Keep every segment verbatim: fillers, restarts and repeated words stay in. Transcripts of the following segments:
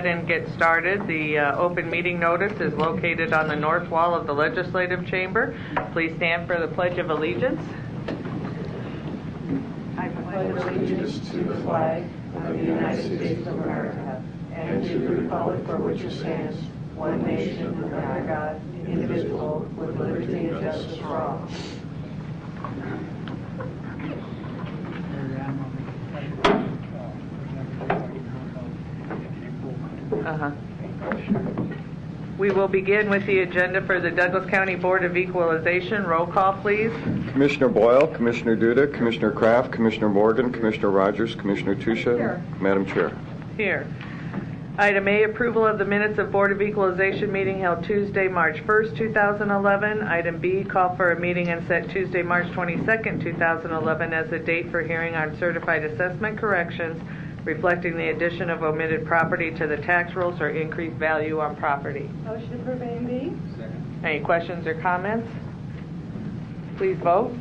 ahead and get started. The uh, open meeting notice is located on the north wall of the Legislative Chamber. Please stand for the Pledge of Allegiance. I pledge allegiance to the flag of the United States of America and to the republic for which it stands, one nation under God, indivisible, with liberty and justice for all. Uh-huh. We will begin with the agenda for the Douglas County Board of Equalization. Roll call, please. Commissioner Boyle, Commissioner Duda, Commissioner Kraft, Commissioner Morgan, Commissioner Rogers, Commissioner Tusha. Here. Madam Chair. Here. Item A, approval of the minutes of Board of Equalization meeting held Tuesday, March first, two thousand eleven. Item B, call for a meeting and set Tuesday, March twenty-second, two thousand eleven as a date for hearing on certified assessment corrections reflecting the addition of omitted property to the tax rolls or increased value on property. Motion to approve A and B. Second. Any questions or comments? Please vote.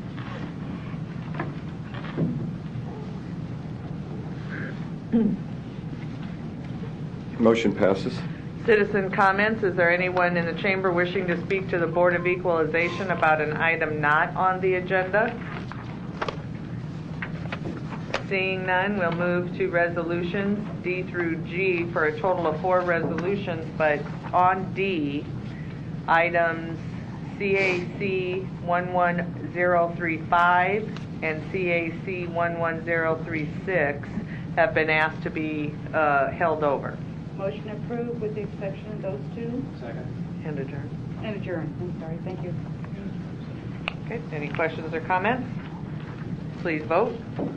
Motion passes. Citizen comments. Is there anyone in the chamber wishing to speak to the Board of Equalization about an item not on the agenda? Seeing none, we'll move to resolutions D through G for a total of four resolutions, but on D, items C A C one one zero three five and C A C one one zero three six have been asked to be uh, held over. Motion approved with the exception of those two. Second. And adjourn. And adjourn. I'm sorry. Thank you. Okay, any questions or comments? Please vote.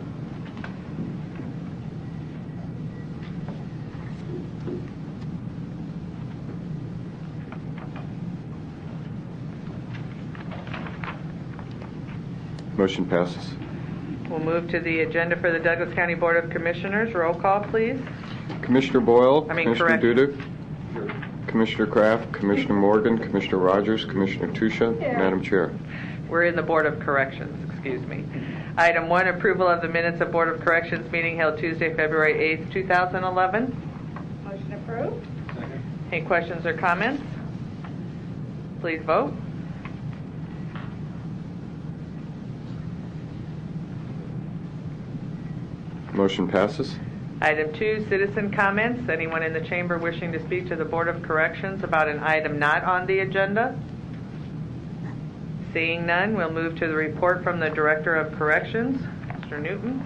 Motion passes. We'll move to the agenda for the Douglas County Board of Commissioners. Roll call, please. Commissioner Boyle, I mean, Commissioner correct. Duda, Commissioner Kraft, Commissioner Morgan, Commissioner Rogers, Commissioner Tusha. Here. Madam Chair. We're in the Board of Corrections, excuse me. Item one, approval of the minutes of Board of Corrections meeting held Tuesday, February eighth, two thousand eleven. Motion approved. Second. Any questions or comments? Please vote. Motion passes. Item two, citizen comments. Anyone in the chamber wishing to speak to the Board of Corrections about an item not on the agenda? Seeing none, we'll move to the report from the Director of Corrections, Mister Newton.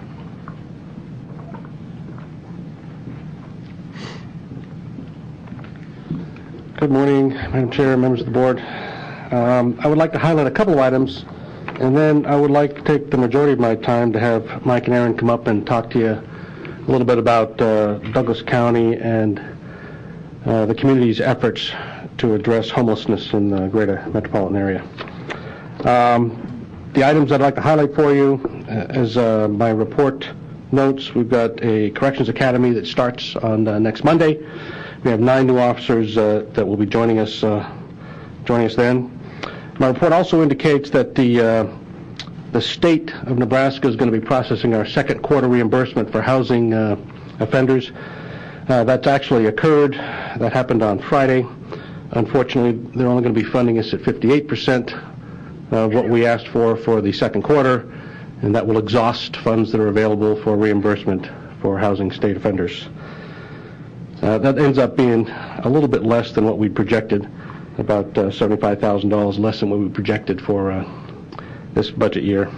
Good morning, Madam Chair, members of the board. Um, I would like to highlight a couple of items, and then I would like to take the majority of my time to have Mike and Aaron come up and talk to you a little bit about uh, Douglas County and uh, the community's efforts to address homelessness in the greater metropolitan area. Um, the items I'd like to highlight for you, uh, as uh, my report notes, we've got a Corrections Academy that starts on uh, next Monday. We have nine new officers uh, that will be joining us, uh, joining us then. My report also indicates that the uh, the state of Nebraska is going to be processing our second quarter reimbursement for housing uh, offenders. Uh, that's actually occurred. That happened on Friday. Unfortunately, they're only going to be funding us at fifty-eight percent of what we asked for for the second quarter, and that will exhaust funds that are available for reimbursement for housing state offenders. Uh, that ends up being a little bit less than what we projected, about uh, seventy-five thousand dollars less than what we projected for uh, this budget year.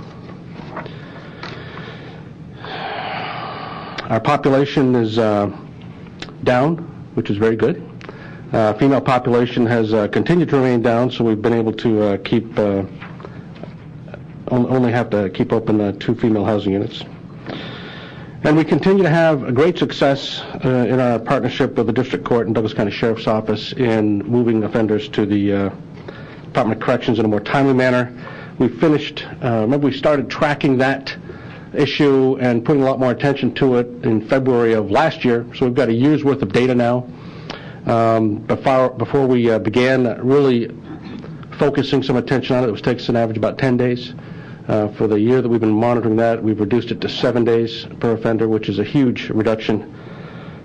Our population is uh, down, which is very good. Uh, female population has uh, continued to remain down, so we've been able to uh, keep uh, only have to keep open uh, two female housing units. And we continue to have a great success uh, in our partnership with the District Court and Douglas County Sheriff's Office in moving offenders to the uh, Department of Corrections in a more timely manner. We finished, uh, remember we started tracking that issue and putting a lot more attention to it in February of last year, so we've got a year's worth of data now. Um, before, before we uh, began really focusing some attention on it, it was taking us an average about ten days. Uh, for the year that we've been monitoring that, we've reduced it to seven days per offender, which is a huge reduction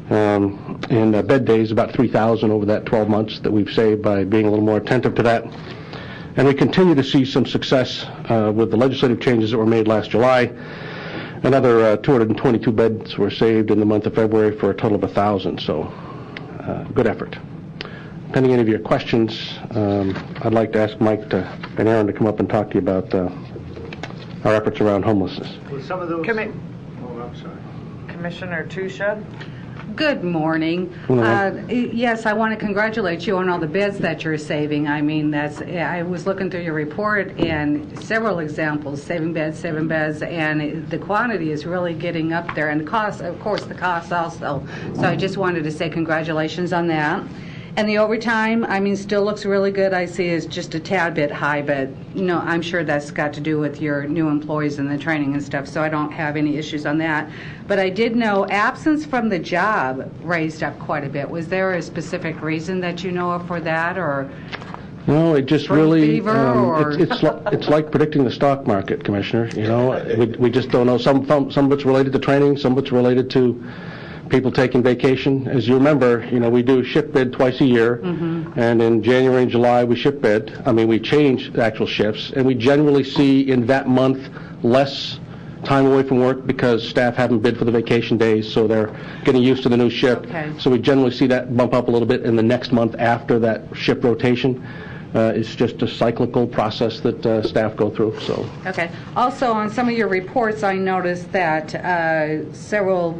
Um, and uh, bed days, about three thousand over that twelve months that we've saved by being a little more attentive to that. And we continue to see some success uh, with the legislative changes that were made last July. Another uh, two hundred twenty-two beds were saved in the month of February for a total of one thousand, so uh, good effort. Pending any of your questions, um, I'd like to ask Mike to, and Aaron to come up and talk to you about uh, our efforts around homelessness. Well, some of those... Commi- oh, I'm sorry. Commissioner Tusha? Good morning. Uh, yes, I want to congratulate you on all the beds that you're saving. I mean, that's, I was looking through your report and several examples, saving beds, saving beds, and the quantity is really getting up there, and the cost, of course, the cost also. So I just wanted to say congratulations on that. And the overtime, I mean, still looks really good. I see is just a tad bit high, but you know, I'm sure that's got to do with your new employees and the training and stuff, so I don't have any issues on that. But I did know absence from the job raised up quite a bit. Was there a specific reason that you know of for that, or? No, it just Spring really, fever, um, or- it's, it's, li- it's like predicting the stock market, Commissioner. You know, we, we just don't know. Some, some some of it's related to training, some of it's related to people taking vacation. As you remember, you know, we do ship bid twice a year, mm-hmm. and in January and July we ship bid. I mean, we change the actual shifts, and we generally see in that month less time away from work because staff haven't bid for the vacation days, so they're getting used to the new shift. Okay. So we generally see that bump up a little bit in the next month after that shift rotation. Uh, it's just a cyclical process that uh, staff go through. So. Okay. Also, on some of your reports, I noticed that uh, several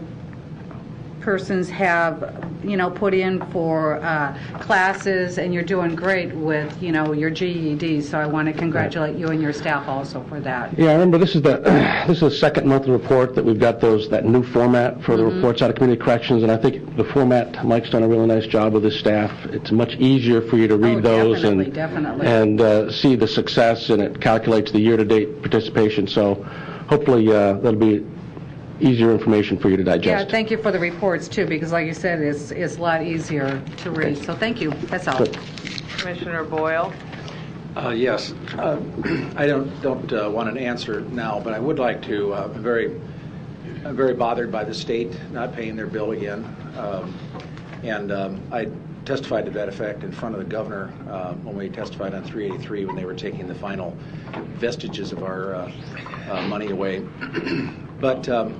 persons have, you know, put in for uh, classes, and you're doing great with, you know, your G E D. So I want to congratulate you and your staff also for that. Yeah, I remember this is the this is the second monthly report that we've got those that new format for the mm-hmm. reports out of community corrections, and I think the format, Mike's done a really nice job with his staff. It's much easier for you to read oh, those definitely, and definitely. and uh, see the success, and it calculates the year-to-date participation. So hopefully uh, that'll be easier information for you to digest. Yeah, thank you for the reports too, because like you said, it's it's a lot easier to read. Okay. So thank you. That's all. Good. Commissioner Boyle? Uh, yes, uh, I don't don't uh, want an answer now, but I would like to. Uh, I'm very, I'm very bothered by the state not paying their bill again, um, and um, I testified to that effect in front of the governor uh, when we testified on three eighty-three when they were taking the final vestiges of our uh, uh, money away. But um,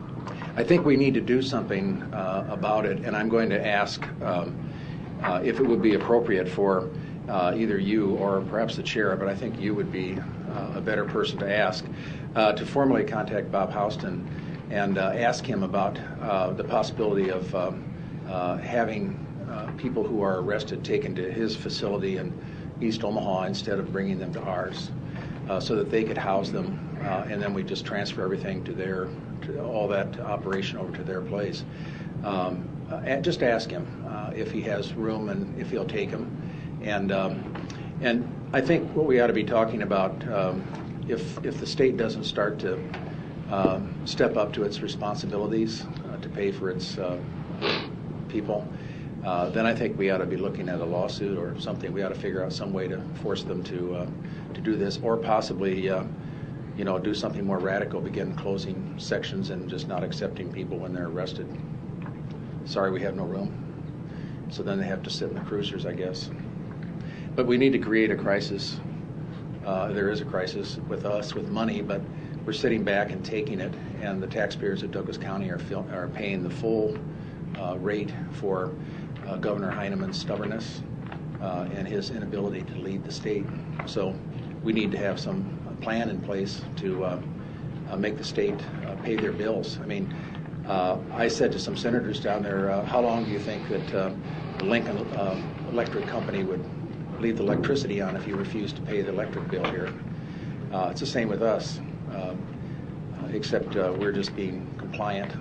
I think we need to do something uh, about it, and I'm going to ask um, uh, if it would be appropriate for uh, either you or perhaps the chair, but I think you would be uh, a better person to ask, uh, to formally contact Bob Houston and uh, ask him about uh, the possibility of um, uh, having uh, people who are arrested taken to his facility in East Omaha instead of bringing them to ours, uh, so that they could house them, uh, and then we just transfer everything to their, to all that operation over to their place. Um, uh, and just ask him uh, if he has room and if he'll take them. And um, and I think what we ought to be talking about, um, if if the state doesn't start to um, step up to its responsibilities uh, to pay for its uh, people, uh, then I think we ought to be looking at a lawsuit or something. We ought to figure out some way to force them to uh, to do this, or possibly, uh, you know, do something more radical, begin closing sections and just not accepting people when they're arrested. Sorry, we have no room. So then they have to sit in the cruisers, I guess. But we need to create a crisis. Uh, there is a crisis with us, with money, but we're sitting back and taking it, and the taxpayers of Douglas County are, feel, are paying the full uh, rate for uh, Governor Heineman's stubbornness uh, and his inability to lead the state. So we need to have some plan in place to uh, uh, make the state uh, pay their bills. I mean, uh, I said to some senators down there, uh, how long do you think that uh, the Lincoln uh, Electric Company would leave the electricity on if you refuse to pay the electric bill here? Uh, it's the same with us, uh, except uh, we're just being compliant.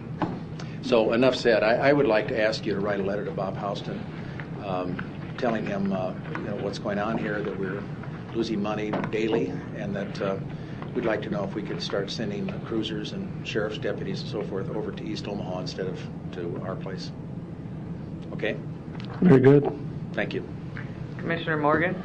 So enough said. I, I would like to ask you to write a letter to Bob Houston, um, telling him uh, you know, what's going on here, that we're losing money daily, and that uh, we'd like to know if we could start sending cruisers and sheriff's deputies and so forth over to East Omaha instead of to our place. Okay? Very good. Thank you. Commissioner Morgan?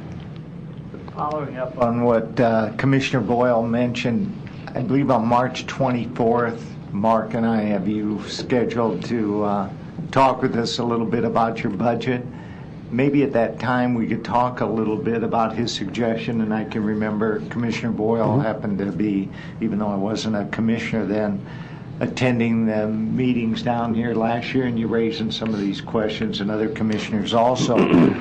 Following up on what uh, Commissioner Boyle mentioned, I believe on March twenty-fourth, Mark and I have you scheduled to uh, talk with us a little bit about your budget. Maybe at that time we could talk a little bit about his suggestion, and I can remember Commissioner Boyle mm-hmm. happened to be, even though I wasn't a commissioner then, attending the meetings down here last year, and you raising some of these questions, and other commissioners also.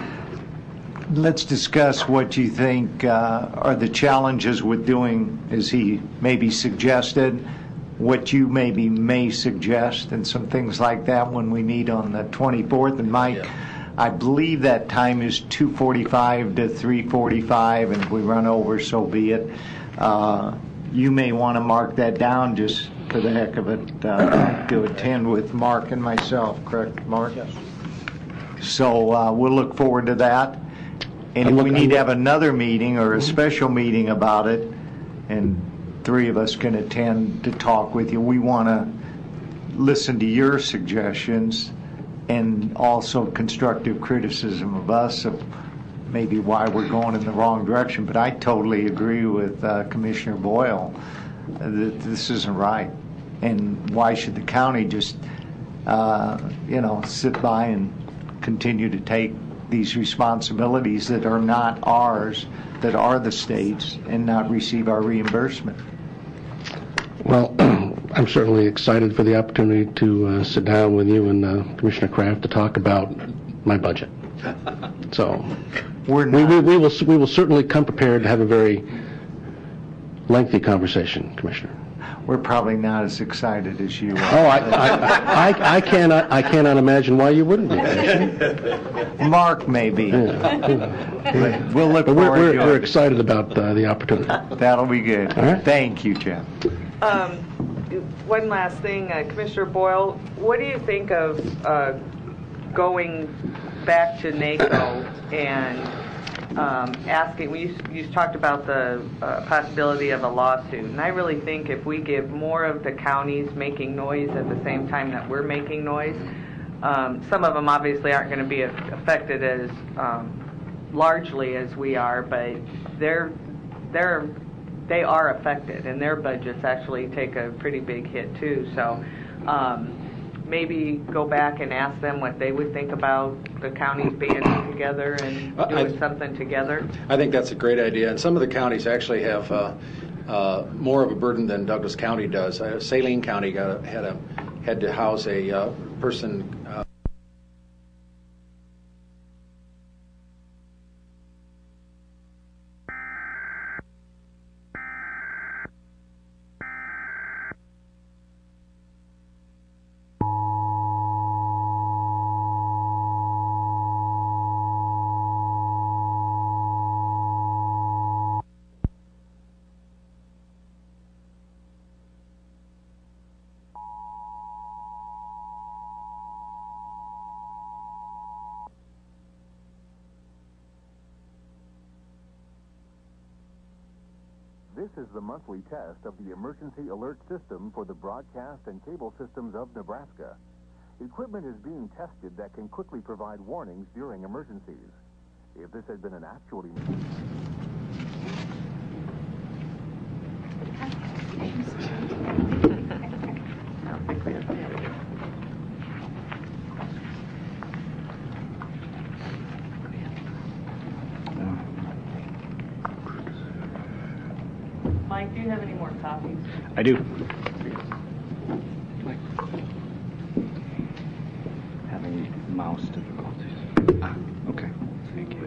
Let's discuss what you think uh, are the challenges with doing, as he maybe suggested, what you maybe may suggest, and some things like that when we meet on the twenty-fourth. And Mike, yeah. I believe that time is two forty-five to three forty-five, and if we run over, so be it. Uh, you may want to mark that down just for the heck of it, uh, to attend with Mark and myself, correct, Mark? Yes. So uh, we'll look forward to that. And if we need to have another meeting or a special meeting about it, and three of us can attend to talk with you, we want to listen to your suggestions and also constructive criticism of us of maybe why we're going in the wrong direction. But I totally agree with uh, Commissioner Boyle that this isn't right. And why should the county just, uh, you know, sit by and continue to take these responsibilities that are not ours, that are the state's, and not receive our reimbursement? Well, I'm certainly excited for the opportunity to uh, sit down with you and uh, Commissioner Kraft to talk about my budget. So We're we, not. we, we will we will certainly come prepared to have a very lengthy conversation, Commissioner. We're probably not as excited as you are. Oh, I, I, I, I cannot I cannot imagine why you wouldn't be. Mark may be. Yeah, yeah. But we'll look But we're, forward we're, to we're it. excited about uh, the opportunity. That'll be good. All right. Thank you, Jeff. Um, one last thing, uh, Commissioner Boyle, what do you think of uh, going back to NACO and um, asking, we you, you talked about the uh, possibility of a lawsuit, and I really think if we get more of the counties making noise at the same time that we're making noise, um, some of them obviously aren't going to be affected as um, largely as we are, but they're they're they are affected, and their budgets actually take a pretty big hit too. So um, maybe go back and ask them what they would think about the counties banding together and Uh, doing I- something together. I think that's a great idea, and some of the counties actually have uh, uh, more of a burden than Douglas County does. Uh, Saline County got a, had a had to house a uh, person. Uh, This is the monthly test of the Emergency Alert System for the broadcast and cable systems of Nebraska. Equipment is being tested that can quickly provide warnings during emergencies. If this had been an actual emergency... Mike, do you have any more copies? I do. Having mouse difficulties. Ah, okay. Thank you.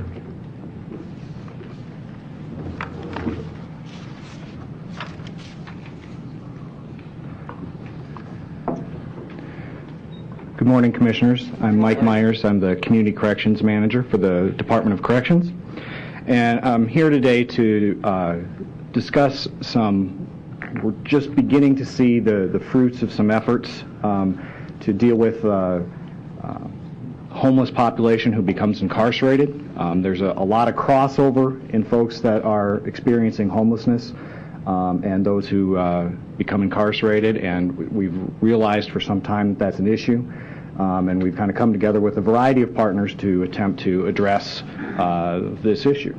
Good morning, Commissioners. I'm Mike Myers. I'm the Community Corrections Manager for the Department of Corrections. And I'm here today to uh, discuss some, we're just beginning to see the, the fruits of some efforts um, to deal with uh, uh, homeless population who becomes incarcerated. Um, there's a, a lot of crossover in folks that are experiencing homelessness um, and those who uh, become incarcerated, and we've realized for some time that that's an issue. Um, and we've kind of come together with a variety of partners to attempt to address uh, this issue.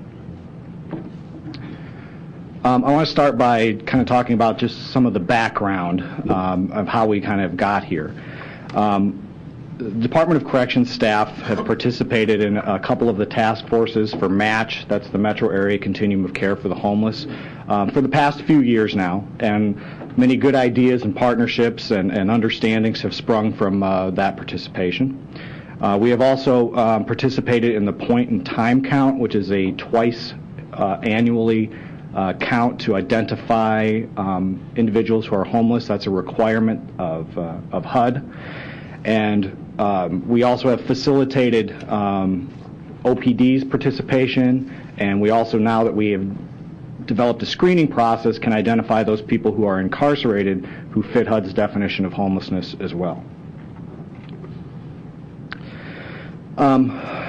Um, I want to start by kind of talking about just some of the background um, of how we kind of got here. Um, the Department of Corrections staff have participated in a couple of the task forces for MATCH, that's the Metro Area Continuum of Care for the Homeless, um, for the past few years now, and many good ideas and partnerships and, and understandings have sprung from uh, that participation. Uh, we have also um, participated in the point in time count, which is a twice uh, annually uh, count to identify um, individuals who are homeless. That's a requirement of, uh, of H U D. And um, we also have facilitated um, O P D's participation, and we also, now that we have developed a screening process, can identify those people who are incarcerated who fit H U D's definition of homelessness as well. Um,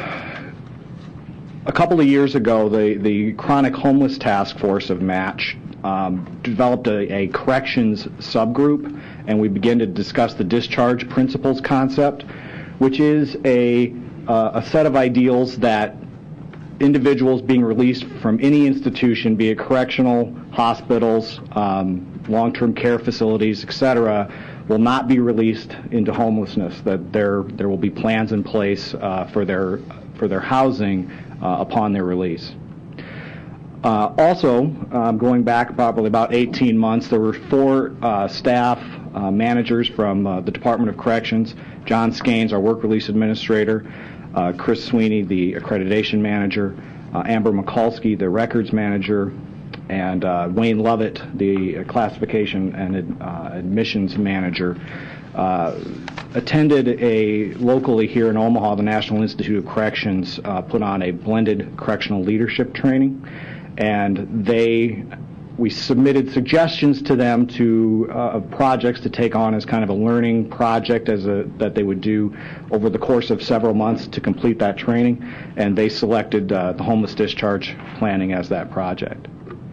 a couple of years ago, the, the Chronic Homeless Task Force of MATCH um, developed a, a corrections subgroup, and we began to discuss the discharge principles concept, which is a, uh, a set of ideals that individuals being released from any institution, be it correctional, hospitals, um, long-term care facilities, et cetera, will not be released into homelessness, that there there will be plans in place uh, for their for their housing uh, upon their release. Uh, also, um, going back probably about eighteen months, there were four uh, staff uh, managers from uh, the Department of Corrections: John Skanes, our work release administrator, uh, Chris Sweeney, the accreditation manager, uh, Amber Mikulski, the records manager, and uh, Wayne Lovett, the classification and uh, admissions manager, uh, attended a locally here in Omaha, the National Institute of Corrections uh, put on a blended correctional leadership training, and they we submitted suggestions to them to uh, projects to take on as kind of a learning project as a that they would do over the course of several months to complete that training, and they selected uh, the homeless discharge planning as that project.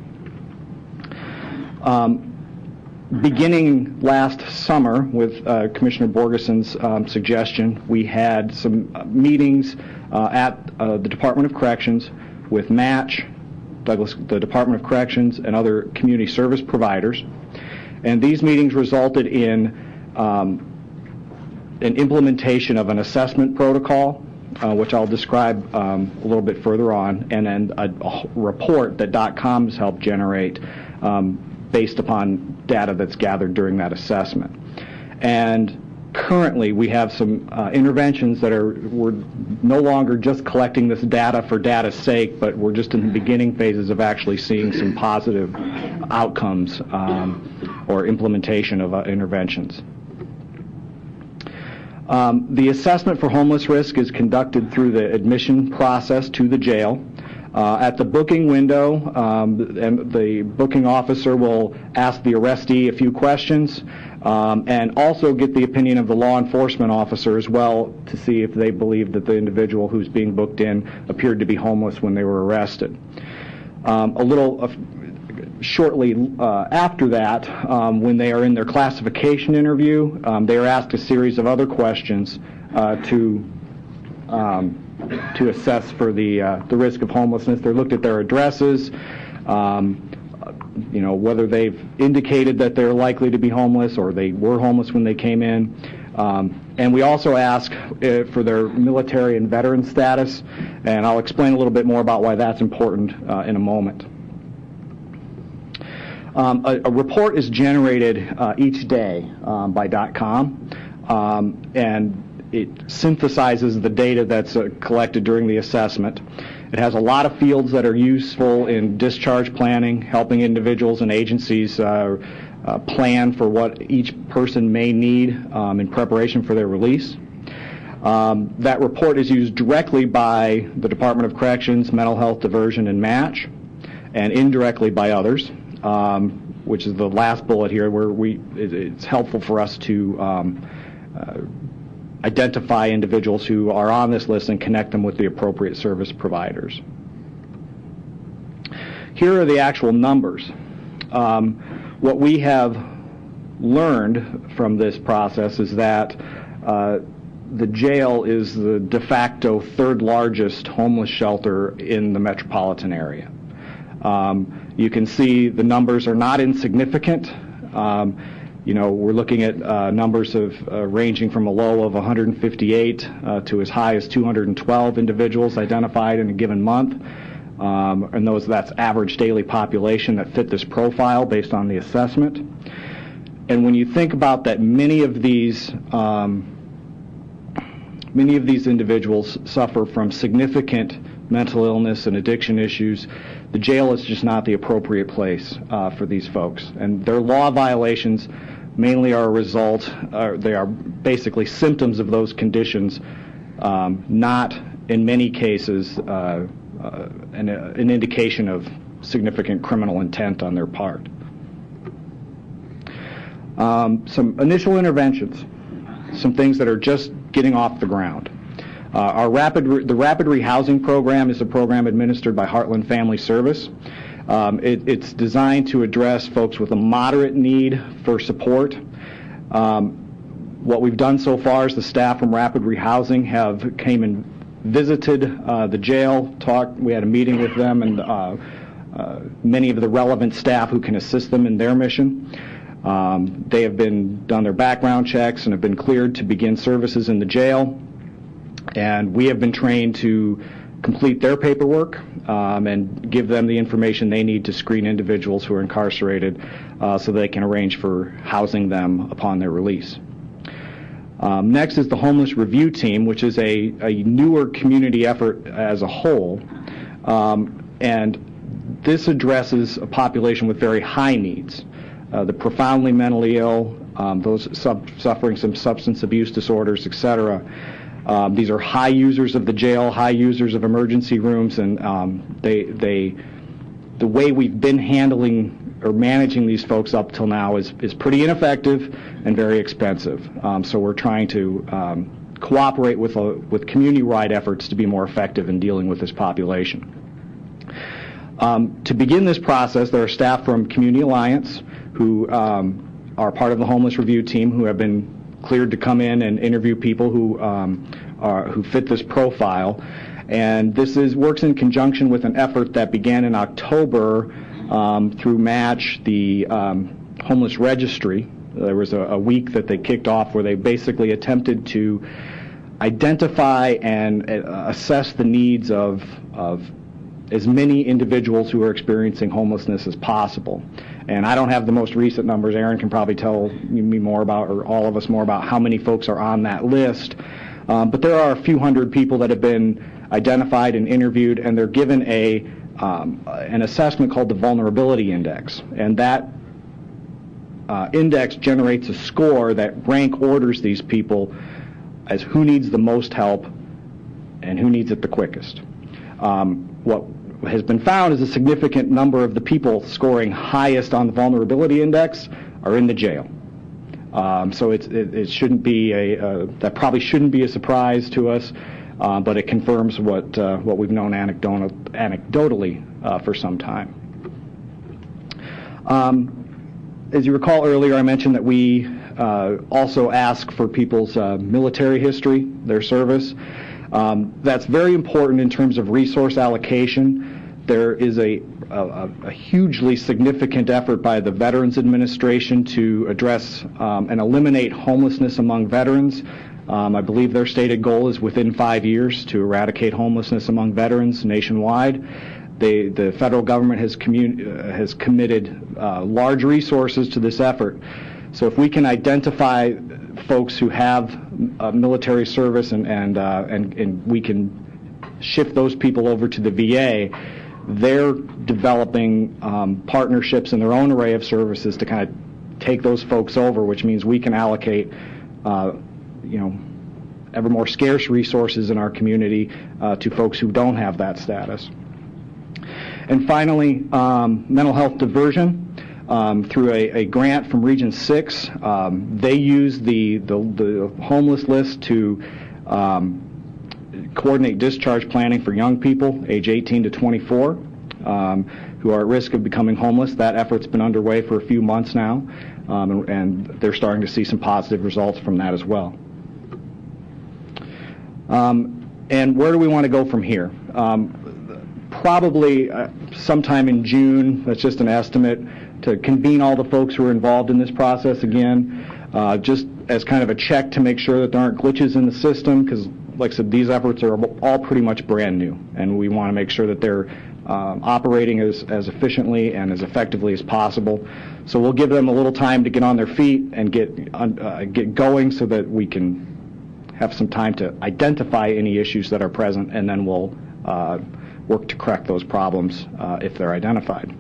Um, beginning last summer, with uh, Commissioner Borgeson's um, suggestion, we had some uh, meetings uh, at uh, the Department of Corrections with MATCH, Douglas, the Department of Corrections, and other community service providers. And these meetings resulted in um, an implementation of an assessment protocol, uh, which I'll describe um, a little bit further on, and then a, a report that .coms helped generate um, based upon data that's gathered during that assessment. And currently we have some uh, interventions that are, we're no longer just collecting this data for data's sake, but we're just in the beginning phases of actually seeing some positive outcomes um, or implementation of uh, interventions. Um, the assessment for homeless risk is conducted through the admission process to the jail. Uh, at the booking window, um, the, the booking officer will ask the arrestee a few questions um, and also get the opinion of the law enforcement officer as well to see if they believe that the individual who's being booked in appeared to be homeless when they were arrested. Um, a little uh, shortly uh, after that, um, when they are in their classification interview, um, they are asked a series of other questions uh, to um, to assess for the uh, the risk of homelessness. They're looked at their addresses, um, you know, whether they've indicated that they're likely to be homeless or they were homeless when they came in. Um, and we also ask uh, for their military and veteran status, and I'll explain a little bit more about why that's important uh, in a moment. Um, a, a report is generated uh, each day um, by .com, um, and it synthesizes the data that's uh, collected during the assessment. It has a lot of fields that are useful in discharge planning, helping individuals and agencies uh, uh, plan for what each person may need um, in preparation for their release. Um, that report is used directly by the Department of Corrections, Mental Health Diversion, and MATCH, and indirectly by others, um, which is the last bullet here, where we it, it's helpful for us to um, uh, identify individuals who are on this list and connect them with the appropriate service providers. Here are the actual numbers. Um, what we have learned from this process is that uh, the jail is the de facto third largest homeless shelter in the metropolitan area. Um, you can see the numbers are not insignificant. Um, You know, we're looking at uh, numbers of uh, ranging from a low of one hundred fifty-eight uh, to as high as two hundred twelve individuals identified in a given month. Um, and those that's average daily population that fit this profile based on the assessment. And when you think about that, many of these um, many of these individuals suffer from significant mental illness and addiction issues. The jail is just not the appropriate place uh, for these folks. And their law violations mainly are a result, uh, they are basically symptoms of those conditions, um, not in many cases uh, uh, an, uh, an indication of significant criminal intent on their part. Um, some initial interventions, some things that are just getting off the ground. Uh, our rapid, re- the Rapid Rehousing Program is a program administered by Heartland Family Service. Um, it, it's designed to address folks with a moderate need for support. Um, what we've done so far is the staff from Rapid Rehousing have came and visited uh, the jail, talked, we had a meeting with them and uh, uh, many of the relevant staff who can assist them in their mission. Um, they have been done their background checks and have been cleared to begin services in the jail. And we have been trained to complete their paperwork um, and give them the information they need to screen individuals who are incarcerated uh, so they can arrange for housing them upon their release. Um, next is the Homeless Review Team, which is a, a newer community effort as a whole. Um, and this addresses a population with very high needs. Uh, the profoundly mentally ill, um, those sub- suffering some substance abuse disorders, et cetera. Um, these are high users of the jail, high users of emergency rooms, and um, they, they, the way we've been handling or managing these folks up till now is, is pretty ineffective and very expensive. Um, so we're trying to um, cooperate with, a, with community-wide efforts to be more effective in dealing with this population. Um, to begin this process, there are staff from Community Alliance who um, are part of the Homeless Review Team who have been cleared to come in and interview people who um, are who fit this profile, and this is works in conjunction with an effort that began in October um, through Match, the um, homeless registry. There was a, a week that they kicked off where they basically attempted to identify and uh, assess the needs of of as many individuals who are experiencing homelessness as possible. And I don't have the most recent numbers. Aaron can probably tell me more about, or all of us more about, how many folks are on that list. Um, but there are a few hundred people that have been identified and interviewed, and they're given a um, an assessment called the Vulnerability Index. And that uh, index generates a score that rank orders these people as who needs the most help and who needs it the quickest. Um, what has been found is a significant number of the people scoring highest on the vulnerability index are in the jail. Um, so it's, it, it shouldn't be a, uh, that probably shouldn't be a surprise to us, uh, but it confirms what, uh, what we've known anecdotal, anecdotally uh, for some time. Um, as you recall earlier, I mentioned that we uh, also ask for people's uh, military history, their service. Um, that's very important in terms of resource allocation. There is a, a, a hugely significant effort by the Veterans Administration to address um, and eliminate homelessness among veterans. Um, I believe their stated goal is within five years to eradicate homelessness among veterans nationwide. They, the federal government has, commun- uh, has committed uh, large resources to this effort. So if we can identify folks who have uh, military service and and, uh, and and we can shift those people over to the V A, they're developing um, partnerships in their own array of services to kind of take those folks over, which means we can allocate, uh, you know, ever more scarce resources in our community uh, to folks who don't have that status. And finally, um, mental health diversion. Um, through a, a grant from Region six. Um, they use the, the, the homeless list to um, coordinate discharge planning for young people, age eighteen to twenty-four, um, who are at risk of becoming homeless. That effort's been underway for a few months now, um, and, and they're starting to see some positive results from that as well. Um, and where do we want to go from here? Um, probably uh, sometime in June, that's just an estimate, to convene all the folks who are involved in this process again, uh, just as kind of a check to make sure that there aren't glitches in the system, because like I said, these efforts are all pretty much brand new, and we want to make sure that they're um, operating as, as efficiently and as effectively as possible. So we'll give them a little time to get on their feet and get, uh, get going so that we can have some time to identify any issues that are present, and then we'll uh, work to correct those problems uh, if they're identified.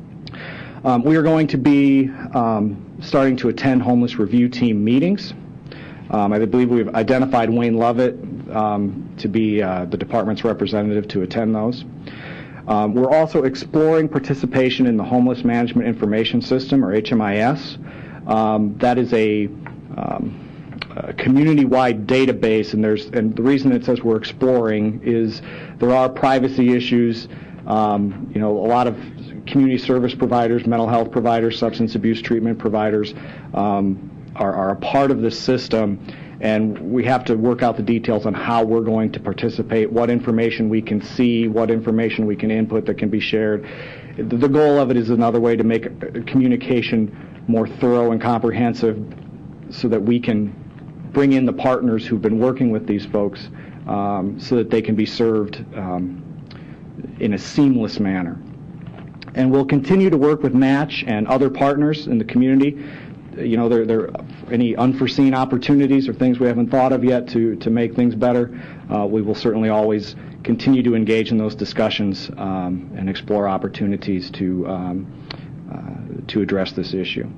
Um, we are going to be um, starting to attend homeless review team meetings. Um, I believe we've identified Wayne Lovett um, to be uh, the department's representative to attend those. Um, we're also exploring participation in the Homeless Management Information System, or H M I S. Um, that is a, um, a community-wide database, and there's and the reason it says we're exploring is there are privacy issues. Um, you know, a lot of community service providers, mental health providers, substance abuse treatment providers um, are, are a part of this system, and we have to work out the details on how we're going to participate, what information we can see, what information we can input that can be shared. The, the goal of it is another way to make communication more thorough and comprehensive so that we can bring in the partners who've been working with these folks um, so that they can be served um, in a seamless manner. And we'll continue to work with Match and other partners in the community. You know, there, there are any unforeseen opportunities or things we haven't thought of yet to, to make things better. Uh, we will certainly always continue to engage in those discussions um, and explore opportunities to um, uh, to address this issue.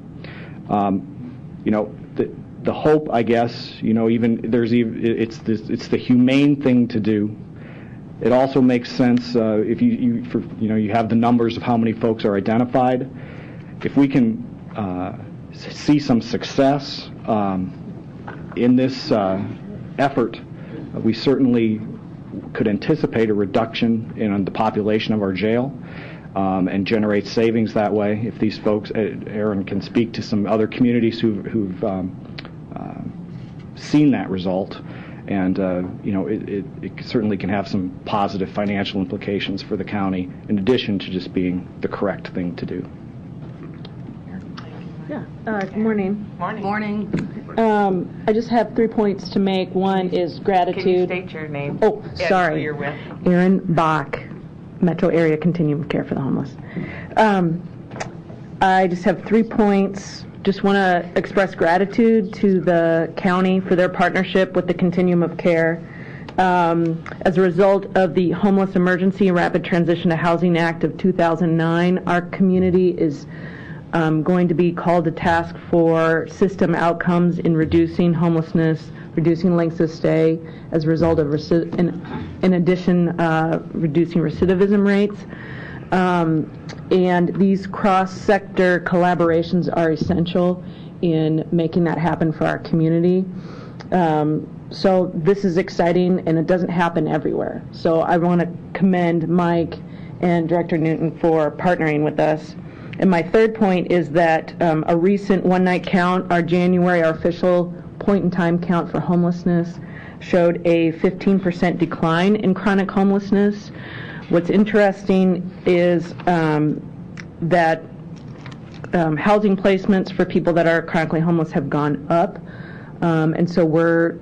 Um, you know, the, the hope, I guess, you know, even there's even it's this, it's the humane thing to do. It also makes sense uh, if you, you, for, you know, you have the numbers of how many folks are identified. If we can uh, see some success um, in this uh, effort, uh, we certainly could anticipate a reduction in the population of our jail um, and generate savings that way. If these folks, Aaron can speak to some other communities who've, who've um, uh, seen that result. And, uh, you know, it, it, it certainly can have some positive financial implications for the county, in addition to just being the correct thing to do. Yeah. Uh, good morning. Morning. Morning. Um, I just have three points to make. One is gratitude. Can you state your name? Oh, and sorry. who you're with. Erin Bach, Metro Area Continuum of Care for the Homeless. Um, I just have three points. Just want to express gratitude to the county for their partnership with the Continuum of Care. Um, as a result of the Homeless Emergency and Rapid Transition to Housing Act of two thousand nine, our community is um, going to be called to task for system outcomes in reducing homelessness, reducing lengths of stay, as a result of, reci- in, in addition, uh, reducing recidivism rates. Um, and these cross-sector collaborations are essential in making that happen for our community. Um, so this is exciting, and it doesn't happen everywhere. So I want to commend Mike and Director Newton for partnering with us. And my third point is that um, a recent one-night count, our January, our official point-in-time count for homelessness, showed a fifteen percent decline in chronic homelessness. What's interesting is um, that um, housing placements for people that are chronically homeless have gone up. Um, and so we're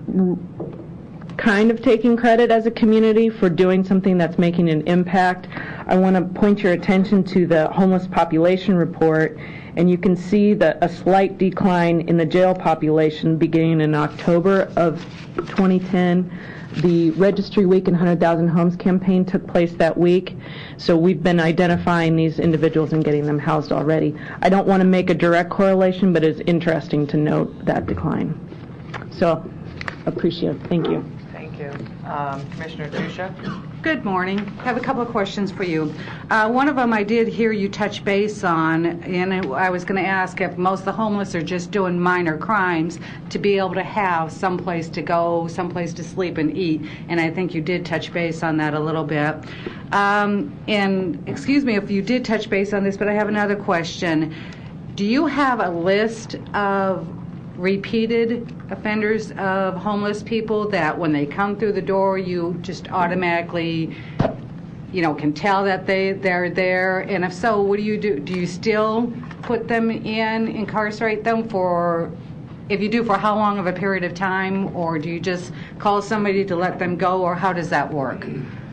kind of taking credit as a community for doing something that's making an impact. I want to point your attention to the homeless population report, and you can see that a slight decline in the jail population beginning in October of twenty ten. The Registry Week and one hundred thousand Homes campaign took place that week, so we've been identifying these individuals and getting them housed already. I don't want to make a direct correlation, but it's interesting to note that decline. So, appreciate it. Thank you. Thank you. Um, Commissioner Tusha? Good morning. I have a couple of questions for you. Uh, one of them I did hear you touch base on, and I, I was going to ask if most of the homeless are just doing minor crimes to be able to have someplace to go, someplace to sleep and eat, and I think you did touch base on that a little bit. Um, and excuse me if you did touch base on this, but I have another question. Do you have a list of repeated offenders of homeless people that when they come through the door you just automatically you know, can tell that they, they're there? And if so, what do you do? Do you still put them in, incarcerate them for, if you do, for how long of a period of time? Or do you just call somebody to let them go, or how does that work?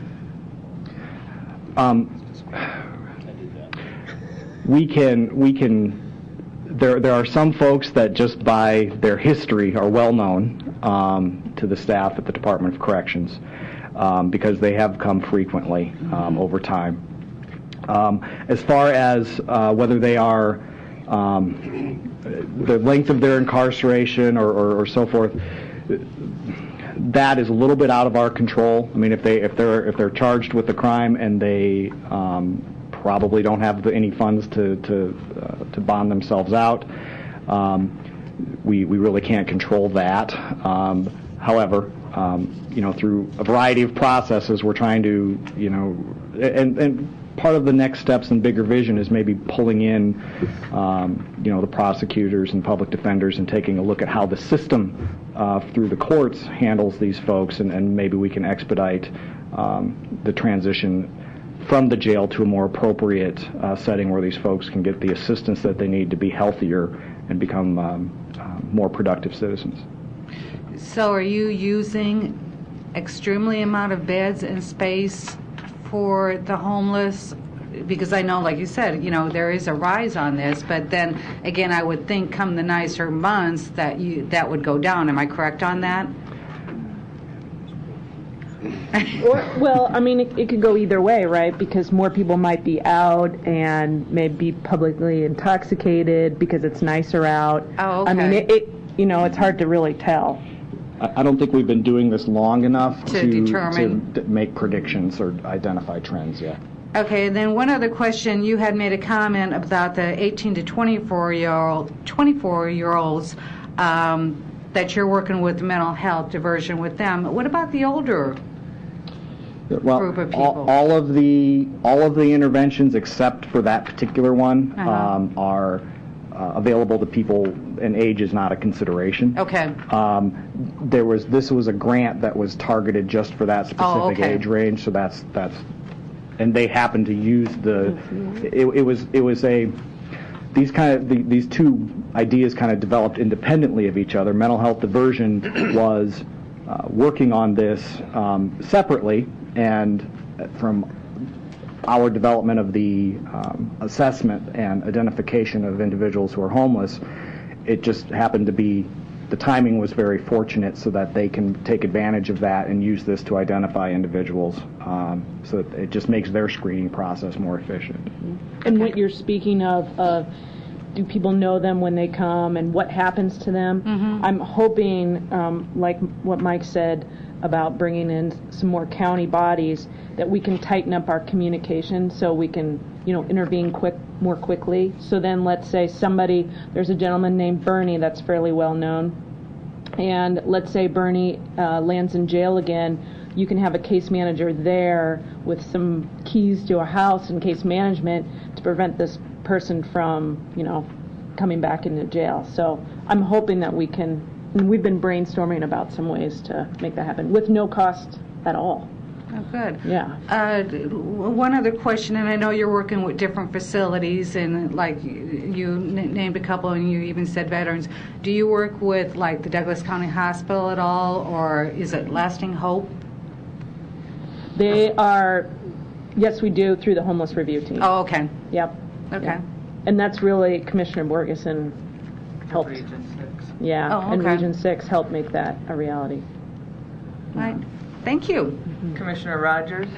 Um, we can, we can, there, there are some folks that just by their history are well known um, to the staff at the Department of Corrections. Um, because they have come frequently um, over time. Um, as far as uh, whether they are um, the length of their incarceration or, or, or so forth, that is a little bit out of our control. I mean, if they if they're if they're charged with a crime and they um, probably don't have the, any funds to to uh, to bond themselves out, um, we we really can't control that. Um, however. Um, you know, through a variety of processes, we're trying to, you know, and, and part of the next steps and bigger vision is maybe pulling in, um, you know, the prosecutors and public defenders and taking a look at how the system uh, through the courts handles these folks, and, and maybe we can expedite um, the transition from the jail to a more appropriate uh, setting where these folks can get the assistance that they need to be healthier and become um, uh, more productive citizens. So are you using extremely amount of beds and space for the homeless? Because I know, like you said, you know, there is a rise on this, but then again, I would think come the nicer months that you that would go down. Am I correct on that? Or, well, I mean, it, it could go either way, right? Because more people might be out and maybe publicly intoxicated because it's nicer out. Oh, okay. I mean, it, it you know, it's hard to really tell. I don't think we've been doing this long enough to, to determine to d- make predictions or identify trends yet. Okay, and then one other question. You had made a comment about the eighteen to twenty-four year old, twenty-four year olds um, that you're working with mental health diversion with them. What about the older well, group of people? All, all of the all of the interventions except for that particular one Uh-huh. um, are uh, available to people, and age is not a consideration. Okay. Um, there was this was a grant that was targeted just for that specific Oh, okay. age range, so that's that's, and they happened to use the. It, it was it was a. These kind of the, these two ideas kind of developed independently of each other. Mental health diversion was uh, working on this um, separately, and from our development of the um, assessment and identification of individuals who are homeless, it just happened to be the timing was very fortunate so that they can take advantage of that and use this to identify individuals, um, so that it just makes their screening process more efficient. And what you're speaking of, uh, do people know them when they come and what happens to them? Mm-hmm. I'm hoping, um, like what Mike said about bringing in some more county bodies, that we can tighten up our communication so we can, you know, intervene quick, more quickly. So then let's say somebody, there's a gentleman named Bernie that's fairly well known, and let's say Bernie uh, lands in jail again, you can have a case manager there with some keys to a house and case management to prevent this person from, you know, coming back into jail. So I'm hoping that we can, and we've been brainstorming about some ways to make that happen with no cost at all. Oh, good. Yeah. Uh, one other question, and I know you're working with different facilities, and like you n- named a couple, and you even said veterans. Do you work with like the Douglas County Hospital at all, or is it Lasting Hope? They are, yes, we do, through the homeless review team. Oh, okay. Yep. Okay. Yep. And that's really Commissioner Borgeson helped. Region six. Yeah, Oh, and okay. Region six helped make that a reality. All right. Thank you. Commissioner Rogers?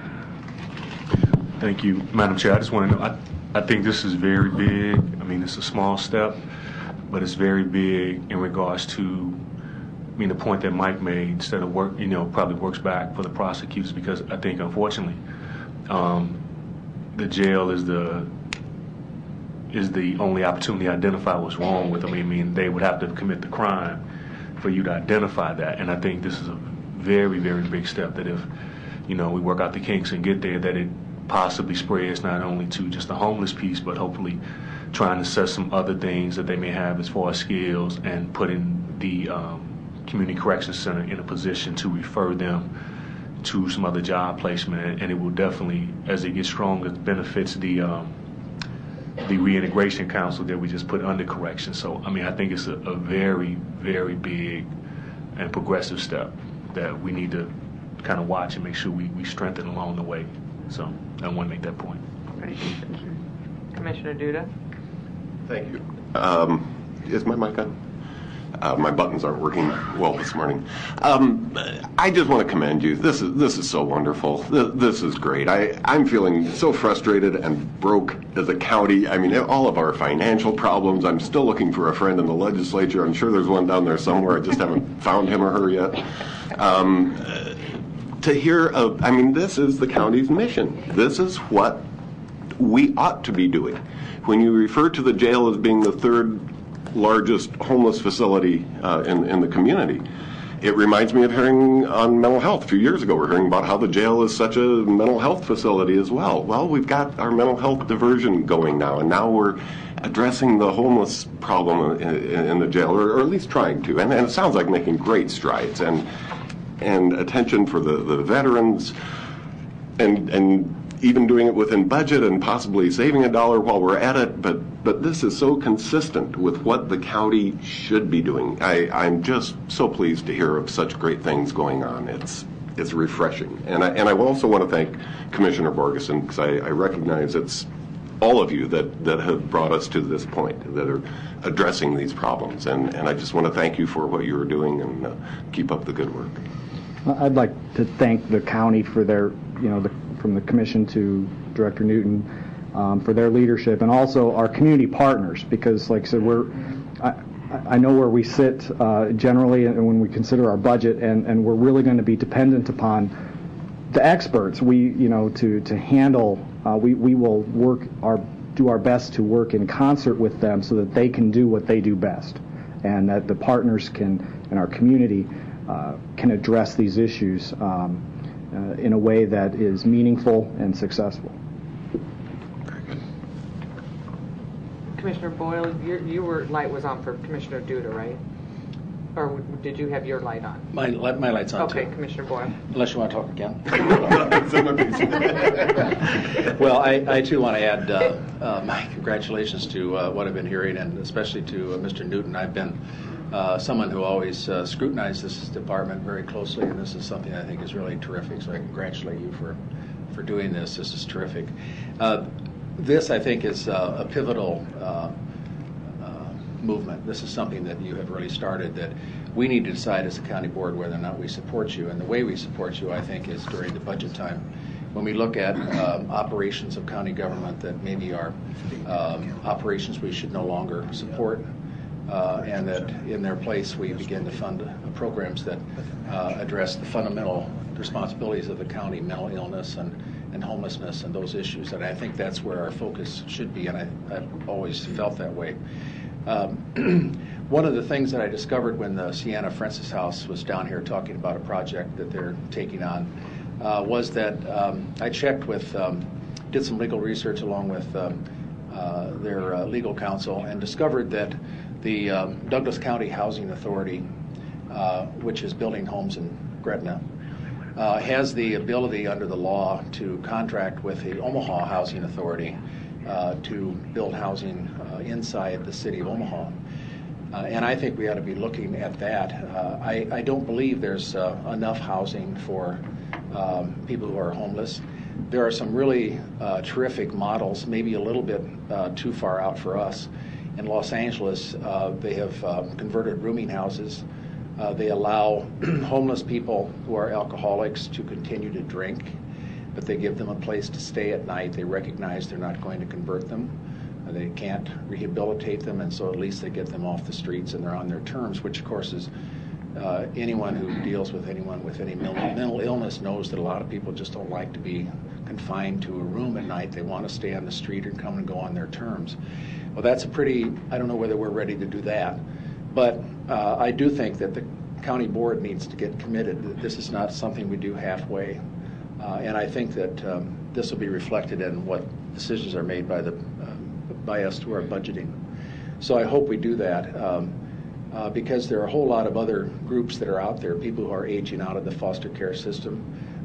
Thank you, Madam Chair. I just want to know, I, I think this is very big. I mean, it's a small step, but it's very big in regards to, I mean, the point that Mike made, instead of work, you know, probably works back for the prosecutors, because I think, unfortunately, um, the jail is the is the only opportunity to identify what's wrong with them. I mean, they would have to commit the crime for you to identify that, and I think this is a very, very big step that if, you know, we work out the kinks and get there, that it possibly spreads not only to just the homeless piece, but hopefully trying to assess some other things that they may have as far as skills, and putting the um, community corrections center in a position to refer them to some other job placement, and it will definitely, as it gets stronger, benefits the um, the reintegration council that we just put under correction. So, I mean, I think it's a, a very, very big and progressive step that we need to kind of watch and make sure we, we strengthen along the way. So, I want to make that point. Right. Commissioner Duda? Thank you. Um, is my mic on? Uh, my buttons aren't working well this morning. Um, I just want to commend you. This is this is so wonderful. This, this is great. I, I'm feeling so frustrated and broke as a county. I mean, all of our financial problems. I'm still looking for a friend in the legislature. I'm sure there's one down there somewhere. I just haven't found him or her yet. Um, to hear of, I mean, this is the county's mission. This is what we ought to be doing. When you refer to the jail as being the third largest homeless facility uh, in, in the community, it reminds me of hearing on mental health a few years ago. We're hearing about how the jail is such a mental health facility as well. Well, we've got our mental health diversion going now, and now we're addressing the homeless problem in, in the jail, or, or at least trying to. And, and it sounds like making great strides, and and attention for the, the veterans, and and even doing it within budget and possibly saving a dollar while we're at it, but but this is so consistent with what the county should be doing. I, I'm just so pleased to hear of such great things going on. It's it's refreshing. And I, and I also want to thank Commissioner Borgeson, because I, I recognize it's all of you that, that have brought us to this point, that are addressing these problems. And, and I just want to thank you for what you are doing, and uh, keep up the good work. I'd like to thank the county for their, you know, the, from the commission to Director Newton, um, for their leadership, and also our community partners, because, like I said, we're, I, I know where we sit uh, generally, and when we consider our budget, and, and we're really going to be dependent upon the experts. We, you know, to to handle. Uh, we we will work our do our best to work in concert with them so that they can do what they do best, and that the partners can, and our community uh, can address these issues um, uh, in a way that is meaningful and successful. Commissioner Boyle, your, your light was on for Commissioner Duda, right? Or did you have your light on? My, my light's on, okay, too. Okay, Commissioner Boyle. Unless you want to talk again. Well, I, I too want to add uh, uh, my congratulations to uh, what I've been hearing, and especially to uh, Mister Newton. I've been uh, someone who always uh, scrutinized this department very closely, and this is something I think is really terrific, so I congratulate you for, for doing this. This is terrific. Uh, this, I think, is uh, a pivotal uh, movement. This is something that you have really started, that we need to decide as a county board whether or not we support you. And the way we support you, I think, is during the budget time. When we look at um, operations of county government that maybe are um, operations we should no longer support, uh, and that in their place we begin to fund uh, programs that uh, address the fundamental responsibilities of the county, mental illness and, and homelessness and those issues. And I think that's where our focus should be, and I, I've always felt that way. Um, one of the things that I discovered when the Sienna Francis House was down here talking about a project that they're taking on uh, was that um, I checked with, um, did some legal research along with um, uh, their uh, legal counsel, and discovered that the um, Douglas County Housing Authority, uh, which is building homes in Gretna, uh, has the ability under the law to contract with the Omaha Housing Authority Uh, to build housing uh, inside the city of Omaha. Uh, and I think we ought to be looking at that. Uh, I, I don't believe there's uh, enough housing for um, people who are homeless. There are some really uh, terrific models, maybe a little bit uh, too far out for us. In Los Angeles, uh, they have uh, converted rooming houses. Uh, they allow homeless people who are alcoholics to continue to drink, but they give them a place to stay at night. They recognize they're not going to convert them. Uh, they can't rehabilitate them, and so at least they get them off the streets and they're on their terms, which of course is uh, anyone who deals with anyone with any mental, mental illness knows that a lot of people just don't like to be confined to a room at night. They want to stay on the street and come and go on their terms. Well, that's a pretty, I don't know whether we're ready to do that, but uh, I do think that the county board needs to get committed. This is not something we do halfway. Uh, and I think that um, this will be reflected in what decisions are made by the uh, by us who are budgeting. So I hope we do that, um, uh, because there are a whole lot of other groups that are out there, people who are aging out of the foster care system,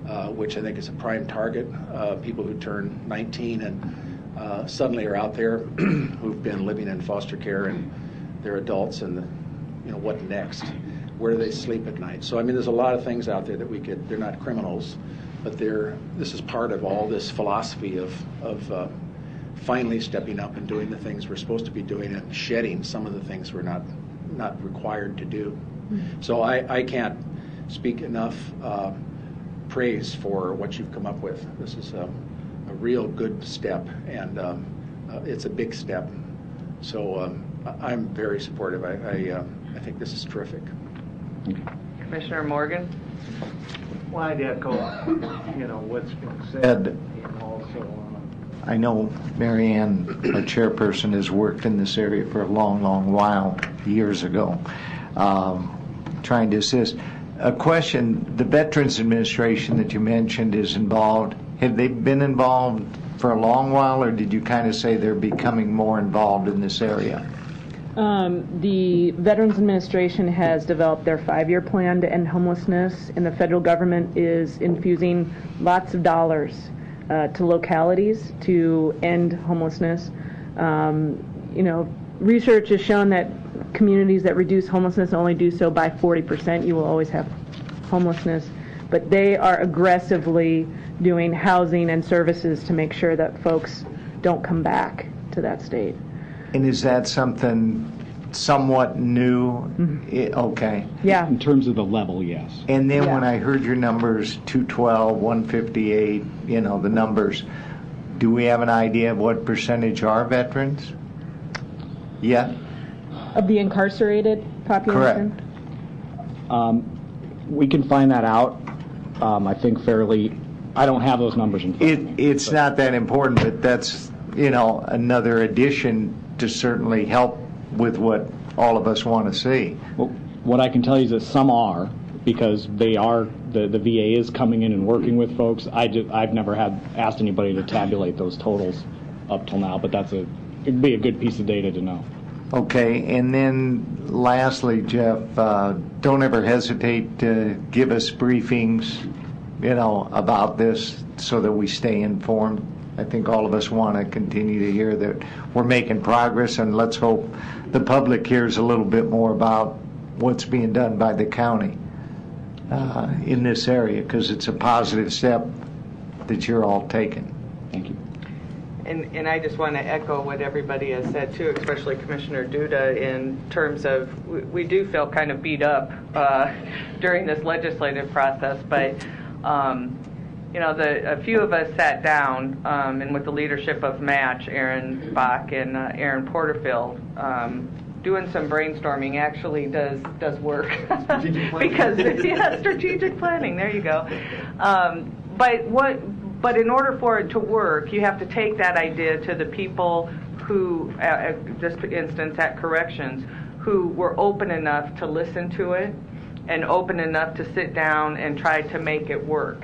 uh, which I think is a prime target. Uh, people who turn nineteen and uh, suddenly are out there who've been living in foster care and they're adults, and the, you know, what next? Where do they sleep at night? So I mean, there's a lot of things out there that we could. They're not criminals, but they're. This is part of all this philosophy of of uh, finally stepping up and doing the things we're supposed to be doing and shedding some of the things we're not not required to do. Mm-hmm. So I, I can't speak enough uh, praise for what you've come up with. This is a, a real good step, and um, uh, it's a big step. So um, I'm very supportive. I I, uh, I think this is terrific. Commissioner Morgan? Well, I'd echo, you know, what's been said, and also, uh, I know Mary Ann, our chairperson, has worked in this area for a long, long while, years ago, um, trying to assist. A question, the Veterans Administration that you mentioned is involved. Have they been involved for a long while, or did you kind of say they're becoming more involved in this area? Um, the Veterans Administration has developed their five-year plan to end homelessness, and the federal government is infusing lots of dollars uh, to localities to end homelessness. Um, you know, research has shown that communities that reduce homelessness only do so by forty percent. You will always have homelessness, but they are aggressively doing housing and services to make sure that folks don't come back to that state. And is that something somewhat new? Mm-hmm. It, okay. Yeah. In terms of the level, yes. And then Yeah. when I heard your numbers, two twelve, one fifty-eight, you know, the numbers, do we have an idea of what percentage are veterans? Yeah? Of the incarcerated population? Correct. Um, we can find that out, um, I think, fairly. I don't have those numbers in front It, of me. it's but- not that important, but that's, you know, another addition to certainly help with what all of us want to see. Well, what I can tell you is that some are, because they are, the, the V A is coming in and working with folks. I just, I've never had asked anybody to tabulate those totals up till now, but that's a, it'd be a good piece of data to know. Okay, and then lastly, Jeff, uh, don't ever hesitate to give us briefings, you know, about this so that we stay informed. I think all of us want to continue to hear that we're making progress, and let's hope the public hears a little bit more about what's being done by the county uh, in this area, because it's a positive step that you're all taking. Thank you. And, and I just want to echo what everybody has said too, especially Commissioner Duda, in terms of we, we do feel kind of beat up uh, during this legislative process, but um, you know, the, a few of us sat down, um, and with the leadership of Match, Aaron Bach and uh, Aaron Porterfield, um, doing some brainstorming actually does does work. Because yeah, strategic planning. There you go. Um, but what? But in order for it to work, you have to take that idea to the people who, uh, this instance at corrections, who were open enough to listen to it and open enough to sit down and try to make it work.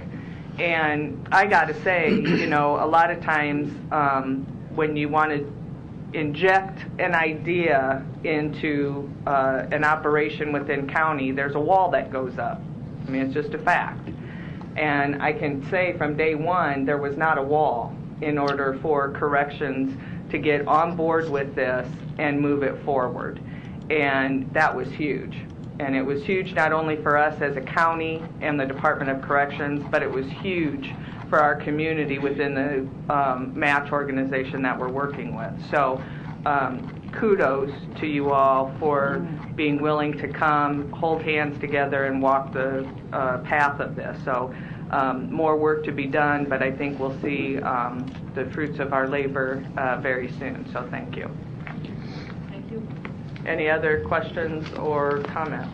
And I got to say, you know, a lot of times um, when you want to inject an idea into uh, an operation within county, there's a wall that goes up. I mean, it's just a fact. And I can say from day one, there was not a wall in order for corrections to get on board with this and move it forward. And that was huge. And it was huge not only for us as a county and the Department of Corrections, but it was huge for our community within the um, Match organization that we're working with. So um, kudos to you all for being willing to come, hold hands together, and walk the uh, path of this. So um, more work to be done, but I think we'll see um, the fruits of our labor uh, very soon. So thank you. Thank you. Any other questions or comments?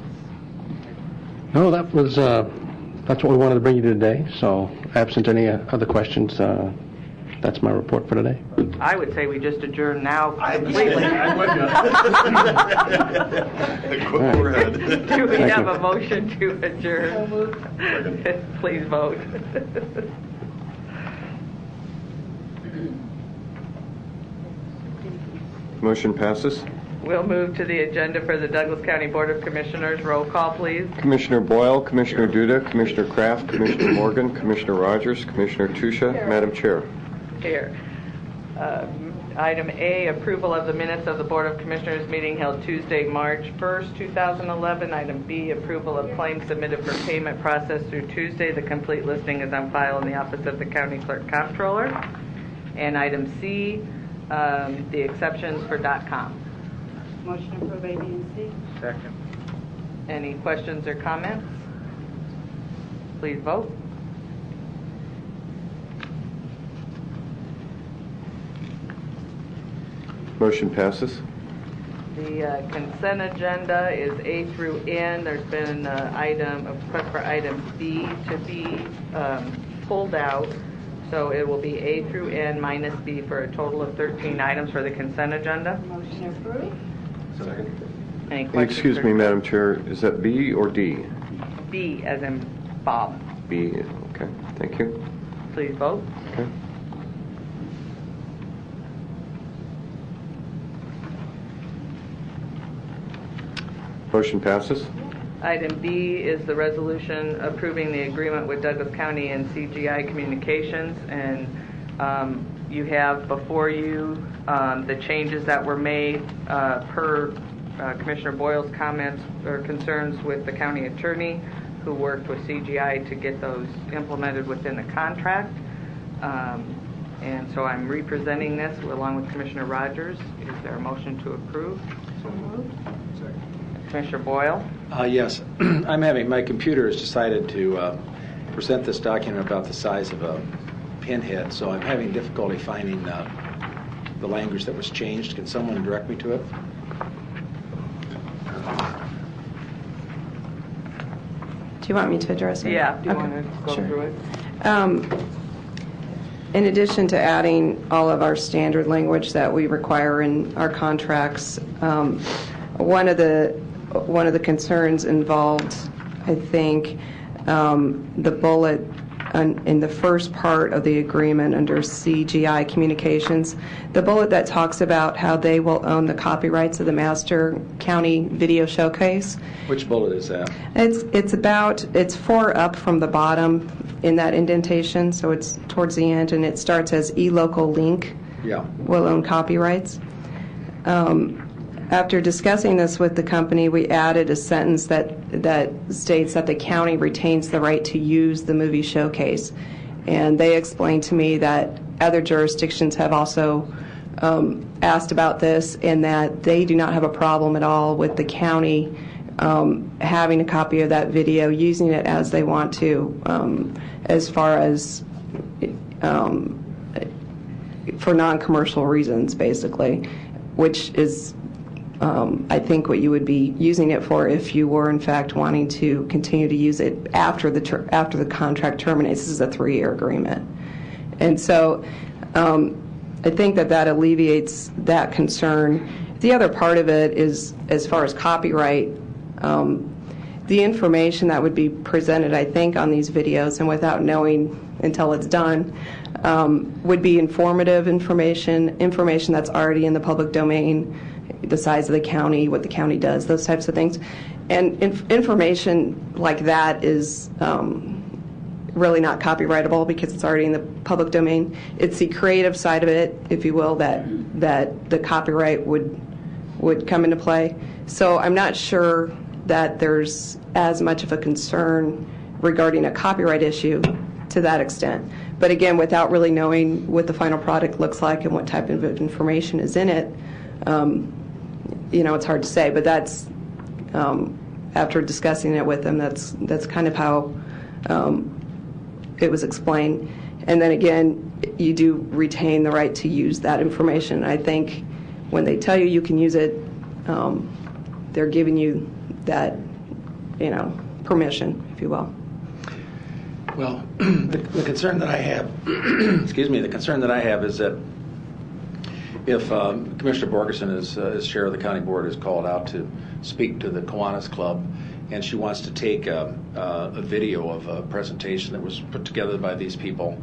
No, that was, uh, that's what we wanted to bring you today. So absent any uh, other questions, uh, that's my report for today. I would say we just adjourn now completely. I would. Go ahead. Do we Thank have you. a motion to adjourn? Please vote. Motion passes. We'll move to the agenda for the Douglas County Board of Commissioners. Roll call, please. Commissioner Boyle, Commissioner Duda, Commissioner Kraft, Commissioner Morgan, Commissioner Rogers, Commissioner Tusha. Madam Chair. Here. Uh, Item A, approval of the minutes of the Board of Commissioners meeting held Tuesday, March first, two thousand eleven. Item B, approval of claims submitted for payment processed through Tuesday. The complete listing is on file in the office of the County Clerk Comptroller. And item C, um, the exceptions for .com. Motion to approve A, B, and C. Second. Any questions or comments? Please vote. Motion passes. The uh, consent agenda is A through N. There's been an item, a request for item B to be um, pulled out. So it will be A through N minus B for a total of thirteen items for the consent agenda. Motion approved. Second. Any questions? Excuse or- me, Madam Chair, is that B or D? B as in Bob. B, okay, thank you. Please vote. Okay. Motion passes. Item B is the resolution approving the agreement with Douglas County and C G I Communications. And um, you have before you um, the changes that were made uh, per uh, Commissioner Boyle's comments or concerns with the county attorney who worked with C G I to get those implemented within the contract. Um, and so I'm representing this along with Commissioner Rogers. Is there a motion to approve? So moved. Second. Commissioner Boyle? Uh, yes, I'm having, my computer has decided to uh, present this document about the size of a pinhead, so I'm having difficulty finding uh, the language that was changed. Can someone direct me to it? Do you want me to address it? Yeah, do you Okay. want to go Sure. through it? Um, In addition to adding all of our standard language that we require in our contracts, um, one of the one of the concerns involved, I think, um, the bullet on, in the first part of the agreement under C G I Communications, the bullet that talks about how they will own the copyrights of the Master County Video Showcase. Which bullet is that? It's it's about it's four up from the bottom in that indentation, so it's towards the end, and it starts as eLocal Link Yeah. will own copyrights. Um, after discussing this with the company, we added a sentence that that states that the county retains the right to use the movie showcase, and they explained to me that other jurisdictions have also um, asked about this, and that they do not have a problem at all with the county Um, having a copy of that video, using it as they want to, um, as far as um, for non-commercial reasons, basically, which is, um, I think, what you would be using it for if you were, in fact, wanting to continue to use it after the ter- after the contract terminates. This is a three-year agreement, and so um, I think that that alleviates that concern. The other part of it is, as far as copyright. Um, the information that would be presented, I think, on these videos, and without knowing until it's done, um, would be informative information, information that's already in the public domain, the size of the county, what the county does, those types of things. And inf- information like that is um, really not copyrightable because it's already in the public domain. It's the creative side of it, if you will, that that the copyright would would come into play. So I'm not sure that there's as much of a concern regarding a copyright issue to that extent. But again, without really knowing what the final product looks like and what type of information is in it, um, you know, it's hard to say. But that's, um, after discussing it with them, that's that's kind of how um, it was explained. And then again, you do retain the right to use that information. I think when they tell you you can use it, um, they're giving you that, you know, permission, if you will. Well, the, the concern that I have, excuse me, the concern that I have is that if um, Commissioner Borgerson, as, uh, as chair of the county board, is called out to speak to the Kiwanis Club, and she wants to take a, uh, a video of a presentation that was put together by these people,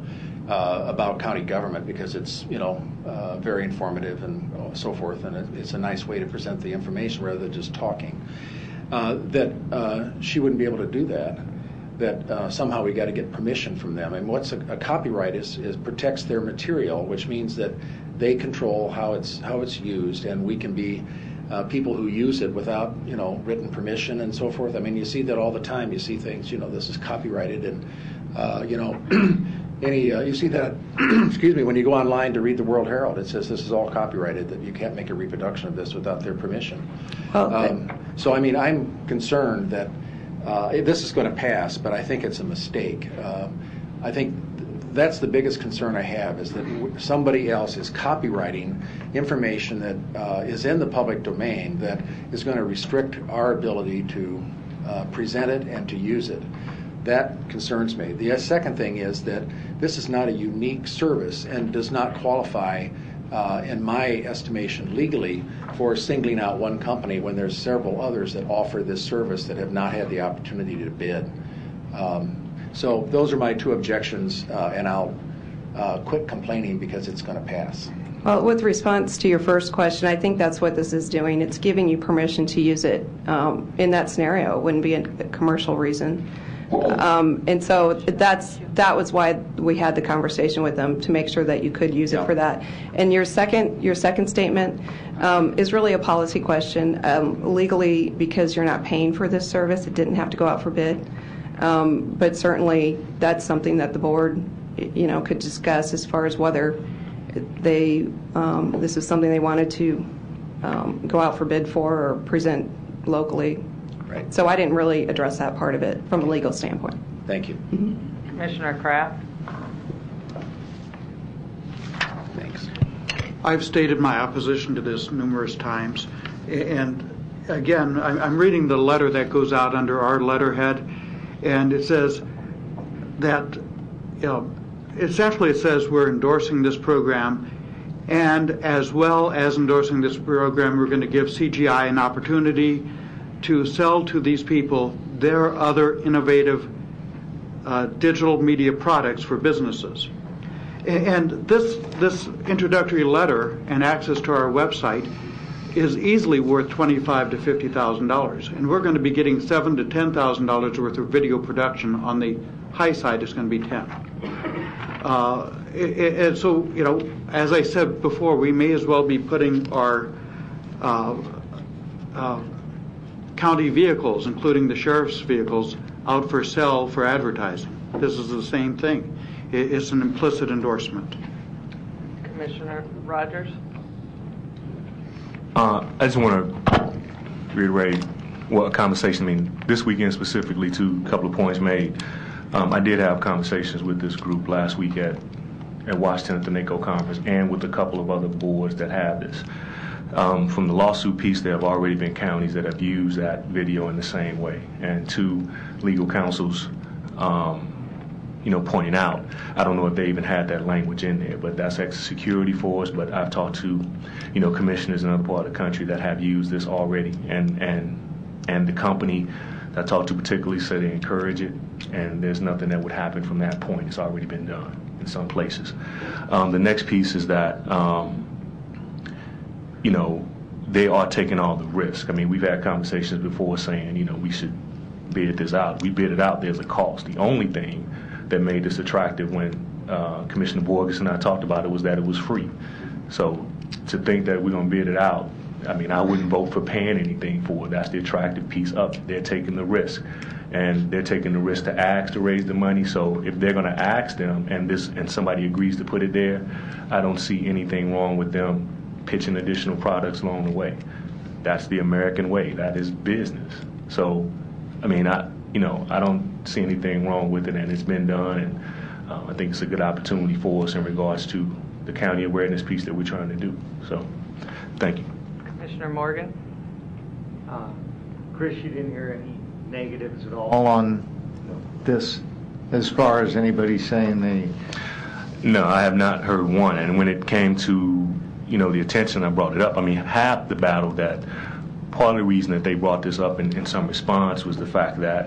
uh, about county government because it's, you know, uh, very informative and so forth, and it, it's a nice way to present the information rather than just talking. Uh, that uh, she wouldn't be able to do that. That uh, somehow we got to get permission from them. And what's a, a copyright is, is protects their material, which means that they control how it's how it's used, and we can be uh, people who use it without, you know, written permission and so forth. I mean, you see that all the time. You see things, you know, this is copyrighted, and uh, you know, any uh, you see that. excuse me, when you go online to read the World Herald, it says this is all copyrighted. That you can't make a reproduction of this without their permission. Well, um, so I mean, I'm concerned that. Uh, this is going to pass, but I think it's a mistake. Uh, I think th- that's the biggest concern I have, is that w- somebody else is copywriting information that uh, is in the public domain that is going to restrict our ability to uh, present it and to use it. That concerns me. The second thing is that this is not a unique service and does not qualify, uh, in my estimation, legally for singling out one company when there's several others that offer this service that have not had the opportunity to bid. Um, so those are my two objections, uh, and I'll uh, quit complaining because it's going to pass. Well, with response to your first question, I think that's what this is doing. It's giving you permission to use it um, in that scenario. It wouldn't be a commercial reason. Um, and so that's that was why we had the conversation with them, to make sure that you could use it Yeah. for that. And your second your second statement um, is really a policy question. Um, legally, because you're not paying for this service, it didn't have to go out for bid. Um, but certainly, that's something that the board, you know, could discuss as far as whether they um, this is something they wanted to um, go out for bid for or present locally. Right. So I didn't really address that part of it from a legal standpoint. Thank you. Mm-hmm. Commissioner Kraft? Thanks. I've stated my opposition to this numerous times. And again, I'm I'm reading the letter that goes out under our letterhead, and it says that, you know, essentially it says we're endorsing this program, and as well as endorsing this program, we're going to give C G I an opportunity to sell to these people their other innovative uh, digital media products for businesses. And this this introductory letter and access to our website is easily worth twenty-five to fifty thousand dollars, and we're going to be getting seven to ten thousand dollars worth of video production. On the high side, it's going to be ten. Uh, and so, you know, as I said before, we may as well be putting our uh, uh, county vehicles, including the sheriff's vehicles, out for sale for advertising. This is the same thing. It's an implicit endorsement. Commissioner Rogers? Uh, I just want to reiterate what a conversation, I mean, this weekend specifically, to a couple of points made. Um, I did have conversations with this group last week at, at Washington at the NACO conference, and with a couple of other boards that have this. Um, from the lawsuit piece, there have already been counties that have used that video in the same way. And two legal counsels, um, you know, pointing out, I don't know if they even had that language in there, but that's extra security for us. But I've talked to, you know, commissioners in other part of the country that have used this already, and and and the company that I talked to particularly said they encourage it, and there's nothing that would happen from that point. It's already been done in some places. Um, the next piece is that. Um, you know, they are taking all the risk. I mean, we've had conversations before saying, you know, we should bid this out. We bid it out, there's a cost. The only thing that made this attractive when uh, Commissioner Borges and I talked about it was that it was free. So to think that we're going to bid it out, I mean, I wouldn't vote for paying anything for it. That's the attractive piece of it. They're taking the risk. And they're taking the risk to ask to raise the money. So if they're going to ask them and this and somebody agrees to put it there, I don't see anything wrong with them pitching additional products along the way. That's the American way. That is business. So, I mean, I you know I don't see anything wrong with it, and it's been done, and uh, I think it's a good opportunity for us in regards to the county awareness piece that we're trying to do. So, thank you. Commissioner Morgan? Uh, Chris, you didn't hear any negatives at all on this, as far as anybody saying they... No, I have not heard one. And when it came to, you know, the attention, I brought it up. I mean, half the battle that, part of the reason that they brought this up in, in some response was the fact that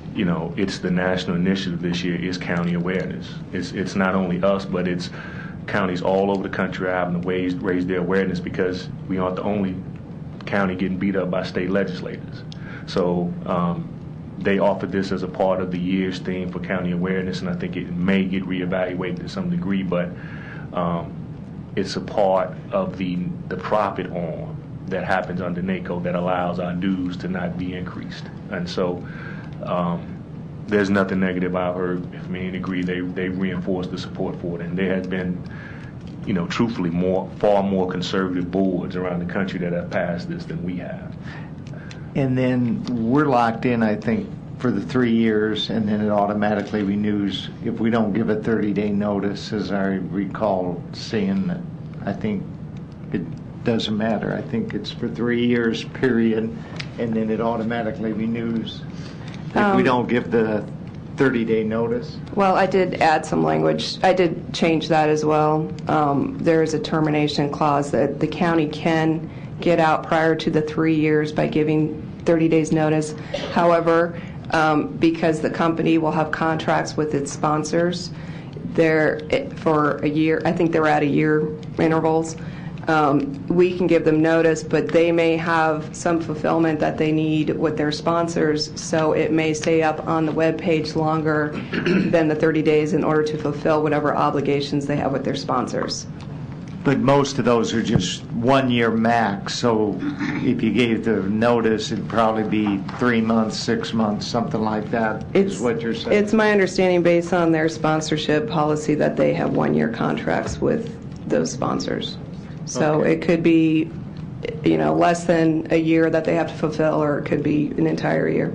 you know, it's the national initiative this year is county awareness. It's it's not only us, but it's counties all over the country having to raise, raise their awareness because we aren't the only county getting beat up by state legislators. So um, they offered this as a part of the year's theme for county awareness, and I think it may get reevaluated to some degree, but um, it's a part of the the profit arm that happens under NACO that allows our dues to not be increased. And so um, there's nothing negative. I heard, if me and agree, they they reinforced the support for it, and there has been, you know, truthfully, more far more conservative boards around the country that have passed this than we have. And then we're locked in, I think, for the three years, and then it automatically renews if we don't give a thirty-day notice, as I recall saying that. I think it doesn't matter. I think it's for three years, period, and then it automatically renews if Um, we don't give the thirty-day notice. Well, I did add some language. I did change that as well. Um, there is a termination clause that the county can get out prior to the three years by giving thirty days notice. However, um, because the company will have contracts with its sponsors, they're for a year. I think they're at a year intervals. Um, we can give them notice, but they may have some fulfillment that they need with their sponsors, so it may stay up on the web page longer than the thirty days in order to fulfill whatever obligations they have with their sponsors. But most of those are just one year max, so if you gave the notice, it'd probably be three months, six months, something like that, It's, is what you're saying. it's my understanding, based on their sponsorship policy, that they have one-year contracts with those sponsors. So Okay. it could be, you know, less than a year that they have to fulfill, or it could be an entire year.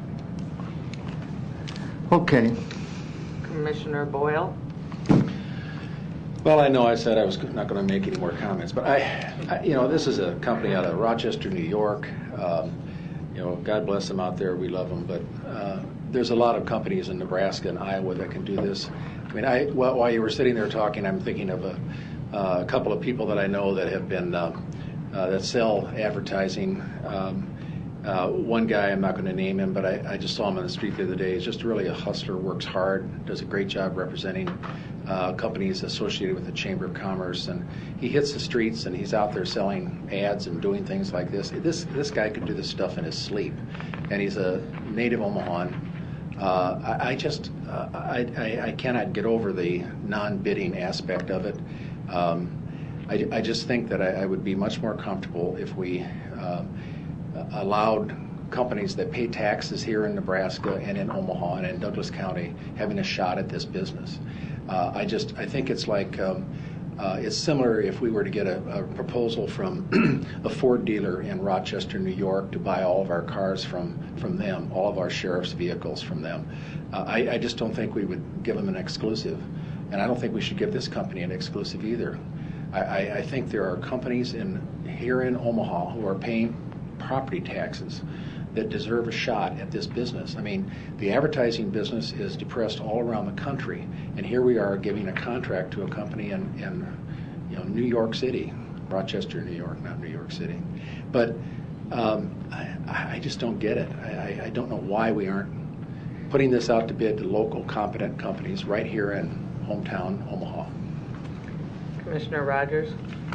Okay. Commissioner Boyle? Well, I know I said I was not going to make any more comments, but I, I, you know, this is a company out of Rochester, New York. Um, you know, God bless them out there. We love them, but uh, there's a lot of companies in Nebraska and Iowa that can do this. I mean, I well, while you were sitting there talking, I'm thinking of a, uh, a couple of people that I know that have been uh, uh, that sell advertising. Um, uh, one guy, I'm not going to name him, but I, I just saw him on the street the other day. He's just really a hustler, works hard, does a great job representing Uh, companies associated with the Chamber of Commerce, and he hits the streets and he's out there selling ads and doing things like this. This this guy could do this stuff in his sleep, and he's a native Omahan. Uh, I, I just uh, I, I, I cannot get over the non-bidding aspect of it. Um, I, I just think that I, I would be much more comfortable if we uh, allowed companies that pay taxes here in Nebraska and in Omaha and in Douglas County having a shot at this business. Uh, I just, I think it's like, um, uh, it's similar if we were to get a, a proposal from a Ford dealer in Rochester, New York, to buy all of our cars from, from them, all of our sheriff's vehicles from them. Uh, I, I just don't think we would give them an exclusive, and I don't think we should give this company an exclusive either. I, I, I think there are companies in here in Omaha who are paying property taxes that deserve a shot at this business. I mean, the advertising business is depressed all around the country, and here we are giving a contract to a company in, in you know, New York City, Rochester, New York, not New York City. But um, I, I just don't get it. I, I don't know why we aren't putting this out to bid to local competent companies right here in hometown Omaha. Commissioner Rogers?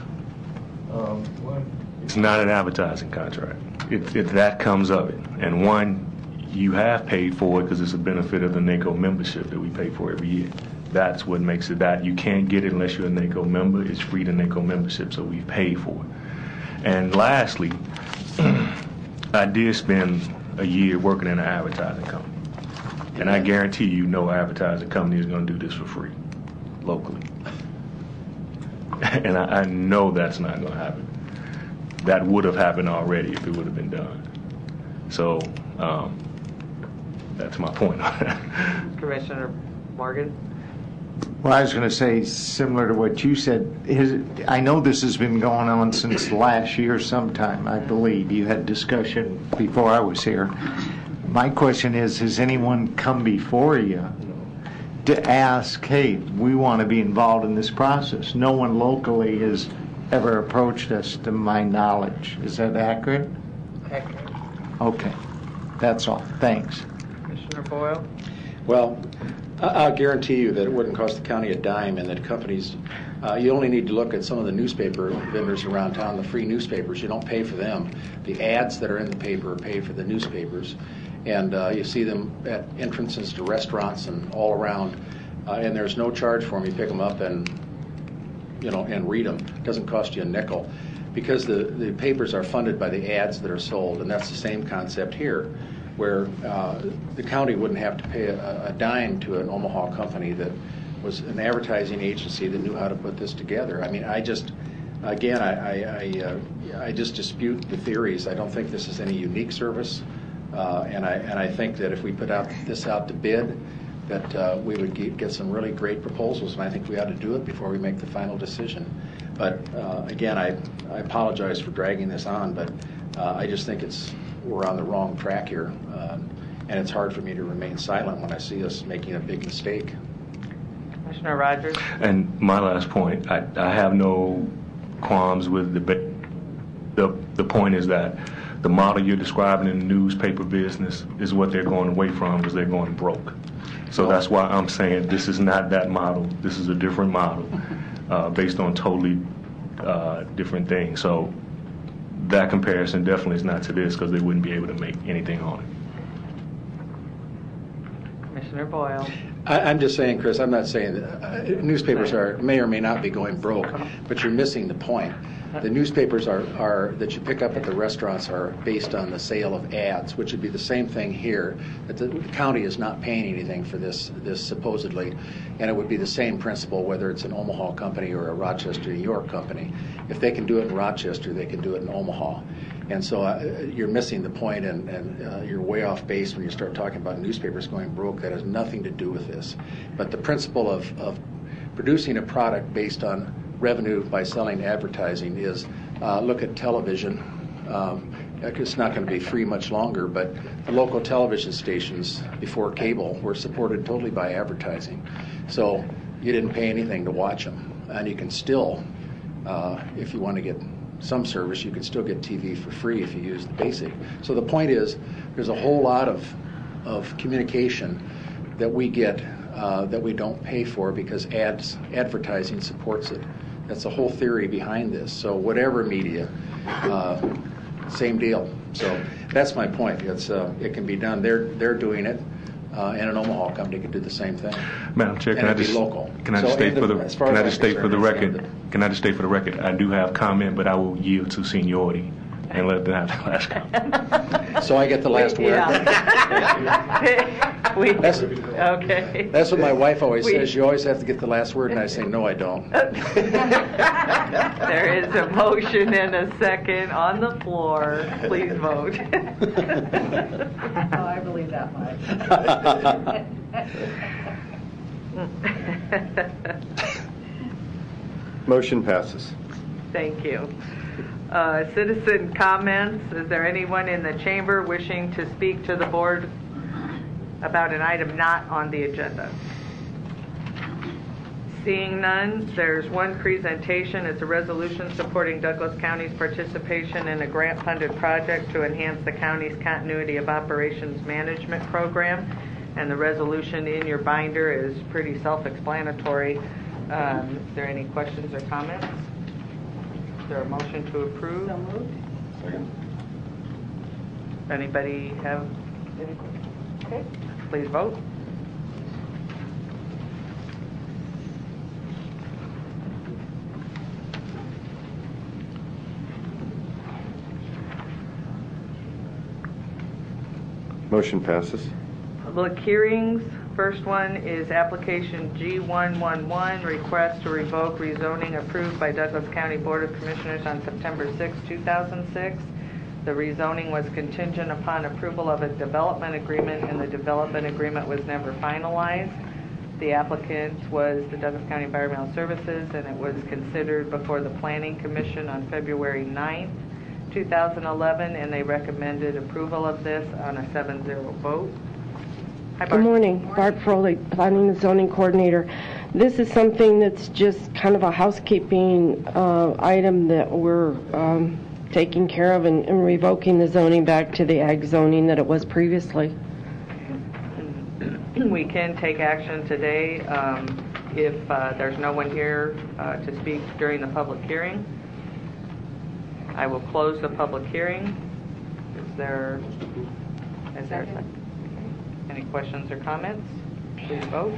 Um, it's not an advertising contract. It, it, that comes of it. And one, you have paid for it because it's a benefit of the NACO membership that we pay for every year. That's what makes it that. You can't get it unless you're a NACO member. It's free to NACO membership, so we've paid for it. And lastly, I did spend a year working in an advertising company. And I guarantee you no advertising company is going to do this for free locally. And I, I know that's not going to happen. That would have happened already if it would have been done. So um, that's my point on that. Commissioner Morgan? Well, I was going to say, similar to what you said, his, I know this has been going on since last year sometime, I believe. You had discussion before I was here. My question is, has anyone come before you to ask, hey, we want to be involved in this process? No one locally has ever approached us, to my knowledge. Is that accurate? Accurate. Okay. That's all. Thanks. Commissioner Commissioner Boyle? Well, I- I'll guarantee you that it wouldn't cost the county a dime, and that companies, uh, you only need to look at some of the newspaper vendors around town, the free newspapers. You don't pay for them. The ads that are in the paper pay for the newspapers. And uh, you see them at entrances to restaurants and all around, uh, and there's no charge for them. You pick them up and, you know, and read them. It doesn't cost you a nickel, because the, the papers are funded by the ads that are sold, and that's the same concept here, where uh, the county wouldn't have to pay a, a dime to an Omaha company that was an advertising agency that knew how to put this together. I mean, I just, again, I, I, I, uh, I just dispute the theories. I don't think this is any unique service. Uh, and I and I think that if we put out this out to bid, that uh, we would get, get some really great proposals, and I think we ought to do it before we make the final decision. But uh, again, I I apologize for dragging this on, but uh, I just think it's we're on the wrong track here, um, and it's hard for me to remain silent when I see us making a big mistake. Commissioner Rogers? And my last point, I, I have no qualms with the the the point is that the model you're describing in the newspaper business is what they're going away from, because they're going broke. So that's why I'm saying this is not that model. This is a different model uh, based on totally uh, different things. So that comparison definitely is not to this, because they wouldn't be able to make anything on it. Commissioner Boyle? I, I'm just saying, Chris, I'm not saying that uh, newspapers are may or may not be going broke, but you're missing the point. The newspapers are, are that you pick up at the restaurants are based on the sale of ads, which would be the same thing here. That the county is not paying anything for this, this supposedly, and it would be the same principle whether it's an Omaha company or a Rochester, New York company. If they can do it in Rochester, they can do it in Omaha. And so uh, you're missing the point, and, and uh, you're way off base when you start talking about newspapers going broke. That has nothing to do with this. But the principle of, of producing a product based on revenue by selling advertising is, uh, look at television. Um, it's not going to be free much longer, but the local television stations before cable were supported totally by advertising. So you didn't pay anything to watch them. And you can still, uh, if you want to get some service, you can still get T V for free if you use the basic. So the point is, there's a whole lot of, of communication that we get uh, that we don't pay for because ads, advertising supports it. That's the whole theory behind this. So whatever media, uh, same deal. So that's my point. It's uh, it can be done. They're they're doing it, uh, and an Omaha company could do the same thing. Madam Chair, can And I it'd be just local. can I So, just state and for the- the as far can as I I'm just state for the concerned, record can I just state for the record I do have comment, but I will yield to seniority and let them have the last comment. So I get the last word. Yeah. we, That's, okay. that's what my wife always We- says. You always have to get the last word, and I say, no, I don't. There is a motion and a second on the floor. Please vote. Oh, I believe that much. Motion passes. Thank you. Uh, Citizen comments. Is there anyone in the chamber wishing to speak to the board about an item not on the agenda? Seeing none, there's one presentation. It's a resolution supporting Douglas County's participation in a grant-funded project to enhance the county's continuity of operations management program. And the resolution in your binder is pretty self-explanatory. Um, is there any questions or comments? Is there a motion to approve? So moved. Second. Anybody have any? Okay, please vote. Motion passes. Public hearings. First one is application G one one one, request to revoke rezoning approved by Douglas County Board of Commissioners on September sixth, two thousand six. The rezoning was contingent upon approval of a development agreement, and the development agreement was never finalized. The applicant was the Douglas County Environmental Services, and it was considered before the Planning Commission on February ninth, two thousand eleven, and they recommended approval of this on a seven zero vote. Hi, Good morning. Barb Froley, Planning and Zoning Coordinator. This is something that's just kind of a housekeeping uh, item that we're um, taking care of and, and revoking the zoning back to the ag zoning that it was previously. we can take action today um, if uh, there's no one here uh, to speak during the public hearing. I will close the public hearing. Is there, is there any questions or comments? Please vote.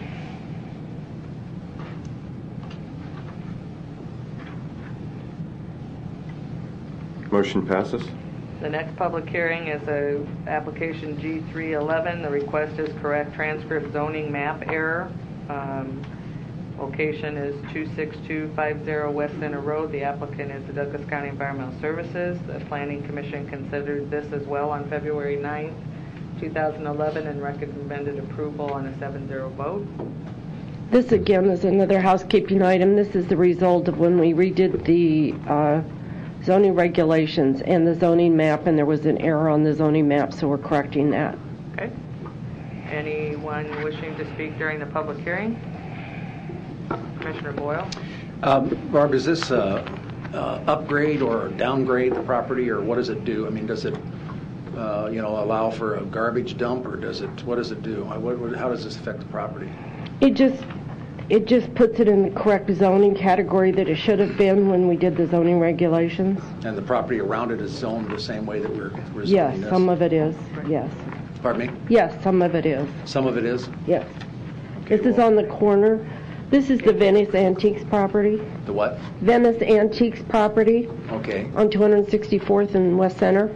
Motion passes. The next public hearing is a application G three eleven. The request is correct transcript zoning map error. Um, location is two six two five zero West Center Road. The applicant is the Douglas County Environmental Services. The Planning Commission considered this as well on February ninth, two thousand eleven and recommended approval on a seven zero vote. This again is another housekeeping item. This is the result of when we redid the uh, zoning regulations and the zoning map, and there was an error on the zoning map, so we're correcting that. Okay. Anyone wishing to speak during the public hearing? Commissioner Boyle? Um, Barb, is this uh, uh, upgrade or downgrade the property, or what does it do? I mean, does it, uh, you know, allow for a garbage dump, or does it? What does it do? What, what, how does this affect the property? It just it just puts it in the correct zoning category that it should have been when we did the zoning regulations. And the property around it is zoned the same way that we're, we're zoning Yes, this? some of it is. Yes. Pardon me? Yes, some of it is. Some of it is? Yes. This is on the corner. This is the Venice Antiques property. The what? Venice Antiques property Okay. on two sixty-fourth and West Center.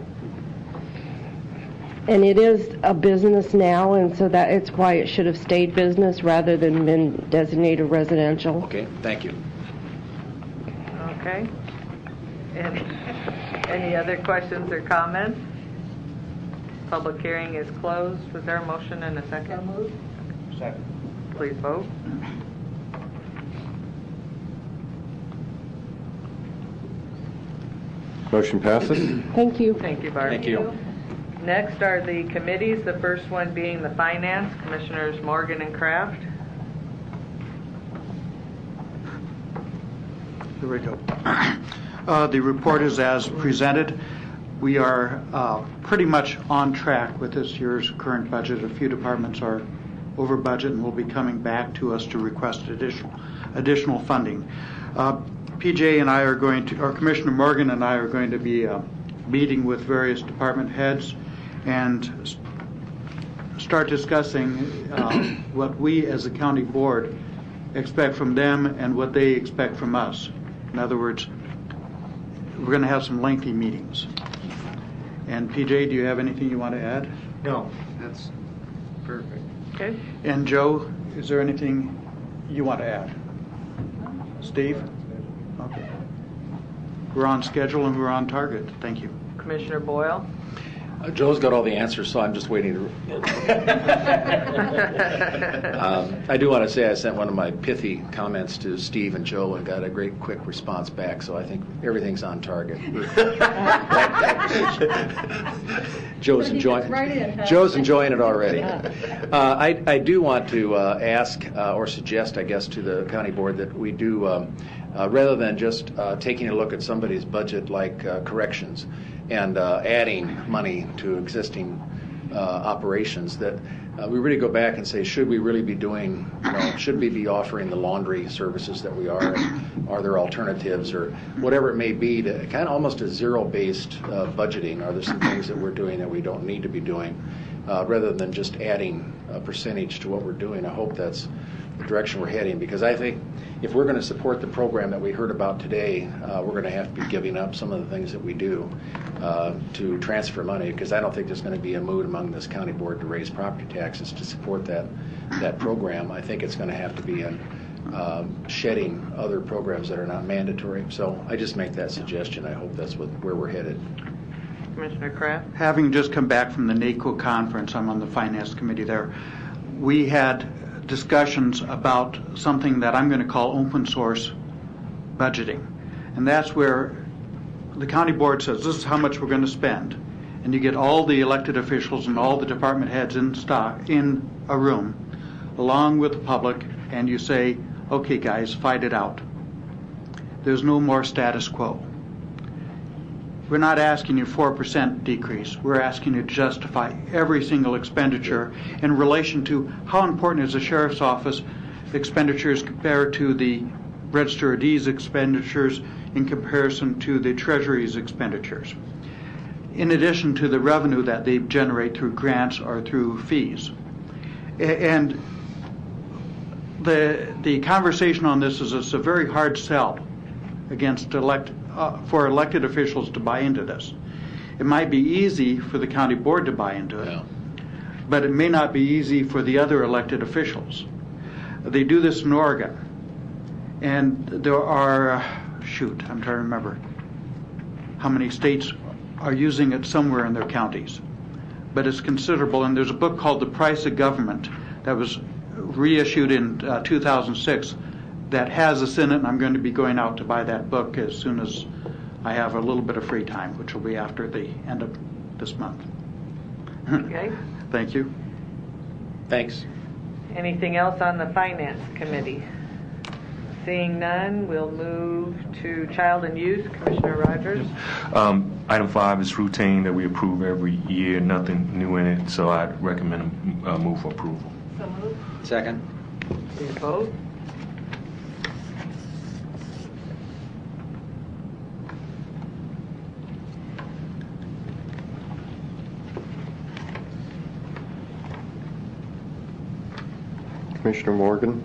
And it is a business now, and so that it's why it should have stayed business rather than been designated residential. Okay, thank you. Okay. Any, any other questions or comments? Public hearing is closed. Was there a motion and a second? So moved. Second. Please vote. Motion passes. Thank you. Thank you, Barb. Thank you. Next are the committees, the first one being the Finance, Commissioners Morgan and Kraft. Here we go. Uh, the report is as presented. We are uh, pretty much on track with this year's current budget. A few departments are over budget and will be coming back to us to request additional additional funding. Uh, P J and I are going to, or Commissioner Morgan and I are going to be uh, meeting with various department heads and start discussing uh, what we as a county board expect from them and what they expect from us. In other words, we're going to have some lengthy meetings. And P J, do you have anything you want to add? No, that's perfect. Okay. And Joe, is there anything you want to add? Steve? Okay. We're on schedule and we're on target. Thank you. Commissioner Boyle? Uh, Joe's got all the answers, so I'm just waiting to... um, I do want to say I sent one of my pithy comments to Steve and Joe and got a great quick response back, so I think everything's on target. Joe's enjoying right Joe's enjoying it already. Uh, I, I do want to uh, ask uh, or suggest, I guess, to the county board that we do, um, uh, rather than just uh, taking a look at somebody's budget like uh, corrections and uh, adding money to existing uh, operations, that uh, we really go back and say, should we really be doing, you know, should we be offering the laundry services that we are, and are there alternatives, or whatever it may be, to kind of almost a zero-based uh, budgeting. Are there some things that we're doing that we don't need to be doing, uh, rather than just adding a percentage to what we're doing? I hope that's the direction we're heading, because I think if we're going to support the program that we heard about today, uh, we're going to have to be giving up some of the things that we do uh, to transfer money, because I don't think there's going to be a mood among this county board to raise property taxes to support that that program. I think it's going to have to be in um, shedding other programs that are not mandatory. So I just make that suggestion. I hope that's what, where we're headed. Commissioner Kraft? Having just come back from the NACO conference, I'm on the finance committee there, we had discussions about something that I'm going to call open source budgeting. And that's where the county board says, this is how much we're going to spend. And you get all the elected officials and all the department heads in stock in a room, along with the public, and you say, okay guys, fight it out. There's no more status quo. we're not asking you four percent decrease. We're asking you to justify every single expenditure in relation to how important is the sheriff's office expenditures compared to the Register of Deeds expenditures in comparison to the Treasury's expenditures, in addition to the revenue that they generate through grants or through fees. And the the conversation on this is it's a very hard sell against elect uh, for elected officials to buy into this. It might be easy for the county board to buy into it, yeah. but it may not be easy for the other elected officials. They do this in Oregon, and there are, shoot, I'm trying to remember how many states are using it somewhere in their counties, but it's considerable. And there's a book called The Price of Government that was reissued in uh, two thousand six that has this in it, and I'm going to be going out to buy that book as soon as I have a little bit of free time, which will be after the end of this month. Okay. Thank you. Thanks. Anything else on the Finance Committee? Seeing none, we'll move to Child and Youth. Commissioner Rogers. Um, item five is routine that we approve every year, nothing new in it, so I'd recommend a uh, move for approval. So moved. Second. Please vote. Commissioner Morgan?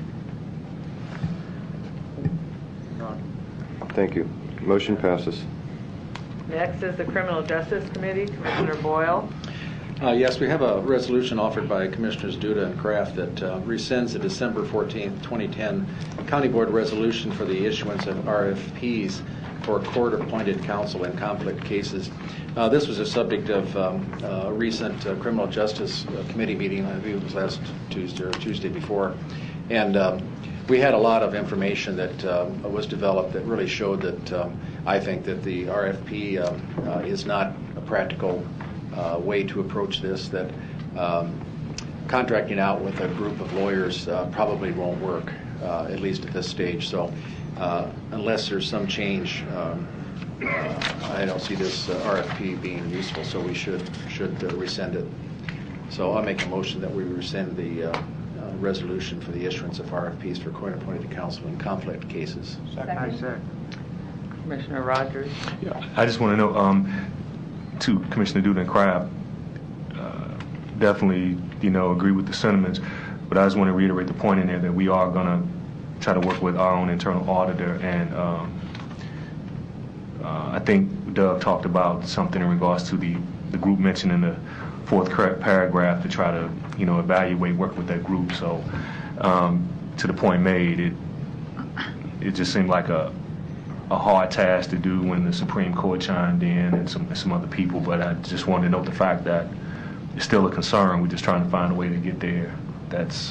Thank you. Motion passes. Next is the Criminal Justice Committee. Commissioner Boyle. Uh, yes, we have a resolution offered by Commissioners Duda and Kraft that uh, rescinds the December fourteenth, twenty ten County Board resolution for the issuance of R F Ps for court-appointed counsel in conflict cases. Uh, this was a subject of um, a recent uh, Criminal Justice uh, Committee meeting. I believe it was last Tuesday or Tuesday before. And um, we had a lot of information that uh, was developed that really showed that um, I think that the R F P um, uh, is not a practical uh, way to approach this, that um, contracting out with a group of lawyers uh, probably won't work, uh, at least at this stage. So uh, unless there's some change, um, uh, I don't see this uh, R F P being useful, so we should, should uh, rescind it. So I'll make a motion that we rescind the uh, uh, resolution for the issuance of R F Ps for court-appointed counsel in conflict cases. Second. Commissioner Rogers. Yeah, I just want to know, um, to Commissioner Duda and Kraft, uh, definitely, you know, agree with the sentiments, but I just want to reiterate the point in there that we are going to try to work with our own internal auditor, and um, uh, I think Doug talked about something in regards to the, the group mentioned in the fourth paragraph to try to, you know, evaluate, work with that group. So um, to the point made, it it just seemed like a a hard task to do when the Supreme Court chimed in and some some other people, but I just wanted to note the fact that it's still a concern. We're just trying to find a way to get there that's,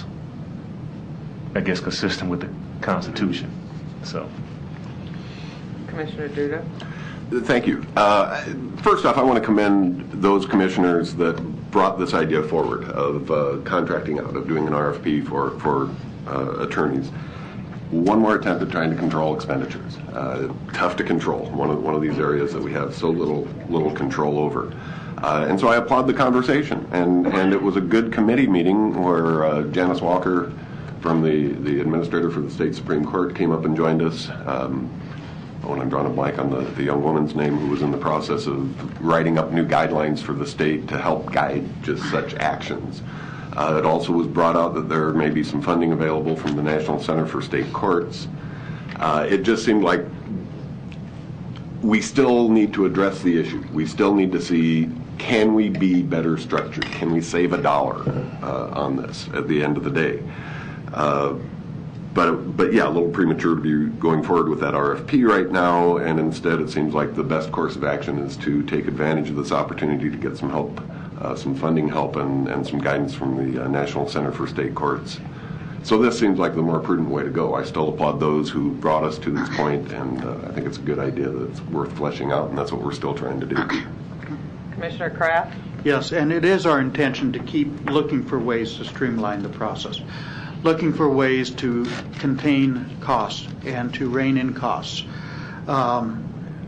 I guess, consistent with the Constitution. So, Commissioner Duda. Thank you. Uh, first off, I want to commend those commissioners that brought this idea forward of uh, contracting out, of doing an R F P for, for uh, attorneys. One more attempt at trying to control expenditures. Uh, tough to control. One of one of these areas that we have so little little control over. Uh, and so I applaud the conversation. And and it was a good committee meeting where uh, Janice Walker, from the the administrator for the state Supreme Court, came up and joined us. Um, when I'm drawing a blank on the, the young woman's name who was in the process of writing up new guidelines for the state to help guide just such actions. Uh, it also was brought out that there may be some funding available from the National Center for State Courts. Uh, it just seemed like we still need to address the issue. We still need to see, can we be better structured? Can we save a dollar uh, on this at the end of the day? Uh, but, but yeah, a little premature to be going forward with that R F P right now, and instead it seems like the best course of action is to take advantage of this opportunity to get some help, uh, some funding help, and, and some guidance from the uh, National Center for State Courts. So this seems like the more prudent way to go. I still applaud those who brought us to this point, and uh, I think it's a good idea that's worth fleshing out, and that's what we're still trying to do. Commissioner Kraft? Yes, and it is our intention to keep looking for ways to streamline the process, looking for ways to contain costs and to rein in costs. Um,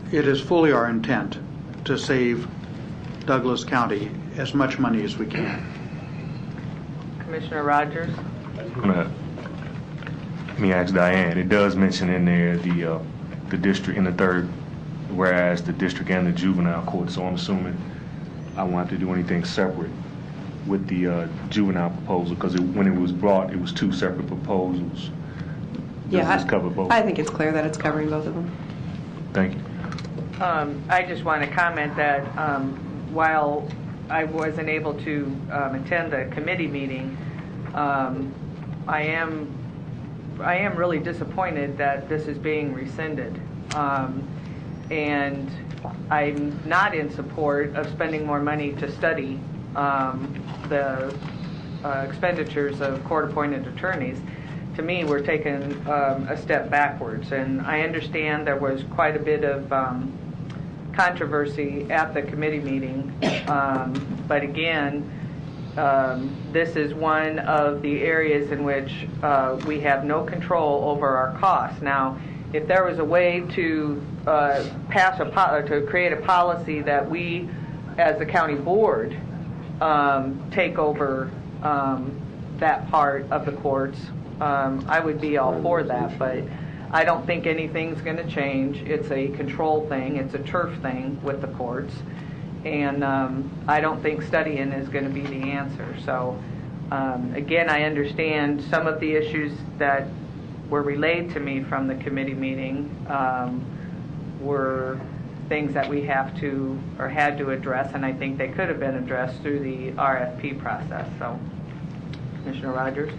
it is fully our intent to save Douglas County as much money as we can. Commissioner Rogers? I'm gonna, let me ask Diane. It does mention in there the uh, the district in the third, whereas the district and the juvenile court. So I'm assuming I won't have to do anything separate with the uh, juvenile proposal, because when it was brought, it was two separate proposals. Does Yeah, this cover both? I think it's clear that it's covering both of them. Thank you. Um, I just want to comment that um, while I wasn't able to um, attend the committee meeting, um, I am I am really disappointed that this is being rescinded. Um, and I'm not in support of spending more money to study um, the uh, expenditures of court-appointed attorneys. To me, we're taking um, a step backwards, and I understand there was quite a bit of um, controversy at the committee meeting, um, but again, um, this is one of the areas in which uh, we have no control over our costs. Now, if there was a way to uh, pass a po- to create a policy that we, as the county board, um, take over um, that part of the courts, um, I would be all for that. But I don't think anything's going to change. It's a control thing. It's a turf thing with the courts. And um, I don't think studying is going to be the answer. So, um, again, I understand some of the issues that were relayed to me from the committee meeting um, were things that we have to or had to address, and I think they could have been addressed through the R F P process. So, Commissioner Rogers?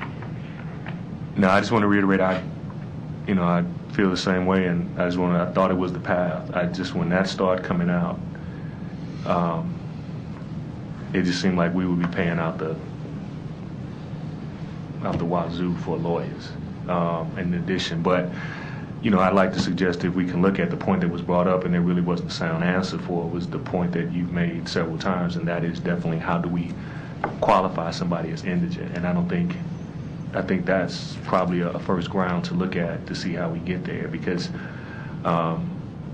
No, I just want to reiterate, I, you know, I feel the same way, and I just want to, I thought it was the path. I just, when that started coming out, um, it just seemed like we would be paying out the, out the wazoo for lawyers, um, in addition. But, you know, I'd like to suggest if we can look at the point that was brought up, and there really wasn't a sound answer for, was the point that you've made several times, and that is definitely how do we qualify somebody as indigent. And I don't think, I think that's probably a first ground to look at to see how we get there, because um,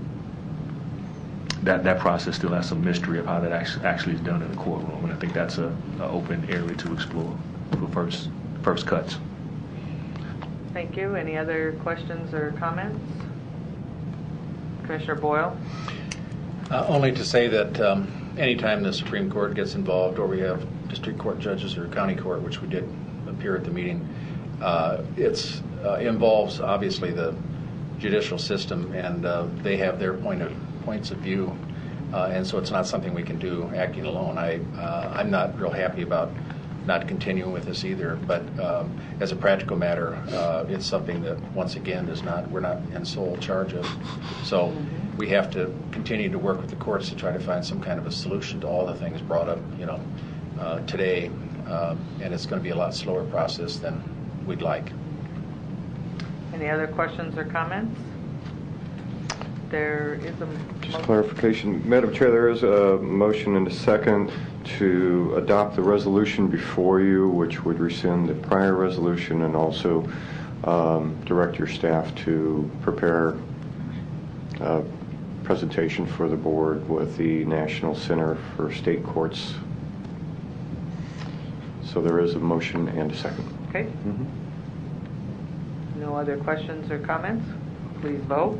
that that process still has some mystery of how that actually, actually is done in the courtroom, and I think that's a, a open area to explore for first first cuts. Thank you. Any other questions or comments? Commissioner Boyle? Uh, only to say that um, anytime the Supreme Court gets involved, or we have district court judges or county court, which we did appear at the meeting, uh, it's uh, involves obviously the judicial system, and uh, they have their point of points of view, uh, and so it's not something we can do acting alone. I uh, I'm not real happy about not continuing with this either, but um, as a practical matter, uh, it's something that once again is not we're not in sole charge of. So mm-hmm. we have to continue to work with the courts to try to find some kind of a solution to all the things brought up, you know, uh, today, uh, and it's going to be a lot slower process than we'd like. Any other questions or comments? There is a Just clarification, Madam Chair, there is a motion and a second to adopt the resolution before you, which would rescind the prior resolution, and also um, direct your staff to prepare a presentation for the board with the National Center for State Courts. So there is a motion and a second. Okay. Mm-hmm. No other questions or comments? Please vote.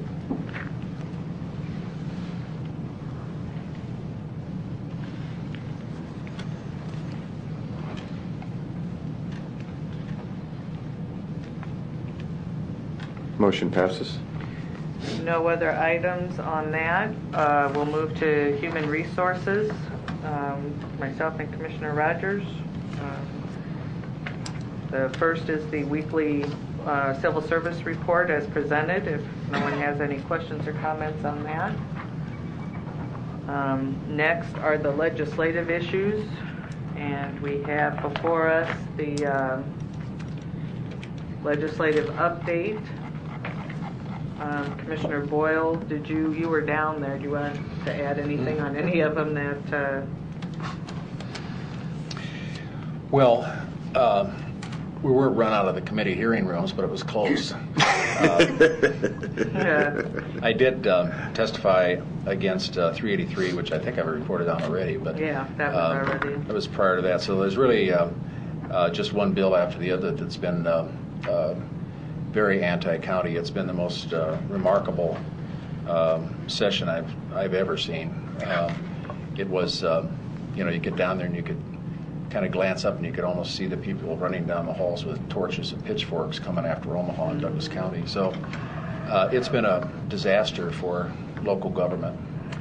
Motion passes. No other items on that. Uh, we'll move to Human Resources. Um, myself and Commissioner Rogers. Um, the first is the weekly uh, Civil Service Report as presented, if no one has any questions or comments on that. Um, next are the legislative issues, and we have before us the uh, legislative update. Um, Commissioner Boyle, did you, you were down there, do you want to add anything on any of them that... Uh... Well, uh, we were run out of the committee hearing rooms, but it was close. Uh, I did um, testify against uh, three eighty-three, which I think I've reported on already. But yeah, that was um, already. It was prior to that. So there's really uh, uh, just one bill after the other that's been uh, uh, very anti-county. It's been the most uh, remarkable um, session I've I've ever seen. Uh, it was, uh, you know, you get down there and you could kind of glance up and you could almost see the people running down the halls with torches and pitchforks coming after Omaha and Douglas County. So uh, it's been a disaster for local government.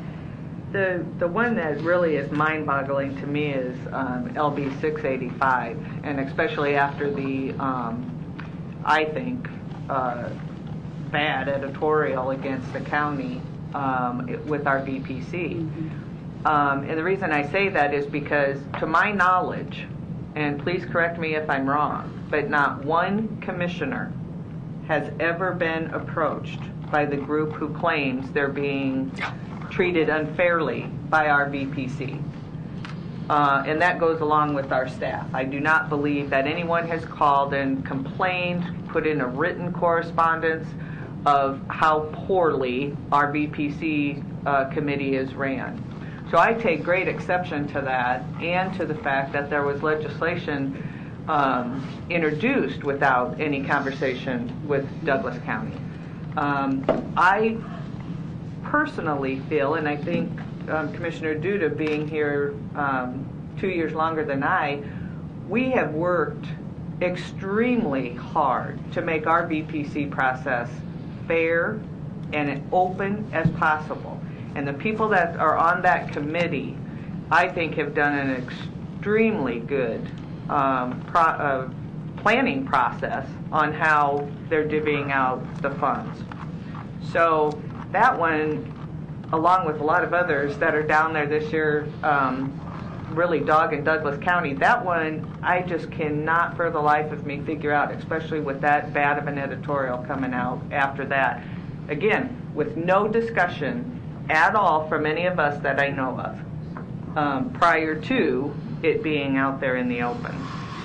The the one that really is mind-boggling to me is um, L B six eighty-five, and especially after the, um, I think, uh, bad editorial against the county um, with our V P C. Mm-hmm. Um, and the reason I say that is because, to my knowledge, and please correct me if I'm wrong, but not one commissioner has ever been approached by the group who claims they're being treated unfairly by our V P C. Uh, and that goes along with our staff. I do not believe that anyone has called and complained, put in a written correspondence of how poorly our V P C uh, committee is ran. So I take great exception to that, and to the fact that there was legislation um, introduced without any conversation with Douglas County. Um, I personally feel, and I think um, Commissioner Duda being here um, two years longer than I, we have worked extremely hard to make our V P C process fair and as open as possible. And the people that are on that committee, I think, have done an extremely good um, pro uh, planning process on how they're divvying out the funds. So that one, along with a lot of others that are down there this year, um, really dogging Douglas County, that one I just cannot for the life of me figure out, especially with that bad of an editorial coming out after that. Again, with no discussion at all from any of us that I know of um, prior to it being out there in the open.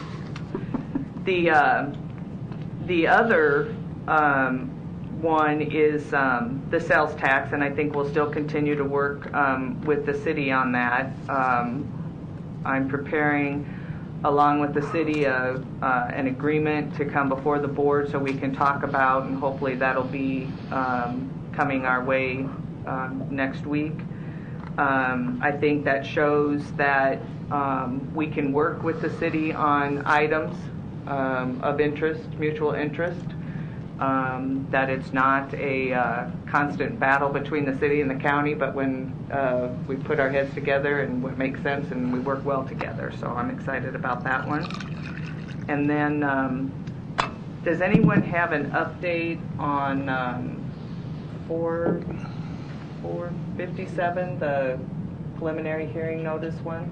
The uh, the other um, one is um, the sales tax, and I think we'll still continue to work um, with the city on that. Um, I'm preparing, along with the city, uh, uh, an agreement to come before the board so we can talk about, and hopefully that'll be um, coming our way um, next week. Um, I think that shows that um, we can work with the city on items um, of interest, mutual interest, um, that it's not a uh, constant battle between the city and the county, but when uh, we put our heads together and what makes sense and we work well together. So I'm excited about that one. And then, um, does anyone have an update on um, four fifty-seven, the preliminary hearing notice one?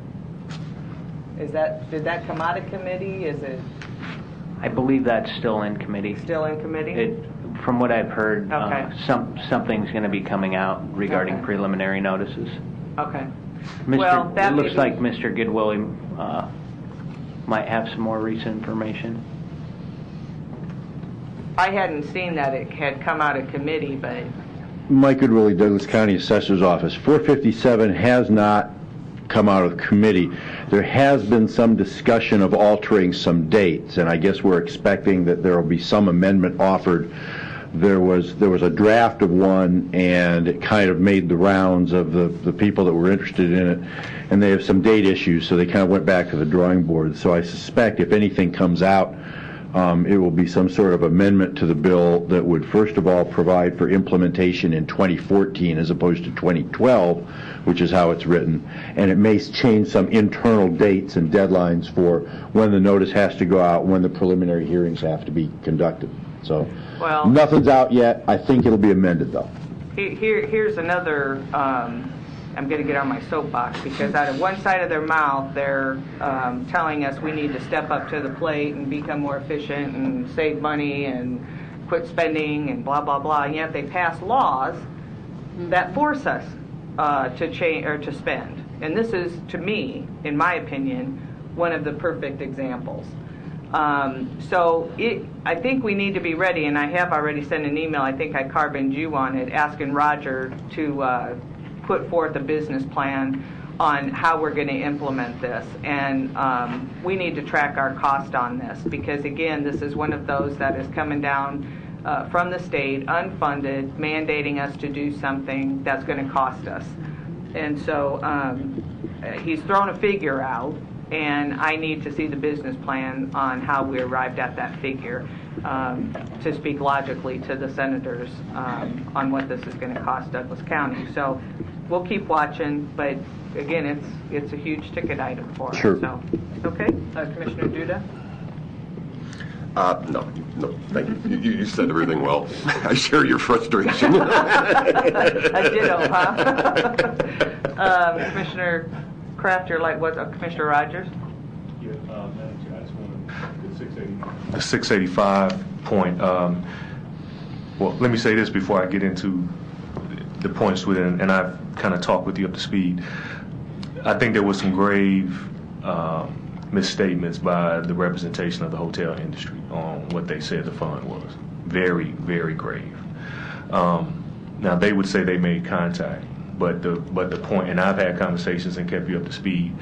Is that, did that come out of committee? Is it I believe that's still in committee. still in committee? It, from what I've heard, Okay. uh, some something's going to be coming out regarding Okay. preliminary notices. Okay. Mister Well, that it may looks be- like Mister Goodwillie uh, might have some more recent information. I hadn't seen that it had come out of committee, but Mike Goodwillie, Douglas County Assessor's Office. four fifty-seven has not come out of committee. There has been some discussion of altering some dates, and I guess we're expecting that there will be some amendment offered. There was there was a draft of one, and it kind of made the rounds of the, the people that were interested in it, and they have some date issues, so they kind of went back to the drawing board. So I suspect if anything comes out, Um, it will be some sort of amendment to the bill that would first of all provide for implementation in twenty fourteen as opposed to twenty twelve, which is how it's written, and it may change some internal dates and deadlines for when the notice has to go out, when the preliminary hearings have to be conducted. So Well- nothing's out yet. I think it'll be amended though. he- here, here's another, um, I'm going to get on my soapbox, because out of one side of their mouth, they're um, telling us we need to step up to the plate and become more efficient and save money and quit spending and blah, blah, blah. And yet they pass laws that force us uh, to change or to spend. And this is, to me, in my opinion, one of the perfect examples. Um, so it, I think we need to be ready, and I have already sent an email, I think I carboned you on it, asking Roger to uh, put forth a business plan on how we're going to implement this. And um, we need to track our cost on this, because again, this is one of those that is coming down uh, from the state, unfunded, mandating us to do something that's going to cost us. And so um, he's thrown a figure out, and I need to see the business plan on how we arrived at that figure, um, to speak logically to the senators um, on what this is going to cost Douglas County. So we'll keep watching, but again, it's it's a huge ticket item for us. Sure. So, okay, uh, Commissioner Duda. Uh, no, no, thank you. You, you said everything well. I share your frustration. A ditto, huh? um, Commissioner Kraft, you're like what? Uh, Commissioner Rogers. Yeah, uh, Madam Chair, I just want the six eighty. The six eighty-five point. Um, well, let me say this before I get into the points with it, and I've kind of talked with you up to speed. I think there was some grave um, misstatements by the representation of the hotel industry on what they said the fund was. Very, very grave. Um, now they would say they made contact, but the but the point, and I've had conversations and kept you up to speed.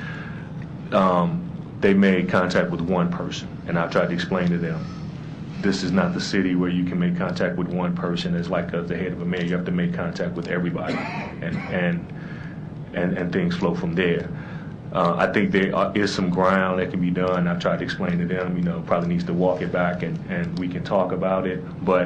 Um, they made contact with one person, and I tried to explain to them, this is not the city where you can make contact with one person. It's like uh, the head of a mayor. You have to make contact with everybody, and and and, and things flow from there. Uh, I think there are, is some ground that can be done. I've tried to explain to them, you know, probably needs to walk it back, and, and we can talk about it. But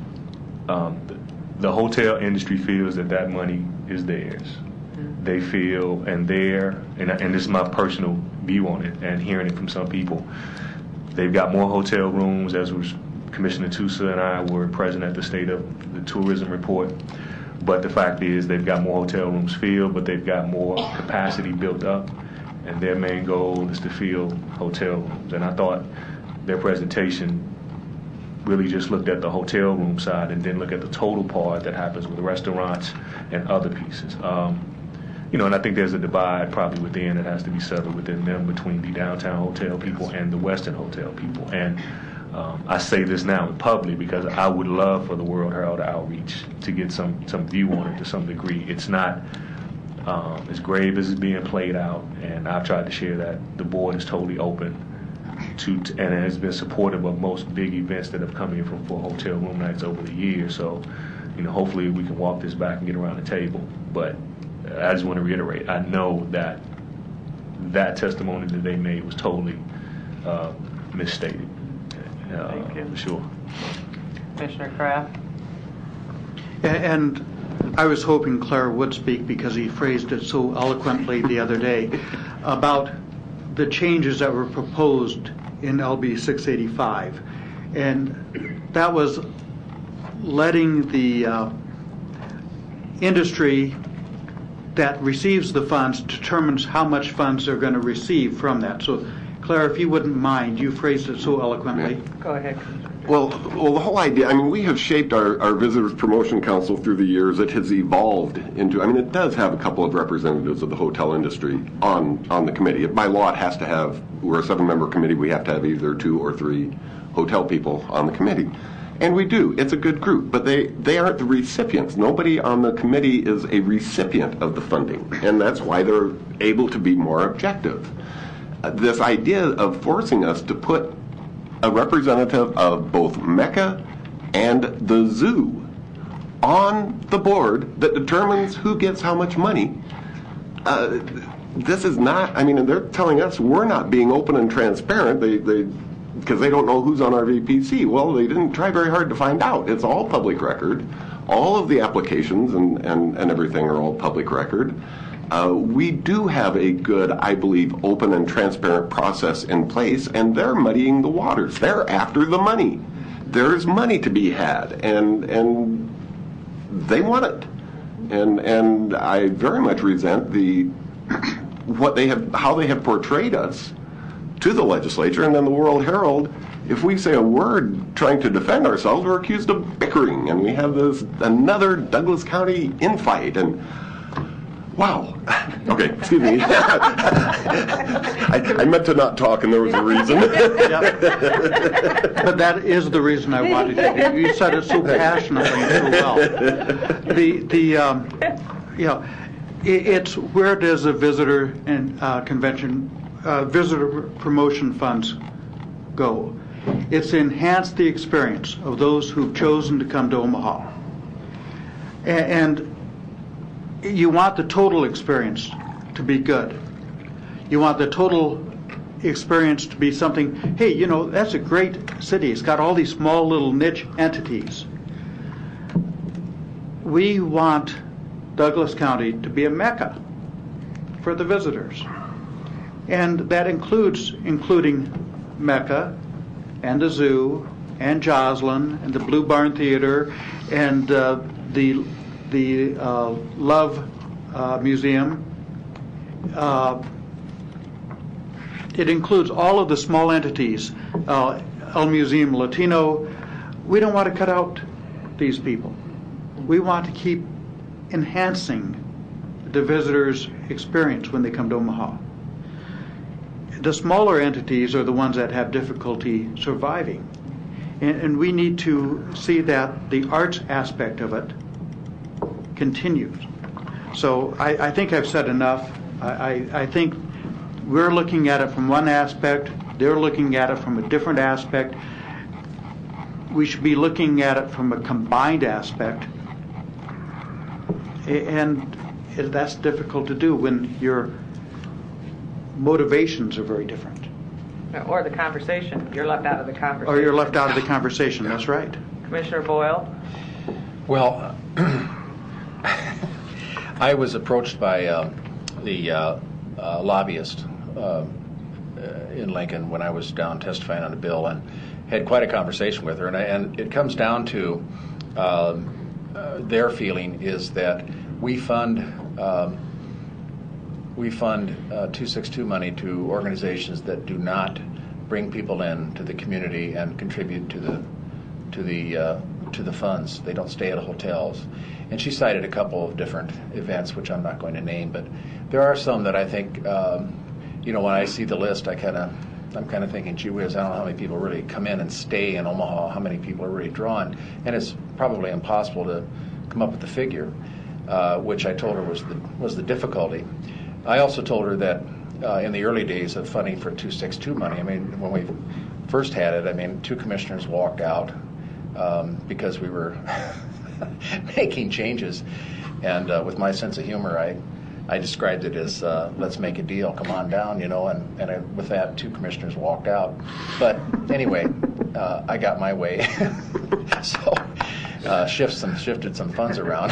um, the, the hotel industry feels that that money is theirs. They feel, and they're, and, and this is my personal view on it, and hearing it from some people, they've got more hotel rooms, as was Commissioner Tusa and I were present at the State of the Tourism Report. But the fact is they've got more hotel rooms filled, but they've got more capacity built up. And their main goal is to fill hotel rooms. And I thought their presentation really just looked at the hotel room side and didn't look at the total part that happens with restaurants and other pieces. Um, you know, and I think there's a divide probably within that has to be settled within them between the downtown hotel people and the western hotel people. And um, I say this now in public because I would love for the World Herald outreach to get some, some view on it to some degree. It's not Um, as grave as it's being played out, and I've tried to share that the board is totally open to, to and has been supportive of most big events that have come in from for hotel room nights over the years. So, you know, hopefully we can walk this back and get around the table. But I just want to reiterate, I know that that testimony that they made was totally uh, misstated. Uh, Thank you. For sure. Commissioner Kraft. And I was hoping Claire would speak because he phrased it so eloquently the other day about the changes that were proposed in L B six eighty-five. And that was letting the uh, industry that receives the funds determines how much funds they're going to receive from that. So, Claire, if you wouldn't mind, you phrased it so eloquently. Go ahead. Well, well, the whole idea, I mean, we have shaped our, our Visitors Promotion Council through the years. It has evolved into, I mean, it does have a couple of representatives of the hotel industry on, on the committee. By law, it has to have, we're a seven-member committee, we have to have either two or three hotel people on the committee. And we do. It's a good group, but they, they aren't the recipients. Nobody on the committee is a recipient of the funding, and that's why they're able to be more objective. Uh, this idea of forcing us to put a representative of both Mecca and the zoo on the board that determines who gets how much money. Uh, this is not, I mean, they're telling us we're not being open and transparent they, they, because they don't know who's on our V P C. Well, they didn't try very hard to find out. It's all public record. All of the applications and, and, and everything are all public record. Uh, we do have a good, I believe, open and transparent process in place, and they're muddying the waters. They're after the money. There's money to be had, and and they want it. And and I very much resent the what they have, how they have portrayed us to the legislature, and then the World Herald. If we say a word trying to defend ourselves, we're accused of bickering, and we have this another Douglas County infight. And Wow. Okay, excuse me. I, I meant to not talk, and there was a reason. But that is the reason I wanted to. You said it so passionately and so well. The the um, you know, it, it's where does the visitor and uh, convention uh, visitor promotion funds go? It's to enhance the experience of those who've chosen to come to Omaha, and. and you want the total experience to be good. You want the total experience to be something, hey, you know, that's a great city. It's got all these small little niche entities. We want Douglas County to be a mecca for the visitors. And that includes including Mecca and the zoo and Joslin and the Blue Barn Theater and uh, the the uh, Love uh, Museum. Uh, it includes all of the small entities, uh, El Museum Latino. We don't want to cut out these people. We want to keep enhancing the visitors' experience when they come to Omaha. The smaller entities are the ones that have difficulty surviving. And, and we need to see that the arts aspect of it continues. So I, I think I've said enough. I, I, I think we're looking at it from one aspect, they're looking at it from a different aspect. We should be looking at it from a combined aspect, and that's difficult to do when your motivations are very different. Or the conversation. You're left out of the conversation. Or you're left out of the conversation, that's right. Commissioner Boyle? Well, I was approached by uh, the uh, uh, lobbyist uh, in Lincoln when I was down testifying on a bill, and had quite a conversation with her. And, I, and it comes down to um, uh, their feeling is that we fund um, we fund uh, two sixty-two money to organizations that do not bring people in to the community and contribute to the to the uh, to the funds. They don't stay at hotels. And she cited a couple of different events, which I'm not going to name, but there are some that I think, um, you know, when I see the list, I kind of, I'm kind of thinking, gee whiz, I don't know how many people really come in and stay in Omaha, how many people are really drawn, and it's probably impossible to come up with the figure, uh, which I told her was the was the difficulty. I also told her that uh, in the early days of funding for two sixty-two money, I mean, when we first had it, I mean, two commissioners walked out um, because we were making changes, and uh, with my sense of humor, I I described it as uh, let's make a deal, come on down, you know, and, and I, with that, two commissioners walked out. But anyway, uh, I got my way, so uh, shift some, shifted some funds around.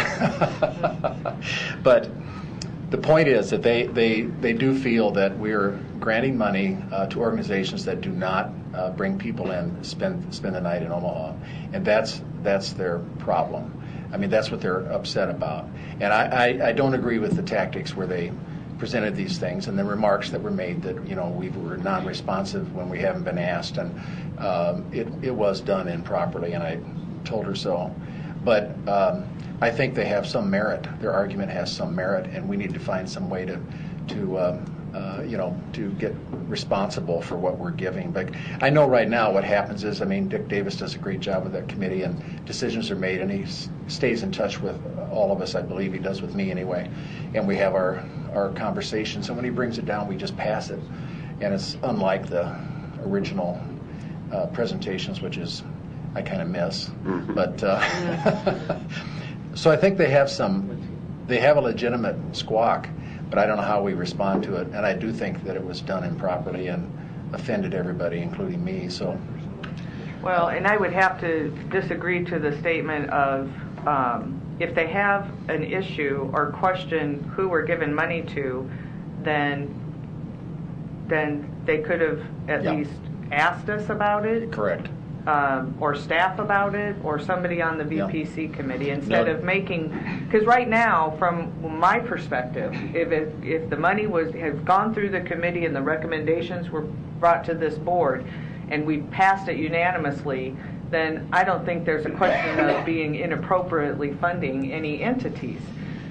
But the point is that they, they, they do feel that we're granting money uh, to organizations that do not uh, bring people in, spend spend the night in Omaha, and that's that's their problem. I mean, that's what they're upset about. And I, I, I don't agree with the tactics where they presented these things and the remarks that were made that, you know, we were non-responsive when we haven't been asked, and um, it, it was done improperly, and I told her so. But um, I think they have some merit. Their argument has some merit, and we need to find some way to, to um, uh, you know, to get responsible for what we're giving. But I know right now what happens is, I mean, Dick Davis does a great job with that committee, and decisions are made, and he s- stays in touch with all of us. I believe he does with me anyway. And we have our, our conversations, and when he brings it down, we just pass it. And it's unlike the original uh, presentations, which is I kind of miss. Mm-hmm. But uh, so I think they have some, they have a legitimate squawk, but I don't know how we respond to it. And I do think that it was done improperly and offended everybody, including me. So, well, and I would have to disagree to the statement of um, if they have an issue or question who we're giving money to, then then they could have at yeah. least asked us about it. Correct. Um, or staff about it, or somebody on the V P C yeah. committee, instead no. of making, because right now, from my perspective, if it, if the money was has gone through the committee and the recommendations were brought to this board, and we passed it unanimously, then I don't think there's a question of being inappropriately funding any entities.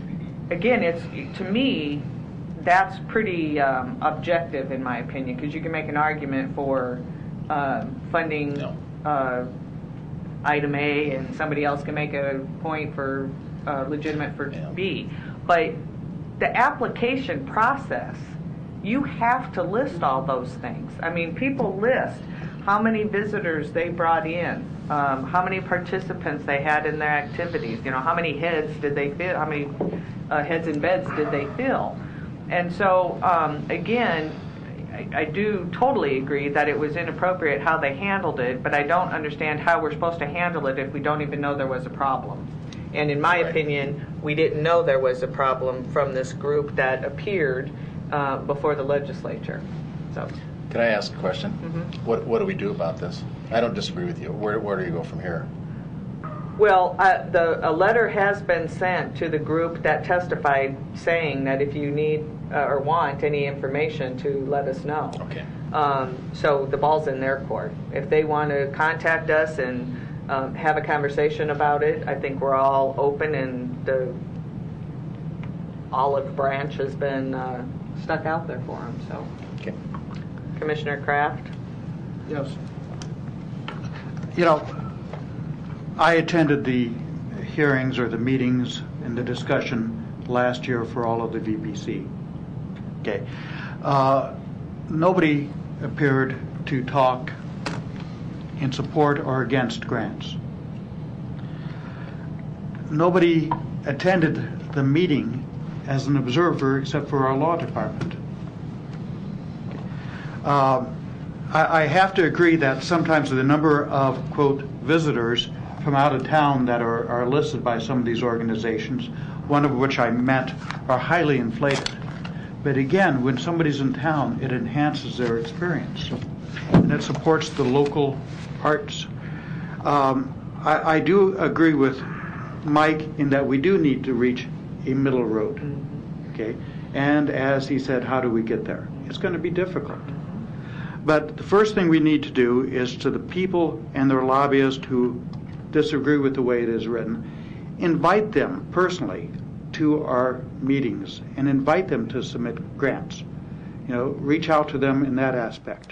again, it's, to me, that's pretty um, objective in my opinion, because you can make an argument for um, funding uh, item A, and somebody else can make a point for uh, legitimate for B. But the application process, you have to list all those things. I mean, people list how many visitors they brought in, um, how many participants they had in their activities, you know, how many heads did they fill, how many uh, heads and beds did they fill. And so, um, again, I, I do totally agree that it was inappropriate how they handled it, but I don't understand how we're supposed to handle it if we don't even know there was a problem. And in my opinion, we didn't know there was a problem from this group that appeared uh, before the legislature. So, can I ask a question? Mm-hmm. What What do we do about this? I don't disagree with you. Where Where do you go from here? Well, uh, the, a letter has been sent to the group that testified saying that if you need uh, or want any information to let us know. Okay. Um, so the ball's in their court. If they want to contact us and um, have a conversation about it, I think we're all open, and the olive branch has been uh, stuck out there for them. So. Okay. Commissioner Kraft? Yes. You know, I attended the hearings or the meetings and the discussion last year for all of the V P C. Okay. Uh, nobody appeared to talk in support or against grants. Nobody attended the meeting as an observer except for our law department. Uh, I, I have to agree that sometimes the number of, quote, visitors from out of town that are, are listed by some of these organizations, one of which I met, are highly inflated. But again, when somebody's in town, it enhances their experience, and it supports the local arts. Um, I, I do agree with Mike in that we do need to reach a middle road, okay? And as he said, how do we get there? It's going to be difficult. But the first thing we need to do is, to the people and their lobbyists who disagree with the way it is written, invite them personally to our meetings and invite them to submit grants. You know, reach out to them in that aspect.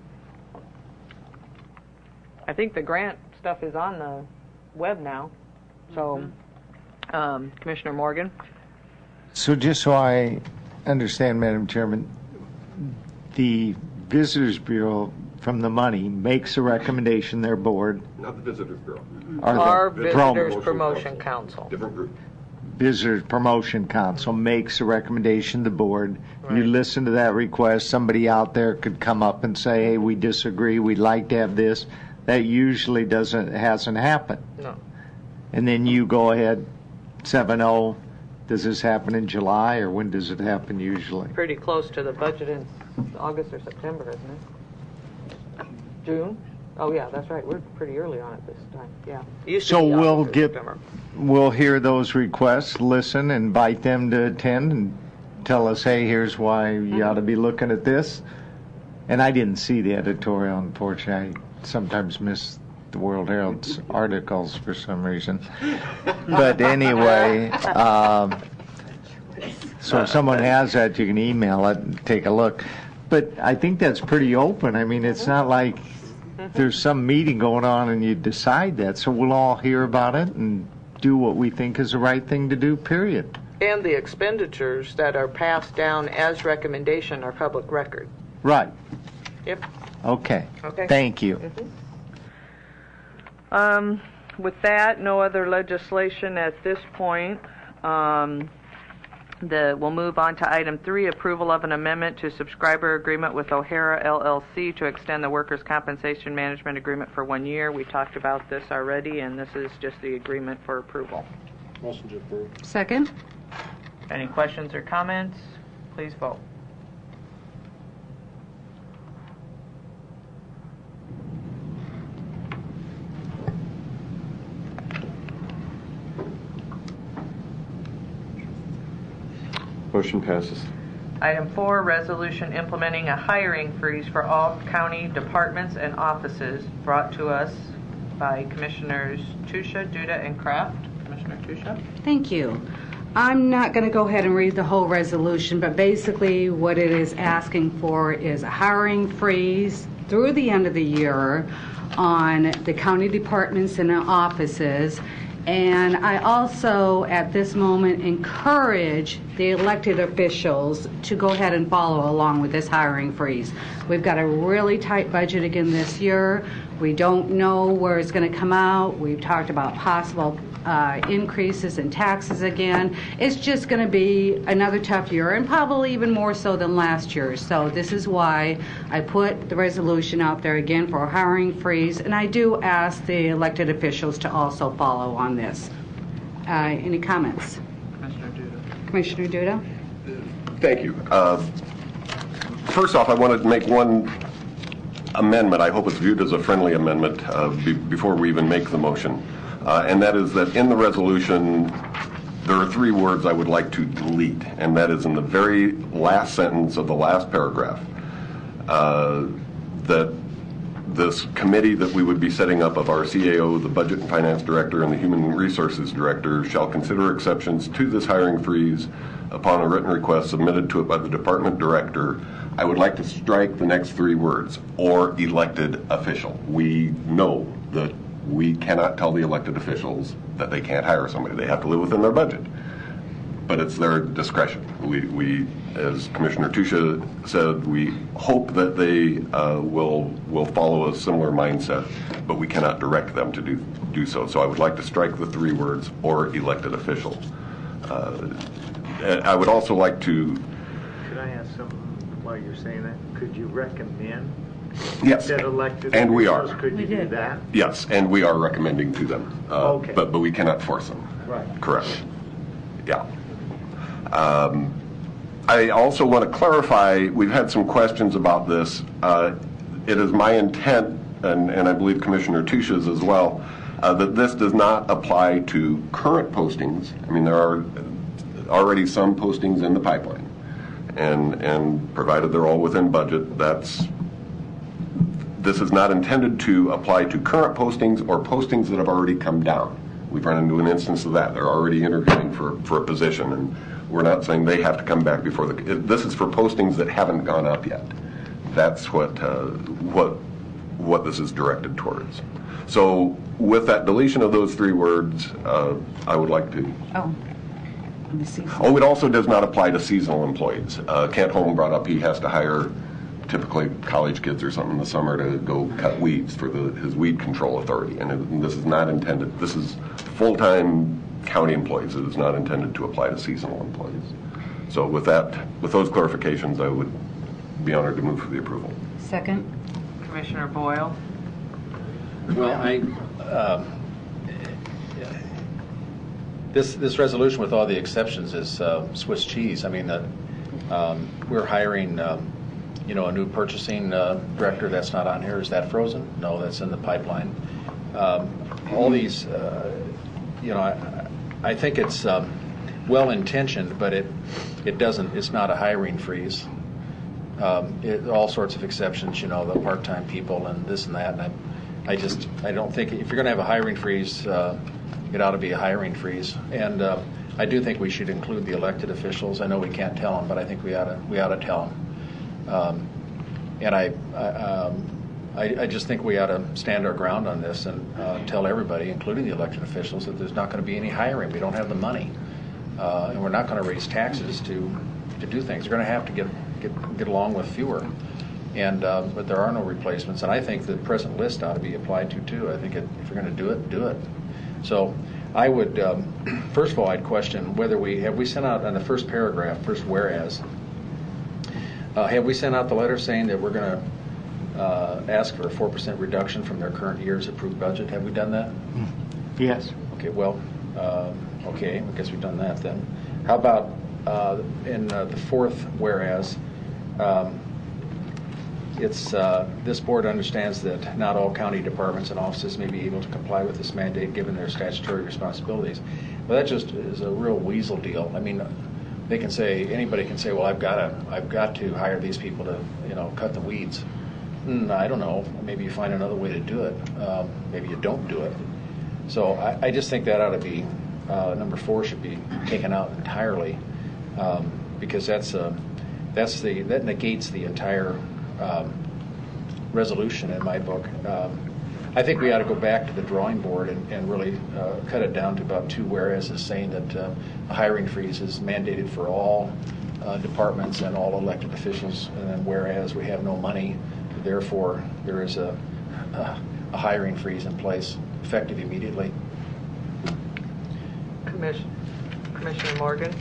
I think the grant stuff is on the web now. So, um, Commissioner Morgan? So just so I understand, Madam Chairman, the Visitors Bureau from the money makes a recommendation, their board. Not the Visitors Bureau. Or Our the Visitors Promotion Promotion Council. Different group. Visitors Promotion Council makes a recommendation to the board. Right. You listen to that request. Somebody out there could come up and say, hey, we disagree, we'd like to have this. That usually doesn't hasn't happened. No. And then you go ahead, seven oh, does this happen in July, or when does it happen usually? Pretty close to the budget in August or September, isn't it? June? Oh, yeah, that's right. We're pretty early on it this time. Yeah. It used to So be we'll August or get, September. we'll hear those requests, listen, invite them to attend, and tell us, hey, here's why you ought to be looking at this. And I didn't see the editorial, unfortunately. I sometimes miss the World Herald's articles for some reason. But anyway, um, so if someone has that, you can email it and take a look. But I think that's pretty open. I mean, it's not like there's some meeting going on and you decide that. So we'll all hear about it and do what we think is the right thing to do, period. And the expenditures that are passed down as recommendation are public record. Right. Yep. Okay. Okay. Thank you. Mm-hmm. Um, with that, no other legislation at this point. Um, the, we'll move on to item three, approval of an amendment to subscriber agreement with O'Hara L L C to extend the workers' compensation management agreement for one year. We talked about this already, and this is just the agreement for approval. Motion to approve. Second? Any questions or comments? Please vote. Motion passes. Item four, resolution implementing a hiring freeze for all county departments and offices, brought to us by Commissioners Tusha, Duda, and Kraft. Commissioner Tusha? Thank you. I'm not going to go ahead and read the whole resolution, but basically what it is asking for is a hiring freeze through the end of the year on the county departments and offices. And I also, at this moment, encourage the elected officials to go ahead and follow along with this hiring freeze. We've got a really tight budget again this year. We don't know where it's going to come out. We've talked about possible uh, increases in taxes again. It's just going to be another tough year, and probably even more so than last year. So this is why I put the resolution out there again for a hiring freeze, and I do ask the elected officials to also follow on this. Uh, any comments? Commissioner Duda. Commissioner Duda? Thank you. Uh, first off, I wanted to make one amendment. I hope it's viewed as a friendly amendment uh, be before we even make the motion. Uh, and that is that in the resolution, there are three words I would like to delete, and that is in the very last sentence of the last paragraph, uh, that this committee that we would be setting up of our C A O, the Budget and Finance Director, and the Human Resources Director shall consider exceptions to this hiring freeze upon a written request submitted to it by the Department Director. I would like to strike the next three words, or elected official. We know that we cannot tell the elected officials that they can't hire somebody. They have to live within their budget. But it's their discretion. We, we as Commissioner Tusha said, we hope that they uh, will will follow a similar mindset, but we cannot direct them to do, do so. So I would like to strike the three words, or elected official. Uh, I would also like to... Could I ask something while you're saying that? Could you recommend Yes, that elected and we are. officials, could you do that? Yes, and we are recommending to them. Uh, Okay. But, but we cannot force them. Right. Correct. Yeah. Um, I also want to clarify, we've had some questions about this. Uh, it is my intent, and, and I believe Commissioner Tusha's as well, uh, that this does not apply to current postings. I mean, there are already some postings in the pipeline. And, and provided they're all within budget, that's this is not intended to apply to current postings or postings that have already come down. We've run into an instance of that. They're already interviewing for, for a position, and we're not saying they have to come back before the... This is for postings that haven't gone up yet. That's what, uh, what, what this is directed towards. So with that deletion of those three words, uh, I would like to... Oh. Let me see. Oh, it also does not apply to seasonal employees. Uh, Kent Holm brought up he has to hire typically college kids or something in the summer to go cut weeds for the, his weed control authority, and, it, and this is not intended. This is full-time county employees. It is not intended to apply to seasonal employees. So with that, with those clarifications, I would be honored to move for the approval. Second. Commissioner Boyle? Well, I, um, this this resolution with all the exceptions is uh, Swiss cheese. I mean, uh, um, we're hiring, um, you know, a new purchasing uh, director. That's not on here. Is that frozen? No, that's in the pipeline. Um, all these, uh, you know, I, I think it's um, well intentioned, but it it doesn't. It's not a hiring freeze. Um, it, all sorts of exceptions, you know, the part-time people and this and that. And I, I just, I don't think if you're going to have a hiring freeze, uh, it ought to be a hiring freeze. And uh, I do think we should include the elected officials. I know we can't tell them, but I think we ought to, we ought to tell them. Um, and I, I, um, I, I just think we ought to stand our ground on this and uh, tell everybody, including the elected officials, that there's not going to be any hiring. We don't have the money, uh, and we're not going to raise taxes to to do things. We're going to have to get get get along with fewer. And uh, but there are no replacements, and I think the present list ought to be applied to too. I think it, if you're going to do it, do it. So I would um, first of all, I'd question whether we have we sent out on the first paragraph, first whereas, uh, have we sent out the letter saying that we're going to uh, ask for a four percent reduction from their current year's approved budget? Have we done that? Yes. Okay. Well, uh, okay. I guess we've done that then. How about uh, in uh, the fourth whereas? Um, It's, uh, this board understands that not all county departments and offices may be able to comply with this mandate given their statutory responsibilities. But that just is a real weasel deal. I mean, they can say, anybody can say, well, I've got to, I've got to hire these people to, you know, cut the weeds. Mm, I don't know. Maybe you find another way to do it. Um, maybe you don't do it. So I, I just think that ought to be uh, number four should be taken out entirely, um, because that's uh, that's the that negates the entire um, resolution in my book. Um, I think we ought to go back to the drawing board and, and really uh, cut it down to about two whereases, saying that uh, a hiring freeze is mandated for all uh, departments and all elected officials, and then whereas we have no money, therefore there is a, a, a hiring freeze in place, effective immediately. Commission, Commissioner Morgan.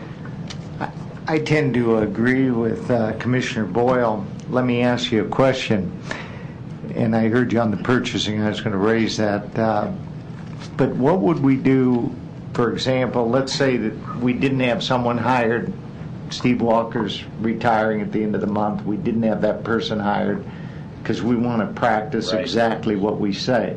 I tend to agree with uh, Commissioner Boyle. Let me ask you a question. And I heard you on the purchasing, I was going to raise that. Uh, but what would we do, for example, let's say that we didn't have someone hired, Steve Walker's retiring at the end of the month, we didn't have that person hired because we want to practice Right. exactly what we say.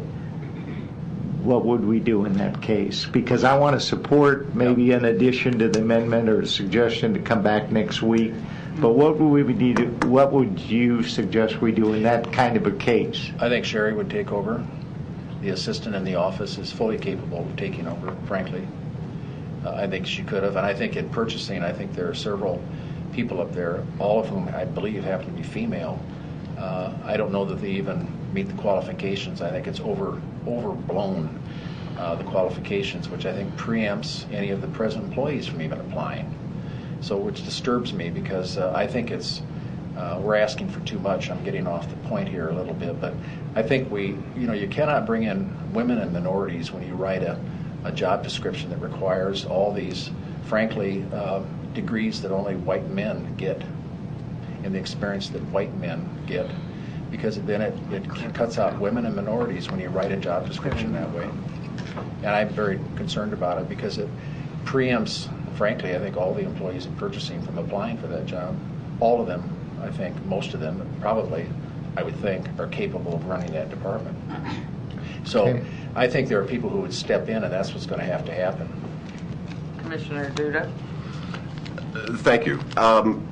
What would we do in that case? Because I want to support maybe an addition to the amendment or a suggestion to come back next week. But what would we need? What would you suggest we do in that kind of a case? I think Sherry would take over. The assistant in the office is fully capable of taking over, frankly. Uh, I think she could have. And I think in purchasing, I think there are several people up there, all of whom I believe happen to be female. Uh, I don't know that they even meet the qualifications. I think it's over overblown, uh, the qualifications, which I think preempts any of the present employees from even applying. So, which disturbs me, because uh, I think it's uh, we're asking for too much. I'm getting off the point here a little bit, but I think we, you know, you cannot bring in women and minorities when you write a, a job description that requires all these, frankly, uh, degrees that only white men get, and the experience that white men get, because then it, it cuts out women and minorities when you write a job description that way. And I'm very concerned about it, because it preempts, frankly, I think all the employees in purchasing from applying for that job. All of them, I think, most of them, probably, I would think, are capable of running that department. So Okay. I think there are people who would step in, and that's what's going to have to happen. Commissioner Duda. Thank you. Um,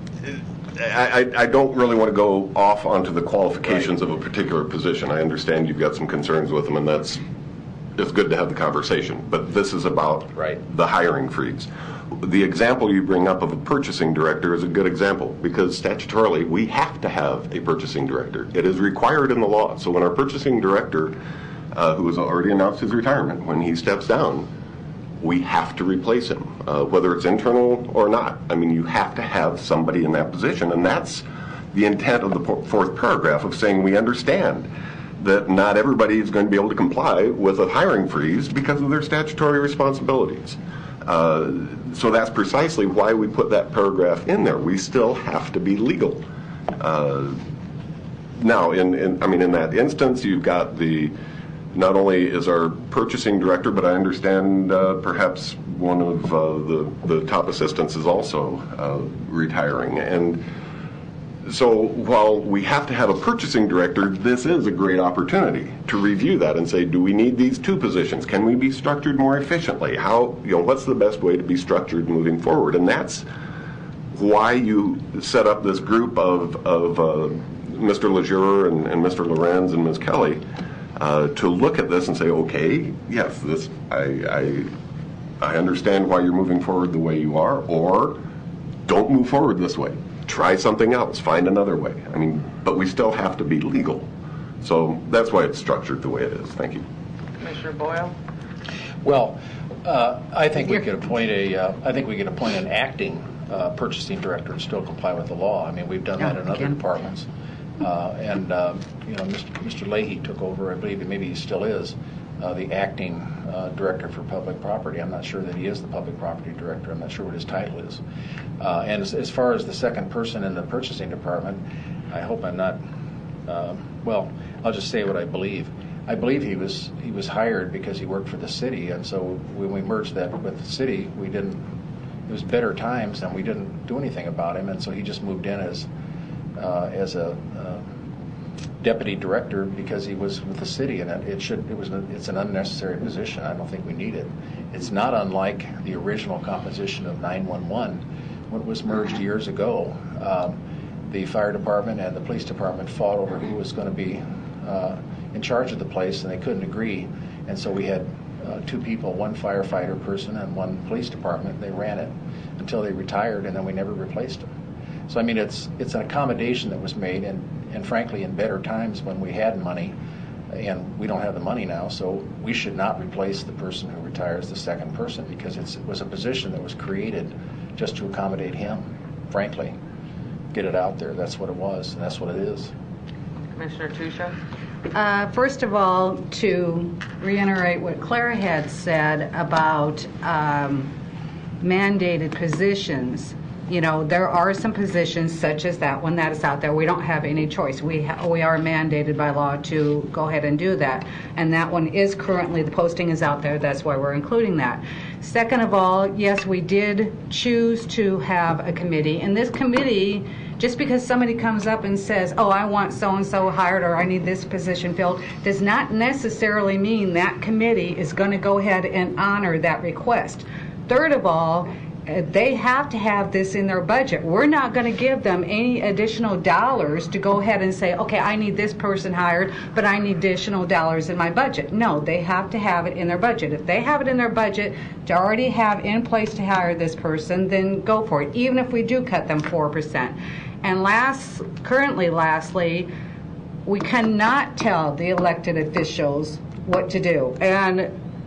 I, I, I don't really want to go off onto the qualifications of a particular position. I understand you've got some concerns with them, and that's it's good to have the conversation. But this is about right. the hiring freeze. The example you bring up of a purchasing director is a good example, because statutorily we have to have a purchasing director. It is required in the law. So when our purchasing director, uh, who has already announced his retirement, when he steps down, we have to replace him, uh, whether it's internal or not. I mean, you have to have somebody in that position, and that's the intent of the fourth paragraph of saying we understand that not everybody is going to be able to comply with a hiring freeze because of their statutory responsibilities. Uh, so that's precisely why we put that paragraph in there. We still have to be legal. Uh, now, in, in I mean, in that instance, you've got the not only is our purchasing director, but I understand uh, perhaps one of uh, the the top assistants is also uh, retiring. And so while we have to have a purchasing director, this is a great opportunity to review that and say, do we need these two positions? Can we be structured more efficiently? How, you know, what's the best way to be structured moving forward? And that's why you set up this group of, of uh, Mister Lejeune and, and Mister Lorenz and Miz Kelly uh, to look at this and say, okay, yes, this I, I I understand why you're moving forward the way you are, or don't move forward this way. Try something else. Find another way. I mean, but we still have to be legal. So that's why it's structured the way it is. Thank you. Commissioner Boyle. Well, uh, I think we could appoint a. Uh, I think we could appoint an acting uh, purchasing director and still comply with the law. I mean, we've done that in other departments. Uh, and uh, you know, Mister Mister Leahy took over. I believe maybe he still is uh, the acting uh, director for public property. I'm not sure that he is the public property director. I'm not sure what his title is. Uh, and as, as far as the second person in the purchasing department, I hope I'm not. Uh, well, I'll just say what I believe. I believe he was he was hired because he worked for the city, and so when we merged that with the city, we didn't. It was better times, and we didn't do anything about him, and so he just moved in as uh, as a uh, deputy director because he was with the city, and it, it should it was it's an unnecessary position. I don't think we need it. It's not unlike the original composition of nine one one when it was merged years ago. Um, the fire department and the police department fought over who was going to be uh, in charge of the place, and they couldn't agree, and so we had uh, uh, two people, one firefighter person and one police department. They ran it until they retired, and then we never replaced them. So I mean, it's it's an accommodation that was made, and, and frankly, in better times when we had money, and we don't have the money now, so we should not replace the person who retires the second person, because it's, it was a position that was created just to accommodate him, frankly. Get it out there. That's what it was, and that's what it is. Commissioner Tusha? Uh, first of all, to reiterate what Claire had said about um, mandated positions, you know, there are some positions such as that one that is out there. We don't have any choice. We ha- we are mandated by law to go ahead and do that. And that one is currently, the posting is out there. That's why we're including that. Second of all, yes, we did choose to have a committee. And this committee, just because somebody comes up and says, oh, I want so-and-so hired or I need this position filled, does not necessarily mean that committee is going to go ahead and honor that request. Third of all, Uh, they have to have this in their budget. We're not going to give them any additional dollars to go ahead and say, okay, I need this person hired, but I need additional dollars in my budget. No, they have to have it in their budget. If they have it in their budget to already have in place to hire this person, then go for it, even if we do cut them four percent. And last, currently, lastly, we cannot tell the elected officials what to do. And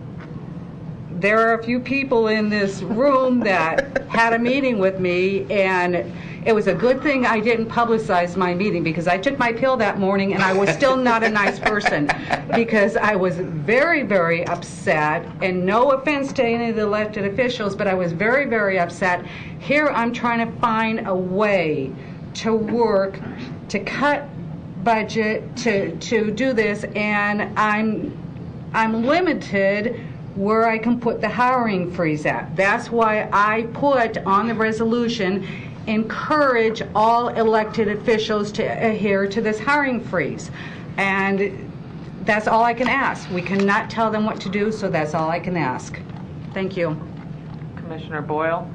there are a few people in this room that had a meeting with me, and it was a good thing I didn't publicize my meeting, because I took my pill that morning and I was still not a nice person, because I was very, very upset, and no offense to any of the elected officials, but I was very, very upset. Here I'm trying to find a way to work, to cut budget, to, to do this, and I'm, I'm limited where I can put the hiring freeze at. That's why I put on the resolution, encourage all elected officials to adhere to this hiring freeze. And that's all I can ask. We cannot tell them what to do, so that's all I can ask. Thank you. Commissioner Boyle?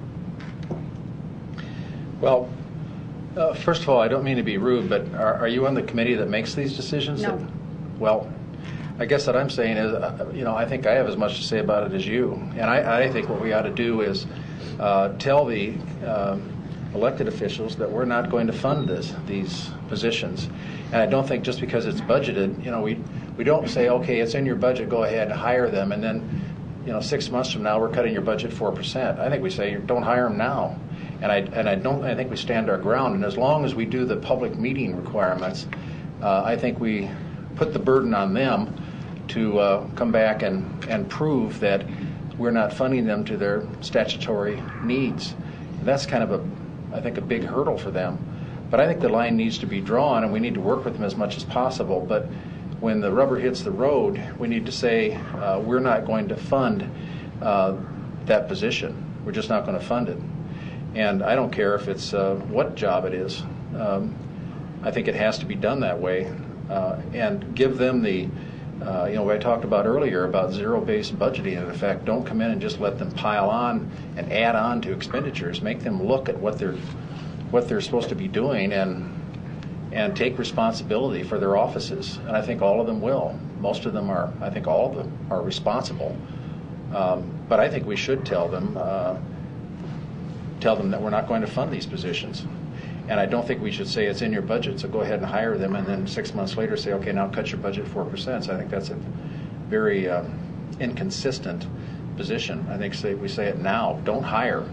Well, uh, first of all, I don't mean to be rude, but are, are you on the committee that makes these decisions? No. That, well, I guess what I'm saying is, uh, you know, I think I have as much to say about it as you. And I, I think what we ought to do is uh, tell the um, elected officials that we're not going to fund this, these positions. And I don't think just because it's budgeted, you know, we, we don't say, okay, it's in your budget, go ahead and hire them. And then, you know, six months from now, we're cutting your budget four percent. I think we say, don't hire them now. And I, and I don't, I think we stand our ground. And as long as we do the public meeting requirements, uh, I think we put the burden on them to uh, come back and, and prove that we're not funding them to their statutory needs. And that's kind of a, I think, a big hurdle for them. But I think the line needs to be drawn, and we need to work with them as much as possible. But when the rubber hits the road, we need to say uh, we're not going to fund uh, that position. We're just not going to fund it. And I don't care if it's uh, what job it is. Um, I think it has to be done that way, uh, and give them the Uh, you know, what I talked about earlier about zero-based budgeting. In effect, don't come in and just let them pile on and add on to expenditures. Make them look at what they're what they're supposed to be doing and and take responsibility for their offices. And I think all of them will. Most of them are. I think all of them are responsible. Um, but I think we should tell them uh, tell them that we're not going to fund these positions. And I don't think we should say it's in your budget, so go ahead and hire them, and then six months later say, okay, now cut your budget four percent. So I think that's a very um, inconsistent position. I think say, we say it now, don't hire.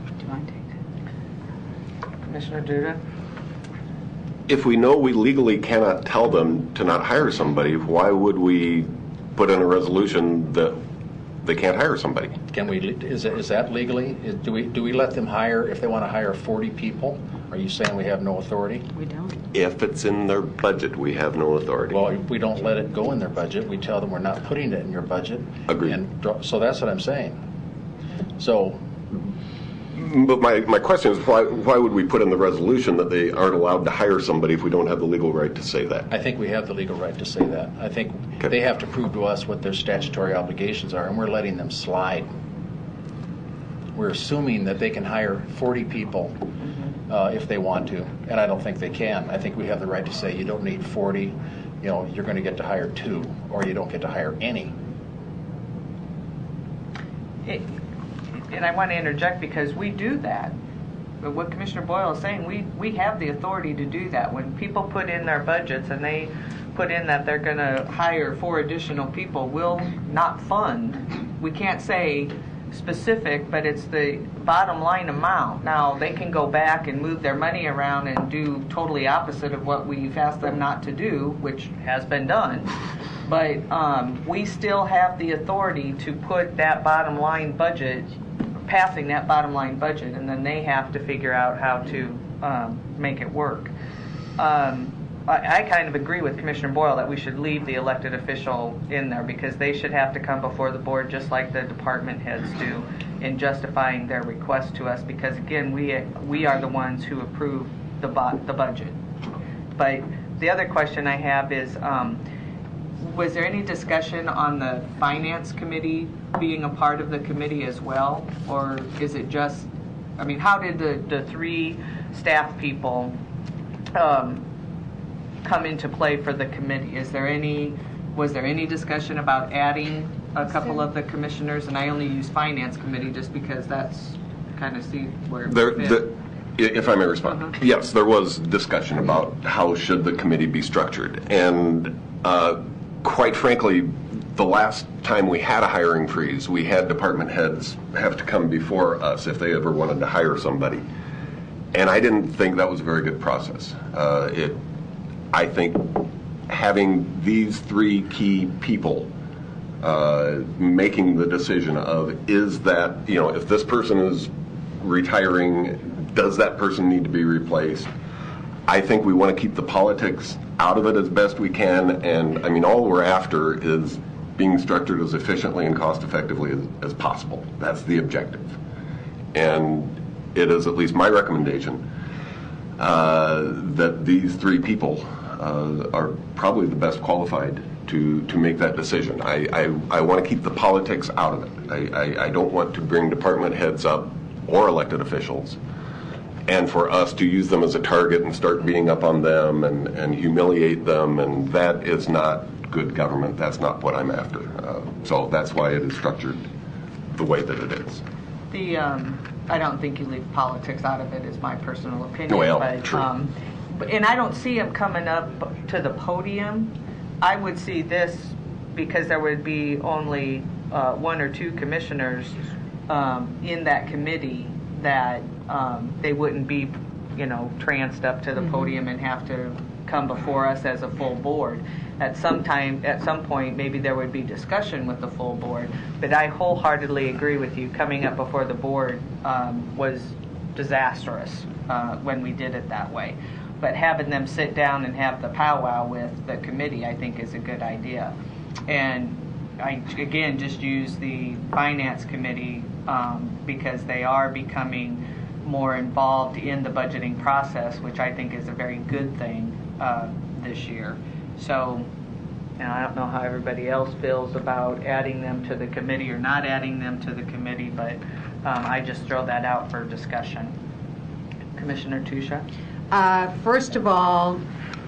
Commissioner Duda? If we know we legally cannot tell them to not hire somebody, why would we put in a resolution that they can't hire somebody? Can we? Is it, is that legally? Is, do we do we let them hire if they want to hire forty people? Are you saying we have no authority? We don't. If it's in their budget, we have no authority. Well, we don't let it go in their budget. We tell them we're not putting it in your budget. Agreed. And so that's what I'm saying. So. But my, my question is, why why would we put in the resolution that they aren't allowed to hire somebody if we don't have the legal right to say that? I think we have the legal right to say that. I think okay. They have to prove to us what their statutory obligations are, and we're letting them slide. We're assuming that they can hire forty people uh, if they want to, and I don't think they can. I think we have the right to say you don't need forty, you know, you're going to get to hire two, or you don't get to hire any. it, and I want to interject because we do that. But what Commissioner Boyle is saying, we, we have the authority to do that. When people put in their budgets and they put in that they're going to hire four additional people, we'll not fund. We can't say specific, but it's the bottom line amount. Now, they can go back and move their money around and do totally opposite of what we've asked them not to do, which has been done. But um, we still have the authority to put that bottom line budget, passing that bottom line budget, and then they have to figure out how to um, make it work. Um, I, I kind of agree with Commissioner Boyle that we should leave the elected official in there because they should have to come before the board just like the department heads do in justifying their request to us because, again, we we are the ones who approve the, bu- the budget. But the other question I have is, um, was there any discussion on the finance committee being a part of the committee as well? Or is it just, I mean, how did the, the three staff people um, come into play for the committee? Is there any, was there any discussion about adding a couple of the commissioners? And I only use finance committee just because that's kind of see where it There, fits. the, if I may respond, Uh-huh. yes, there was discussion about how should the committee be structured, and uh, quite frankly, the last time we had a hiring freeze, we had department heads have to come before us if they ever wanted to hire somebody, and I didn't think that was a very good process. Uh, it, I think having these three key people uh, making the decision of is that, you know, if this person is retiring, does that person need to be replaced? I think we want to keep the politics out of it as best we can, and I mean, all we're after is being structured as efficiently and cost effectively as, as possible. That's the objective. And it is at least my recommendation uh, that these three people uh, are probably the best qualified to, to make that decision. I, I, I want to keep the politics out of it. I, I, I don't want to bring department heads up or elected officials and for us to use them as a target and start beating up on them and, and humiliate them, and that is not good government. That's not what I'm after. Uh, so that's why it is structured the way that it is. The um, I don't think you leave politics out of it, is my personal opinion. Well, but, true. Um, but, and I don't see him coming up to the podium. I would see this because there would be only uh, one or two commissioners um, in that committee that um, they wouldn't be, you know, tranced up to the mm-hmm. podium and have to come before us as a full board. At some time, at some point, maybe there would be discussion with the full board. But I wholeheartedly agree with you. Coming up before the board um, was disastrous uh, when we did it that way. But having them sit down and have the powwow with the committee, I think, is a good idea. And I, again, just use the finance committee um, because they are becoming more involved in the budgeting process, which I think is a very good thing uh, this year. So, and I don't know how everybody else feels about adding them to the committee or not adding them to the committee, but um, I just throw that out for discussion. Commissioner Tusha? Uh, first of all,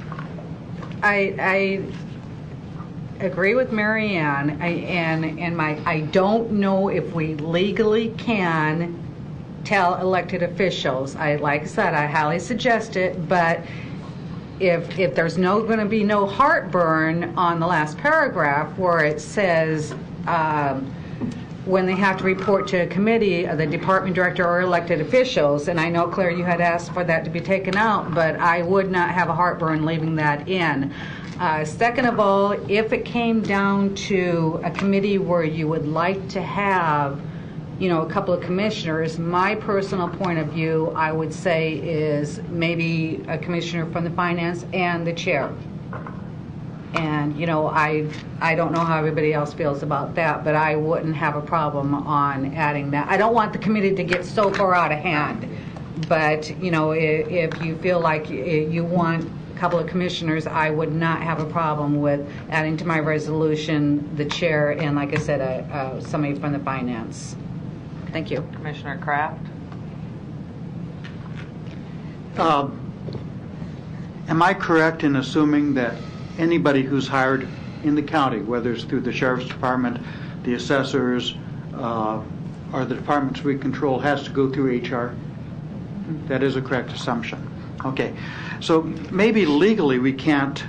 I, I agree with Mary Ann, I, and, and my, I don't know if we legally can tell elected officials. I, like I said, I highly suggest it, but if if there's no going to be no heartburn on the last paragraph where it says um, when they have to report to a committee, the department director or elected officials, and I know, Claire, you had asked for that to be taken out, but I would not have a heartburn leaving that in. Uh, second of all, if it came down to a committee where you would like to have, you know, a couple of commissioners, my personal point of view, I would say, is maybe a commissioner from the finance and the chair. And, you know, I I don't know how everybody else feels about that, but I wouldn't have a problem on adding that. I don't want the committee to get so far out of hand, but, you know, if, if you feel like you want a couple of commissioners, I would not have a problem with adding to my resolution the chair and, like I said, uh, uh, somebody from the finance. Thank you. Commissioner Kraft? Um, am I correct in assuming that anybody who's hired in the county, whether it's through the sheriff's department, the assessors, uh, or the departments we control has to go through H R. That is a correct assumption. Okay, so maybe legally we can't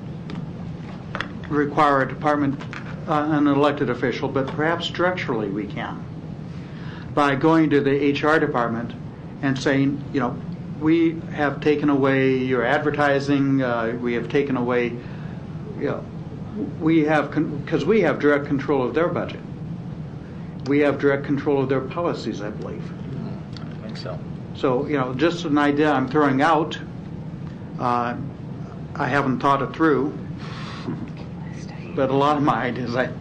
require a department, uh, an elected official, but perhaps structurally we can. By going to the H R department and saying, you know, we have taken away your advertising, uh, we have taken away, you know, we have, because we have direct control of their budget. We have direct control of their policies, I believe. I think so. So, you know, just an idea I'm throwing out. Uh, I haven't thought it through, but a lot of my ideas, I.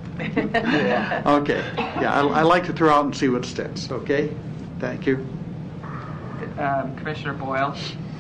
Okay. Yeah, I, I like to throw out and see what sticks. Okay. Thank you. Um, Commissioner Boyle.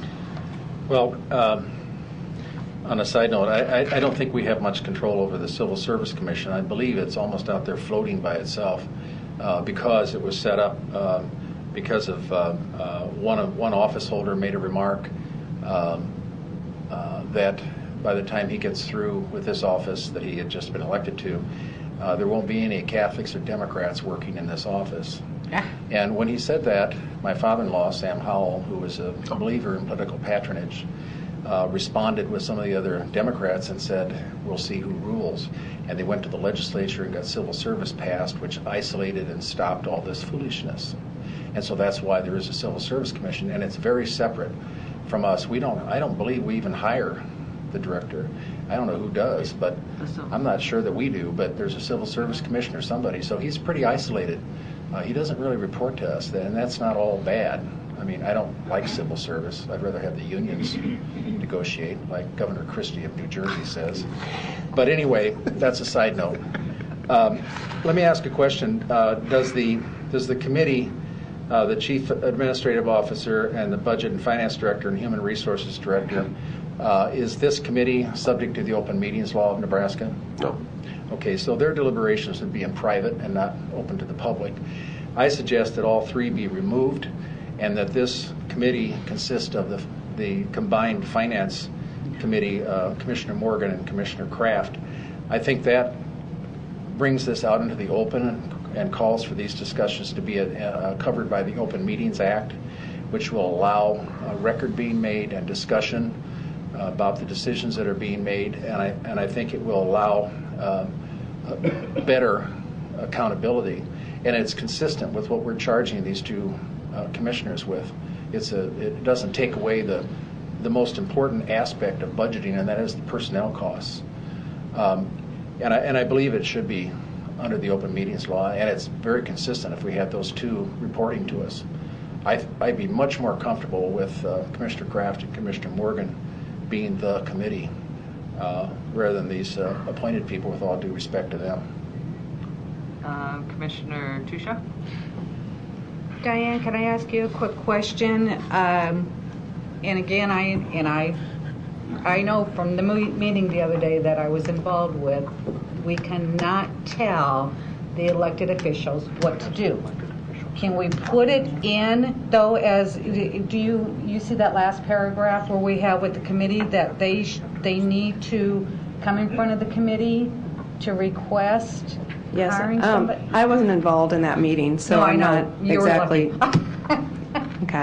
Well, um, on a side note, I, I, I don't think we have much control over the Civil Service Commission. I believe it's almost out there floating by itself uh, because it was set up uh, because of uh, uh, one of one office holder made a remark um, uh, that by the time he gets through with this office that he had just been elected to, uh, there won't be any Catholics or Democrats working in this office. And when he said that, my father-in-law, Sam Howell, who was a believer in political patronage, uh, responded with some of the other Democrats and said, we'll see who rules. And they went to the legislature and got civil service passed, which isolated and stopped all this foolishness. And so that's why there is a Civil Service Commission, and it's very separate from us. We don't, I don't believe we even hire the director. I don't know who does, but I'm not sure that we do, but there's a Civil Service Commission or somebody, so he's pretty isolated. Uh, he doesn't really report to us, and that's not all bad. I mean, I don't like civil service. I'd rather have the unions negotiate, like Governor Christie of New Jersey says. But anyway, that's a side note. Um, let me ask a question. Uh, does the does the committee, uh, the Chief Administrative Officer and the Budget and Finance Director and Human Resources Director, uh, is this committee subject to the Open Meetings Law of Nebraska? No. Okay, so their deliberations would be in private and not open to the public. I suggest that all three be removed and that this committee consist of the, the combined finance committee, uh, Commissioner Morgan and Commissioner Kraft. I think that brings this out into the open and, and calls for these discussions to be uh, covered by the Open Meetings Act, which will allow a record being made and discussion uh, about the decisions that are being made, and I, and I think it will allow uh, better accountability, and it's consistent with what we're charging these two uh, commissioners with. It's a, it doesn't take away the the most important aspect of budgeting, and that is the personnel costs. Um, and I and I believe it should be under the Open Meetings Law, and it's very consistent if we had those two reporting to us. I I'd be much more comfortable with uh, Commissioner Kraft and Commissioner Morgan being the committee uh, rather than these uh, appointed people, with all due respect to them. Um, Commissioner Tusha? Diane, can I ask you a quick question? Um, and again, I and I, I know from the mo- meeting the other day that I was involved with, we cannot tell the elected officials what to do. Can we put it in though? As do you you see that last paragraph where we have with the committee that they sh- they need to come in front of the committee to request? Yes, hiring um, somebody? I wasn't involved in that meeting, so No, I I'm know. not You were exactly. Okay.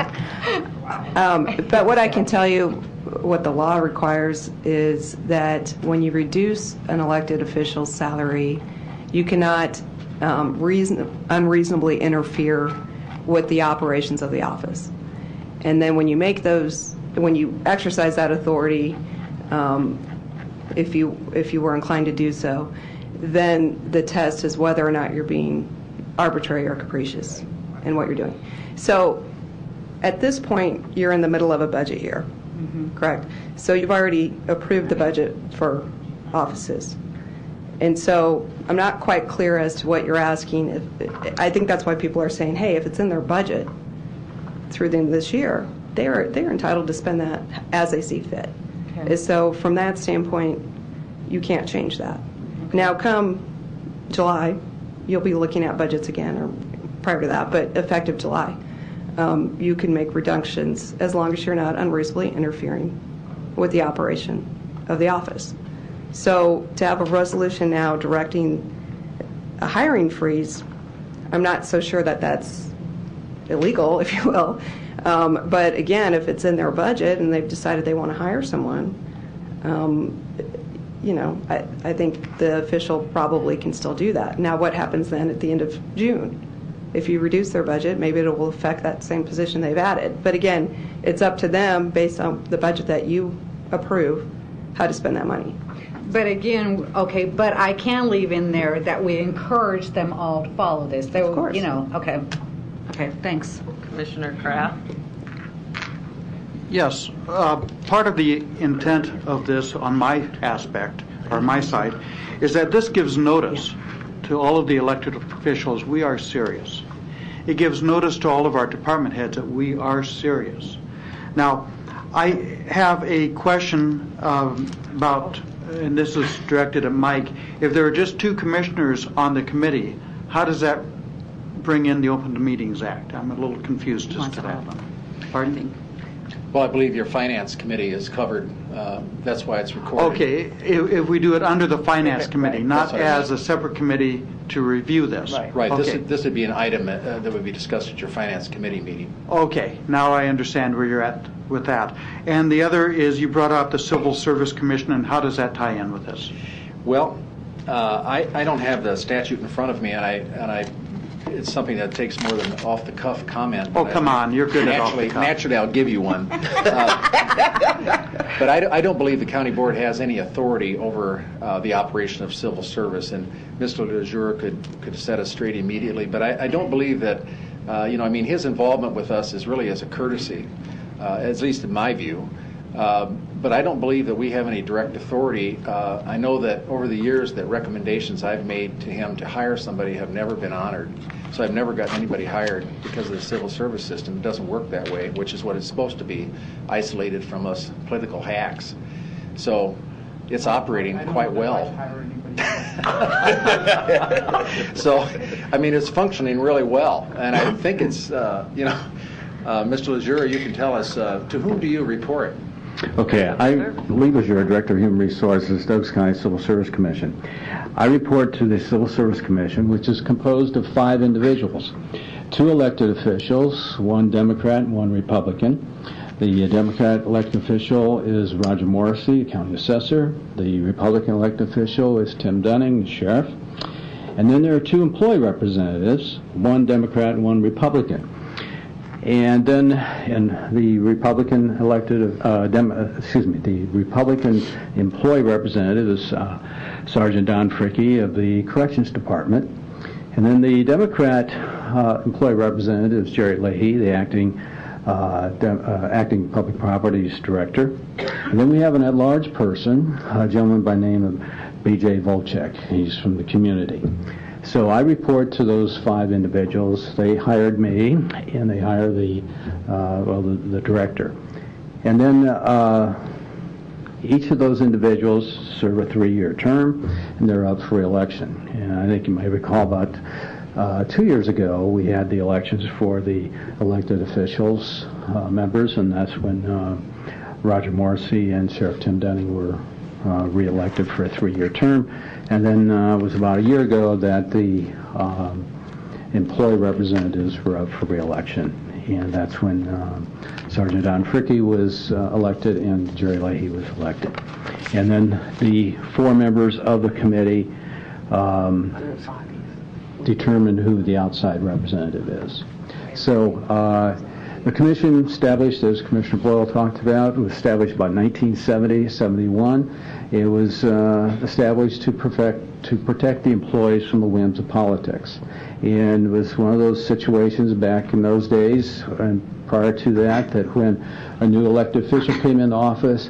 Um, but what I can tell you, what the law requires is that when you reduce an elected official's salary, you cannot um, reason, unreasonably interfere with the operations of the office. And then when you make those, when you exercise that authority, um, if you if you were inclined to do so, then the test is whether or not you're being arbitrary or capricious in what you're doing. So at this point, you're in the middle of a budget year, mm-hmm. correct? So you've already approved the budget for offices. And so I'm not quite clear as to what you're asking. If, I think that's why people are saying, hey, if it's in their budget through the end of this year, they're, they're entitled to spend that as they see fit. Okay. And so from that standpoint, you can't change that. Now, come July, you'll be looking at budgets again, or prior to that, but effective July, um, you can make reductions as long as you're not unreasonably interfering with the operation of the office. So to have a resolution now directing a hiring freeze, I'm not so sure that that's illegal, if you will. Um, but again, if it's in their budget and they've decided they want to hire someone, um, you know, I, I think the official probably can still do that. Now, what happens then at the end of June? If you reduce their budget, maybe it will affect that same position they've added. But again, it's up to them, based on the budget that you approve, how to spend that money. But again, okay, but I can leave in there that we encourage them all to follow this. They, Of course. You know, okay. Okay, thanks. Commissioner Kraft? Yes, uh, part of the intent of this on my aspect, or my side, is that this gives notice to all of the elected officials we are serious. It gives notice to all of our department heads that we are serious. Now, I have a question um, about, and this is directed at Mike, if there are just two commissioners on the committee, how does that bring in the Open Meetings Act? I'm a little confused as to that. Pardon? Well, I believe your finance committee is covered. Uh, that's why it's recorded. Okay, if, if we do it under the finance committee, not That's what I as a separate committee to review this. Right. This Okay. would, this would be an item uh, that would be discussed at your finance committee meeting. Okay, now I understand where you're at with that. And the other is you brought up the Civil Service Commission, and how does that tie in with this? Well, uh, I, I don't have the statute in front of me, and I and I it's something that takes more than off the cuff comment. Oh, come on, you're good at off the naturally, cuff. Naturally, I'll give you one. Uh, but I, I don't believe the county board has any authority over uh, the operation of civil service, and Mister DeJure could could set us straight immediately. But I, I don't believe that. Uh, you know, I mean, his involvement with us is really as a courtesy, uh, at least in my view. Uh, but I don't believe that we have any direct authority. Uh, I know that over the years that recommendations I've made to him to hire somebody have never been honored. So I've never gotten anybody hired because of the civil service system. It doesn't work that way, which is what it's supposed to be, isolated from us political hacks. So it's operating quite well. So, I mean, it's functioning really well. And I think it's, uh, you know, uh, Mister LeJure, you can tell us, uh, to whom do you report? Okay, I Lee LeJure, Director of Human Resources, Stokes County Civil Service Commission. I report to the Civil Service Commission, which is composed of five individuals, two elected officials, one Democrat and one Republican. The Democrat elected official is Roger Morrissey, county assessor. The Republican elected official is Tim Dunning, the sheriff. And then there are two employee representatives, one Democrat and one Republican. And then, and the Republican elected, uh, Dem, uh, excuse me, the Republican employee representative is uh, Sergeant Don Fricke of the Corrections Department. And then the Democrat uh, employee representative is Jerry Leahy, the acting uh, de- uh, acting public properties director. And then we have an at-large person, a gentleman by name of B J Volchek. He's from the community. So I report to those five individuals. They hired me, and they hire the uh, well the, the director. And then uh, each of those individuals serve a three-year term, and they're up for re-election. And I think you may recall about uh, two years ago we had the elections for the elected officials, uh, members, and that's when uh, Roger Morrissey and Sheriff Tim Dunning were uh, re-elected for a three-year term. And then uh, it was about a year ago that the um, employee representatives were up for re-election. And that's when uh, Sergeant Don Fricke was uh, elected and Jerry Leahy was elected. And then the four members of the committee um, determined who the outside representative is. So uh, the commission established, as Commissioner Boyle talked about, was established about nineteen seventy, seventy-one. It was uh, established to perfect, to protect the employees from the whims of politics. And it was one of those situations back in those days and prior to that, that when a new elected official came into office,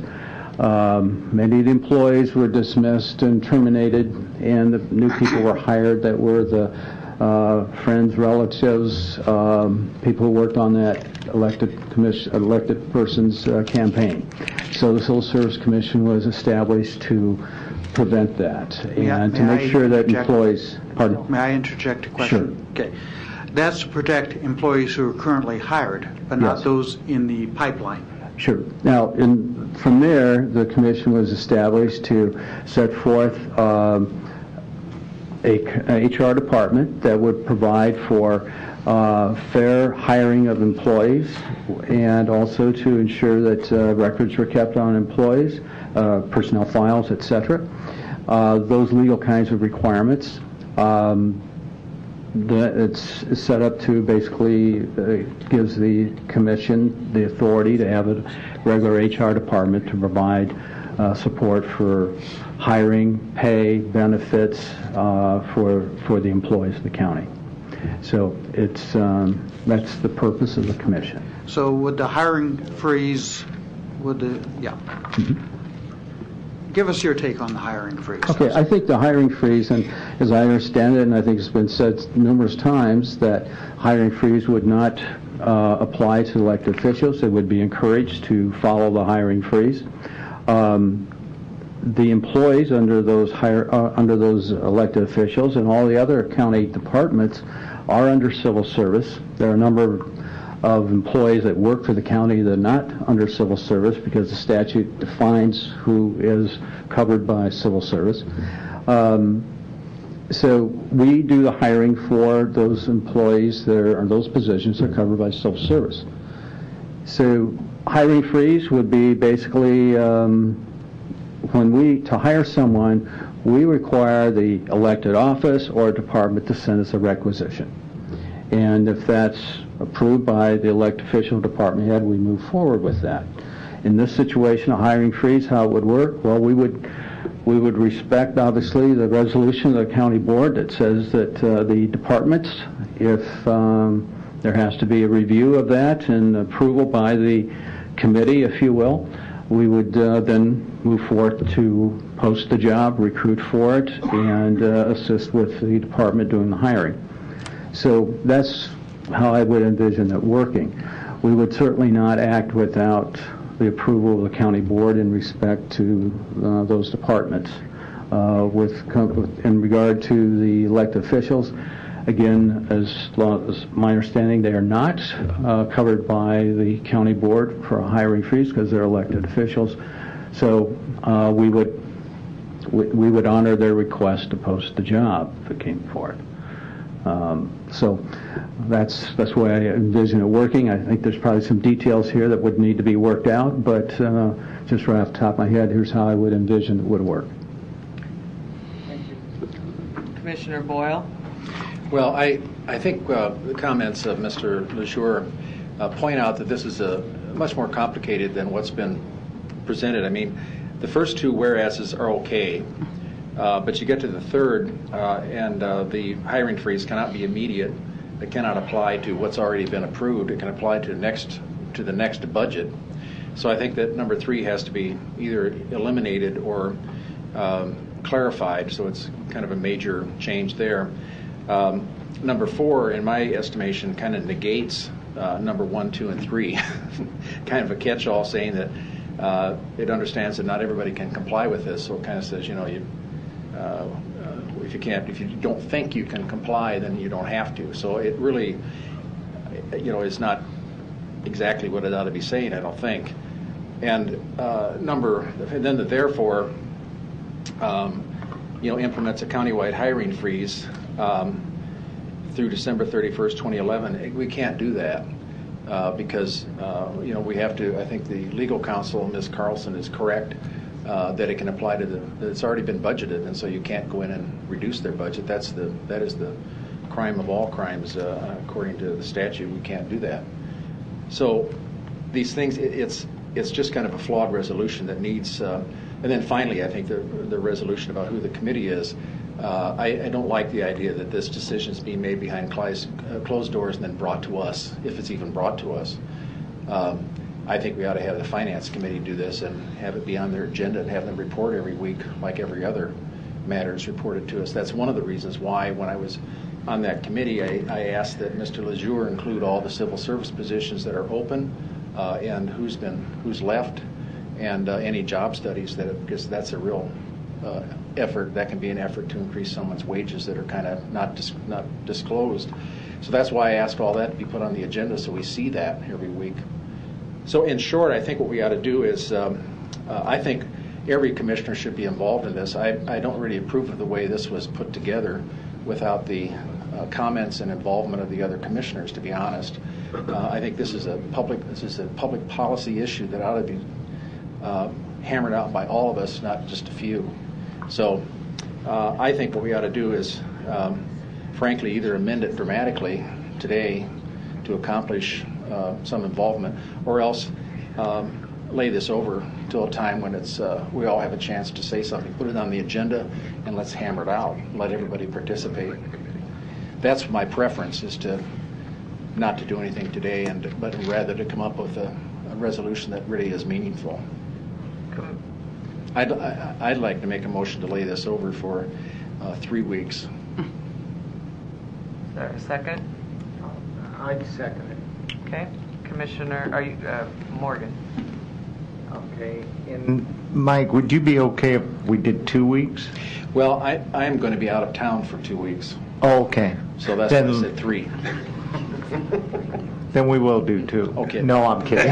um, many of the employees were dismissed and terminated, and the new people were hired that were the uh, friends, relatives, um, people who worked on that elected commission, elected person's uh, campaign. So the Civil Service Commission was established to prevent that May I- and to may make I sure that interject? employees. Pardon? May I interject a question? Sure. Okay. That's to protect employees who are currently hired, but not Yes. those in the pipeline. Sure. Now, in, from there, the commission was established to set forth um, a H R department that would provide for uh, fair hiring of employees, and also to ensure that uh, records were kept on employees, uh, personnel files, et cetera. Uh, those legal kinds of requirements. Um, the, it's set up to basically uh, gives the commission the authority to have a regular H R department to provide uh, support for hiring, pay, benefits uh, for for the employees of the county. So it's um, that's the purpose of the commission. So would the hiring freeze, would the, yeah. Mm-hmm. Give us your take on the hiring freeze. Okay, I think the hiring freeze, and as I understand it, and I think it's been said numerous times, that hiring freeze would not uh, apply to elected officials. It would be encouraged to follow the hiring freeze. Um, the employees under those hire, uh, under those elected officials and all the other county departments are under civil service. There are a number of of employees that work for the county that are not under civil service because the statute defines who is covered by civil service. Um, so we do the hiring for those employees that are, or those positions that are covered by civil service. So hiring freeze would be basically um, when we, to hire someone, we require the elected office or department to send us a requisition. And if that's approved by the elected official department head, we move forward with that. In this situation, a hiring freeze, how it would work? Well, we would we would respect, obviously, the resolution of the county board that says that uh, the departments, if um, there has to be a review of that and approval by the committee, if you will, we would uh, then move forward to post the job, recruit for it, and uh, assist with the department doing the hiring. So that's how I would envision it working. We would certainly not act without the approval of the county board in respect to uh, those departments. Uh, with, in regard to the elected officials, again, as, long as my understanding, they are not uh, covered by the county board for a hiring freeze because they're elected officials. So uh, we would we, we would honor their request to post the job if it came forward. Um, so that's that's the way I envision it working. I think there's probably some details here that would need to be worked out, but uh, just right off the top of my head, here's how I would envision it would work. Thank you. Commissioner Boyle? Well, I, I think uh, the comments of Mister LeJour uh, point out that this is a much more complicated than what's been presented. I mean, the first two whereases are okay. Uh, but you get to the third, uh, and uh, the hiring freeze cannot be immediate. It cannot apply to what's already been approved. It can apply to the next to the next budget. So I think that number three has to be either eliminated or um, clarified. So it's kind of a major change there. Um, number four, in my estimation, kind of negates uh, number one, two, and three. Kind of a catch-all, saying that uh, it understands that not everybody can comply with this. So it kind of says, you know, you. Uh, uh, if you can't, if you don't think you can comply, then you don't have to. So it really, you know, is not exactly what it ought to be saying, I don't think. And uh, number, and then the therefore, um, you know, implements a countywide hiring freeze um, through December thirty-first, twenty eleven. We can't do that uh, because, uh, you know, we have to. I think the legal counsel, Miz Carlson, is correct. Uh, that it can apply to the, that it's already been budgeted, and so you can't go in and reduce their budget. That's the, that is the crime of all crimes, uh, according to the statute. We can't do that. So these things, it, it's it's just kind of a flawed resolution that needs, uh, and then finally, I think the the resolution about who the committee is. Uh, I, I don't like the idea that this decision is being made behind closed, uh, closed doors and then brought to us, if it's even brought to us. Um, I think we ought to have the Finance Committee do this and have it be on their agenda and have them report every week like every other matter is reported to us. That's one of the reasons why when I was on that committee, I, I asked that Mister LeJour include all the civil service positions that are open uh, and who's been who's left, and uh, any job studies that have, because that's a real uh, effort. That can be an effort to increase someone's wages that are kind of not dis- not disclosed. So that's why I asked all that to be put on the agenda so we see that every week. So in short, I think what we ought to do is, um, uh, I think every commissioner should be involved in this. I, I don't really approve of the way this was put together without the uh, comments and involvement of the other commissioners, to be honest. Uh, I think this is a public this is a public policy issue that ought to be uh, hammered out by all of us, not just a few. So uh, I think what we ought to do is, um, frankly, either amend it dramatically today to accomplish uh, some involvement, or else um, lay this over till a time when it's uh, we all have a chance to say something. Put it on the agenda and let's hammer it out. Let everybody participate. That's my preference, is to not to do anything today, and but rather to come up with a, a resolution that really is meaningful. I'd, I, I'd like to make a motion to lay this over for uh, three weeks. Is there a second? I'd second it. Okay. Commissioner, are you, uh, Morgan? Okay. And Mike, would you be okay if we did two weeks? Well, I, I am going to be out of town for two weeks. Oh, okay. So that's then, why I said three. Then we will do two. Okay. No, I'm kidding.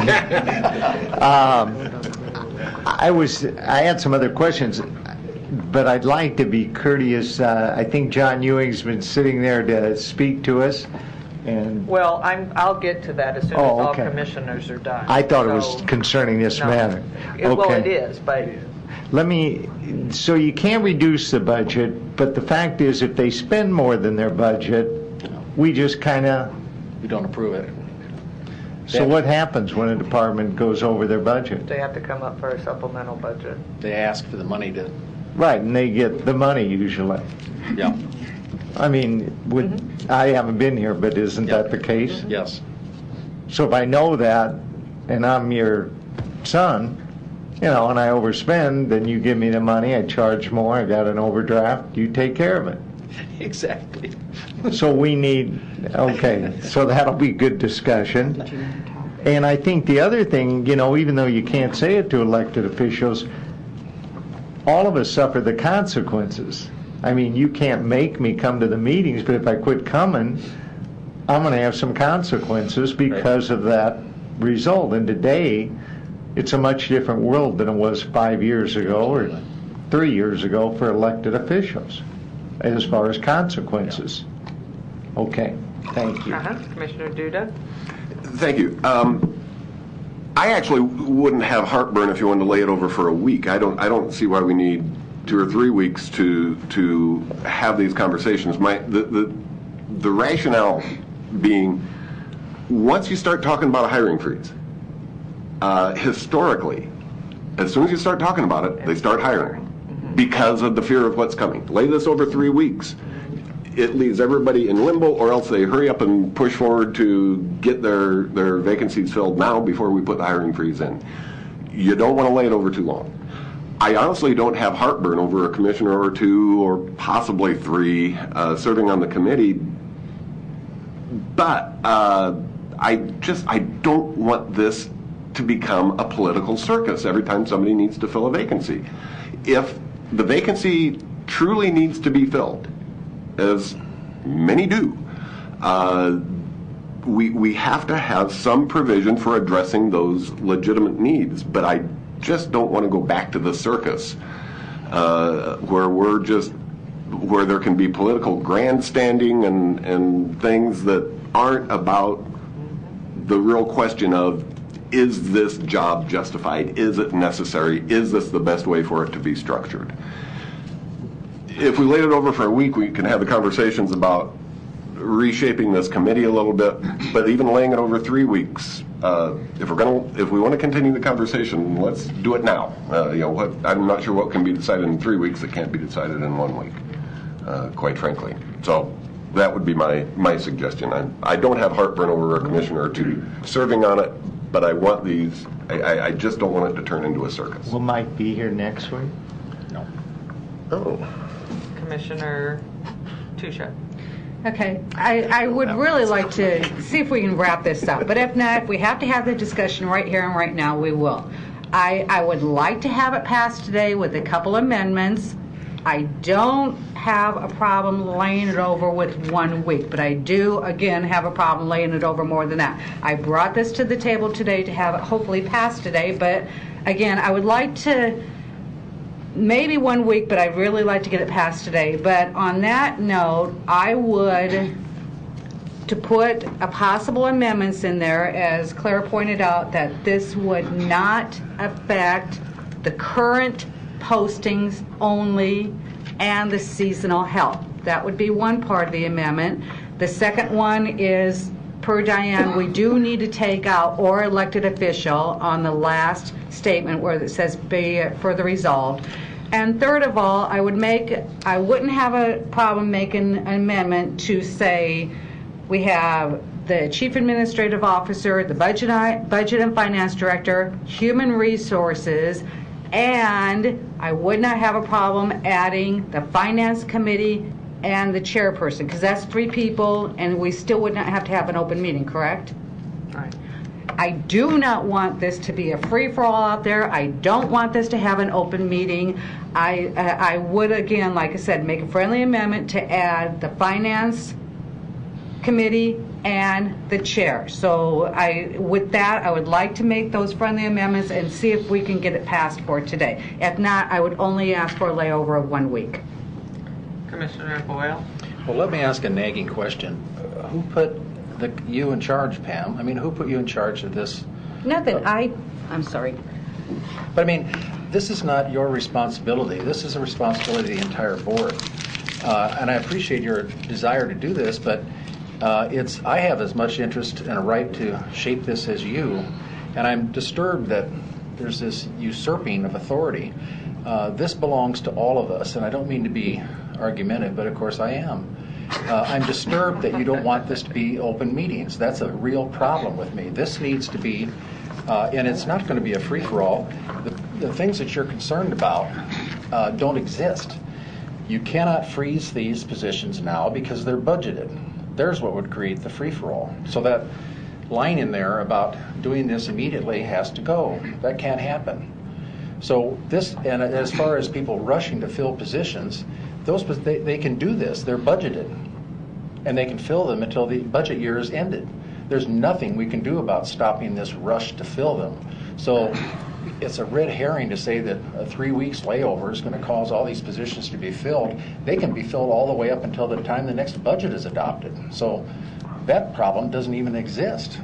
um, I was, I had some other questions, but I'd like to be courteous. Uh, I think John Ewing's been sitting there to speak to us. And Well, I'm, I'll get to that as soon as Oh, all okay. commissioners are done. I thought it So- was concerning this No. matter. It- Well, Okay. it is, but Let me, so you can't reduce the budget, but the fact is, if they spend more than their budget, we just kind of, We don't approve it. so what happens when a department goes over their budget? they have to come up for a supplemental budget. They ask for the money to, Right, and they get the money usually. yeah, I mean, would, Mm-hmm. I haven't been here, but isn't that the case? yes. So if I know that, and I'm your son, you know, and I overspend, then you give me the money, I charge more, I got an overdraft, you take care of it. Exactly. So we need, okay, so that'll be good discussion. And I think the other thing, you know, even though you can't say it to elected officials, all of us suffer the consequences. I mean, you can't make me come to the meetings, but if I quit coming, I'm going to have some consequences because of that result. And today, it's a much different world than it was five years ago or three years ago for elected officials as far as consequences. Okay, thank you. Uh-huh. Commissioner Duda? Thank you. Um, I actually wouldn't have heartburn if you wanted to lay it over for a week. I don't. I don't see why we need two or three weeks to to have these conversations. My the the, the rationale being, once you start talking about a hiring freeze, uh, historically, as soon as you start talking about it, they start hiring because of the fear of what's coming. Lay this over three weeks. It leaves everybody in limbo, or else they hurry up and push forward to get their, their vacancies filled now before we put the hiring freeze in. You don't want to lay it over too long. I honestly don't have heartburn over a commissioner or two, or possibly three, uh, serving on the committee, but uh, I just, I don't want this to become a political circus every time somebody needs to fill a vacancy. If the vacancy truly needs to be filled, as many do, uh, we we have to have some provision for addressing those legitimate needs. But I just don't want to go back to the circus uh, where we're just where there can be political grandstanding and and things that aren't about the real question of, is this job justified? Is it necessary? Is this the best way for it to be structured? If we laid it over for a week, we can have the conversations about reshaping this committee a little bit, but even laying it over three weeks, uh, if we're going to, if we want to continue the conversation, let's do it now. Uh, you know, what, I'm not sure what can be decided in three weeks that can't be decided in one week, uh, quite frankly. So that would be my, my suggestion. I, I don't have heartburn over a commissioner or two serving on it, but I want these, I, I, I just don't want it to turn into a circus. Will Mike be here next week? No. Oh. Commissioner Tusha? Okay, I, I would really like to see if we can wrap this up, but if not, if we have to have the discussion right here and right now, we will. I, I would like to have it passed today with a couple amendments. I don't have a problem laying it over with one week, but I do, again, have a problem laying it over more than that. I brought this to the table today to have it hopefully passed today, but again, I would like to maybe one week, but I'd really like to get it passed today. But on that note, I would, to put a possible amendments in there, as Claire pointed out, that this would not affect the current postings only and the seasonal help. That would be one part of the amendment. The second one is, per Diane, we do need to take out or elected official on the last statement where it says be it further resolved. And third of all, I would make, I wouldn't have a problem making an amendment to say we have the chief administrative officer, the budget, budget and finance director, human resources, and I would not have a problem adding the finance committee and the chairperson, because that's three people, and we still would not have to have an open meeting, correct? Right. I do not want this to be a free-for-all out there. I don't want this to have an open meeting. I, uh, I would, again, like I said, make a friendly amendment to add the finance committee and the chair. So I, with that, I would like to make those friendly amendments and see if we can get it passed for today. If not, I would only ask for a layover of one week. Commissioner Boyle? Well, let me ask a nagging question. Uh, who put the, you in charge, Pam? I mean, who put you in charge of this? Nothing. I, I'm sorry. But I mean, this is not your responsibility. This is a responsibility of the entire board. Uh, and I appreciate your desire to do this, but uh, it's, I have as much interest and a right to shape this as you. And I'm disturbed that there's this usurping of authority. Uh, this belongs to all of us, and I don't mean to be argumentative, but of course I am. Uh, I'm disturbed that you don't want this to be open meetings. That's a real problem with me. This needs to be, uh, and it's not going to be a free-for-all. The, the things that you're concerned about uh, don't exist. You cannot freeze these positions now because they're budgeted. There's what would create the free-for-all. So that line in there about doing this immediately has to go. That can't happen. So this, and as far as people rushing to fill positions, those they, they can do this. They're budgeted, and they can fill them until the budget year is ended. There's nothing we can do about stopping this rush to fill them. So it's a red herring to say that a three weeks layover is going to cause all these positions to be filled. They can be filled all the way up until the time the next budget is adopted. So that problem doesn't even exist.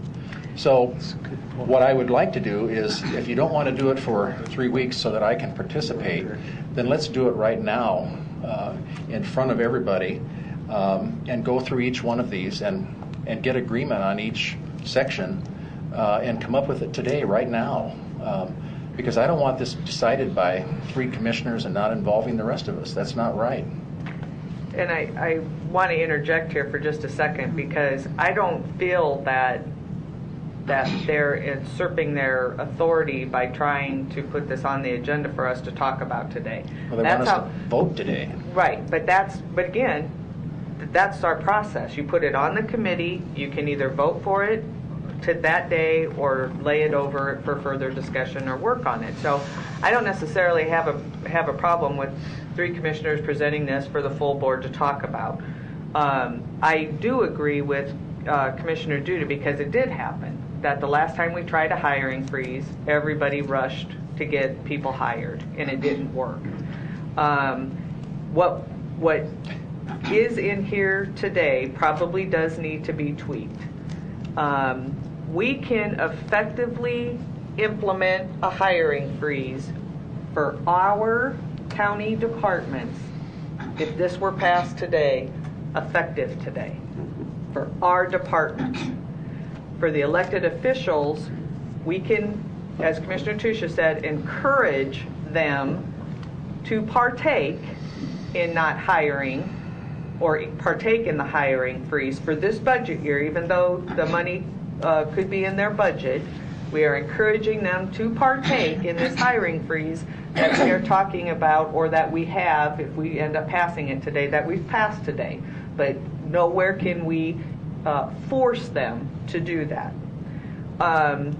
So what I would like to do is, if you don't want to do it for three weeks so that I can participate, then let's do it right now uh, in front of everybody um, and go through each one of these and, and get agreement on each section uh, and come up with it today, right now. Um, because I don't want this decided by three commissioners and not involving the rest of us. That's not right. And I, I want to interject here for just a second, because I don't feel that that they're usurping their authority by trying to put this on the agenda for us to talk about today. Well, they that's want us how, to vote today. Right, but that's, but again, that's our process. You put it on the committee, you can either vote for it to that day or lay it over for further discussion or work on it. So I don't necessarily have a have a problem with three commissioners presenting this for the full board to talk about. Um, I do agree with uh, Commissioner Duda, because it did happen that the last time we tried a hiring freeze, everybody rushed to get people hired, and it didn't work. Um, what what is in here today probably does need to be tweaked. Um, we can effectively implement a hiring freeze for our county departments if this were passed today, effective today, for our departments. For the elected officials, we can, as Commissioner Tusha said, encourage them to partake in not hiring or partake in the hiring freeze for this budget year, even though the money uh, could be in their budget. We are encouraging them to partake in this hiring freeze that we are talking about, or that we have, if we end up passing it today, that we've passed today. But nowhere can we uh, force them to do that. Um,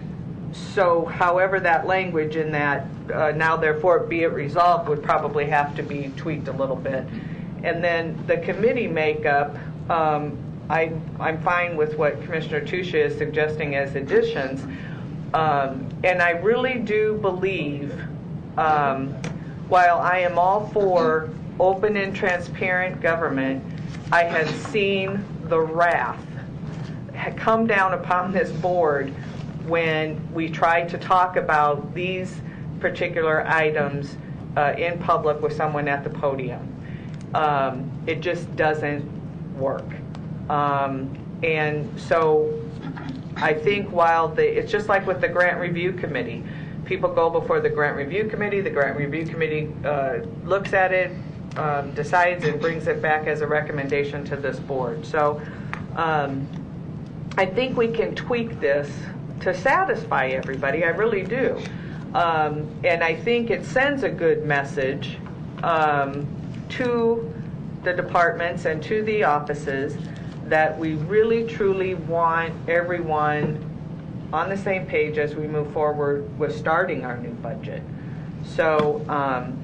so however that language in that uh, now therefore be it resolved would probably have to be tweaked a little bit. And then the committee makeup, um, I, I'm fine with what Commissioner Tusha is suggesting as additions. Um, and I really do believe um, while I am all for open and transparent government, I had seen the wrath had come down upon this board when we tried to talk about these particular items uh, in public with someone at the podium. Um, it just doesn't work. Um, and so I think while the, it's just like with the grant review committee. People go before the grant review committee, the grant review committee uh, looks at it, um, decides, and brings it back as a recommendation to this board. So um, I think we can tweak this to satisfy everybody. I really do. Um, and I think it sends a good message um, to the departments and to the offices that we really truly want everyone on the same page as we move forward with starting our new budget. So, um,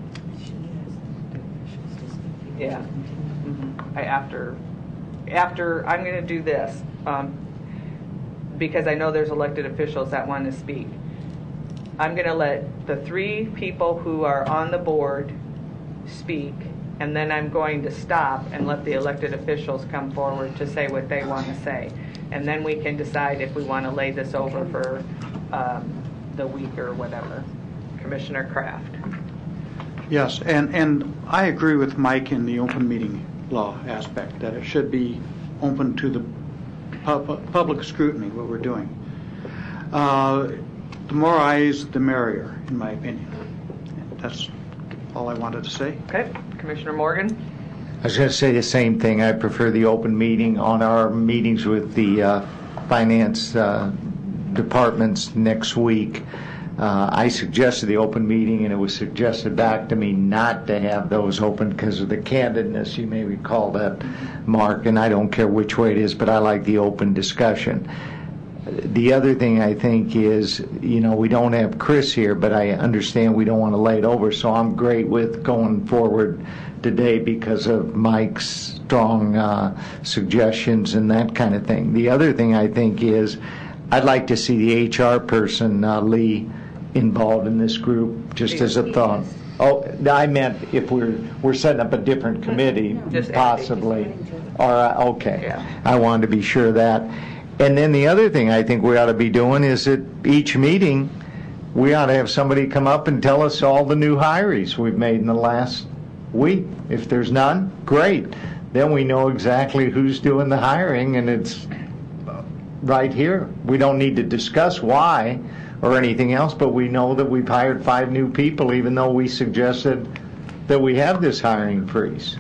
yeah, I, after, after I'm going to do this, um, because I know there's elected officials that want to speak. I'm going to let the three people who are on the board speak, and then I'm going to stop and let the elected officials come forward to say what they want to say. And then we can decide if we want to lay this over for um, the week or whatever. Commissioner Kraft. Yes, and, and I agree with Mike in the open meeting law aspect, that it should be open to the pub, public scrutiny, what we're doing. Uh, the more eyes, the merrier, in my opinion. That's all I wanted to say. Okay, Commissioner Morgan. I was going to say the same thing. I prefer the open meeting on our meetings with the uh, finance uh, departments next week. Uh, I suggested the open meeting, and it was suggested back to me not to have those open because of the candidness. You may recall that, Mark, and I don't care which way it is, but I like the open discussion. The other thing I think is, you know, we don't have Chris here, but I understand we don't want to lay it over, so I'm great with going forward today because of Mike's strong uh, suggestions and that kind of thing. The other thing I think is I'd like to see the H R person, uh, Lee, involved in this group, just as a thought. Oh, I meant if we're we're setting up a different committee, Just possibly. Or uh, okay, yeah. I wanted to be sure of that. And then the other thing I think we ought to be doing is at each meeting, we ought to have somebody come up and tell us all the new hires we've made in the last week. If there's none, great. Then we know exactly who's doing the hiring, and it's right here. We don't need to discuss why or anything else, but we know that we've hired five new people, even though we suggested that we have this hiring freeze.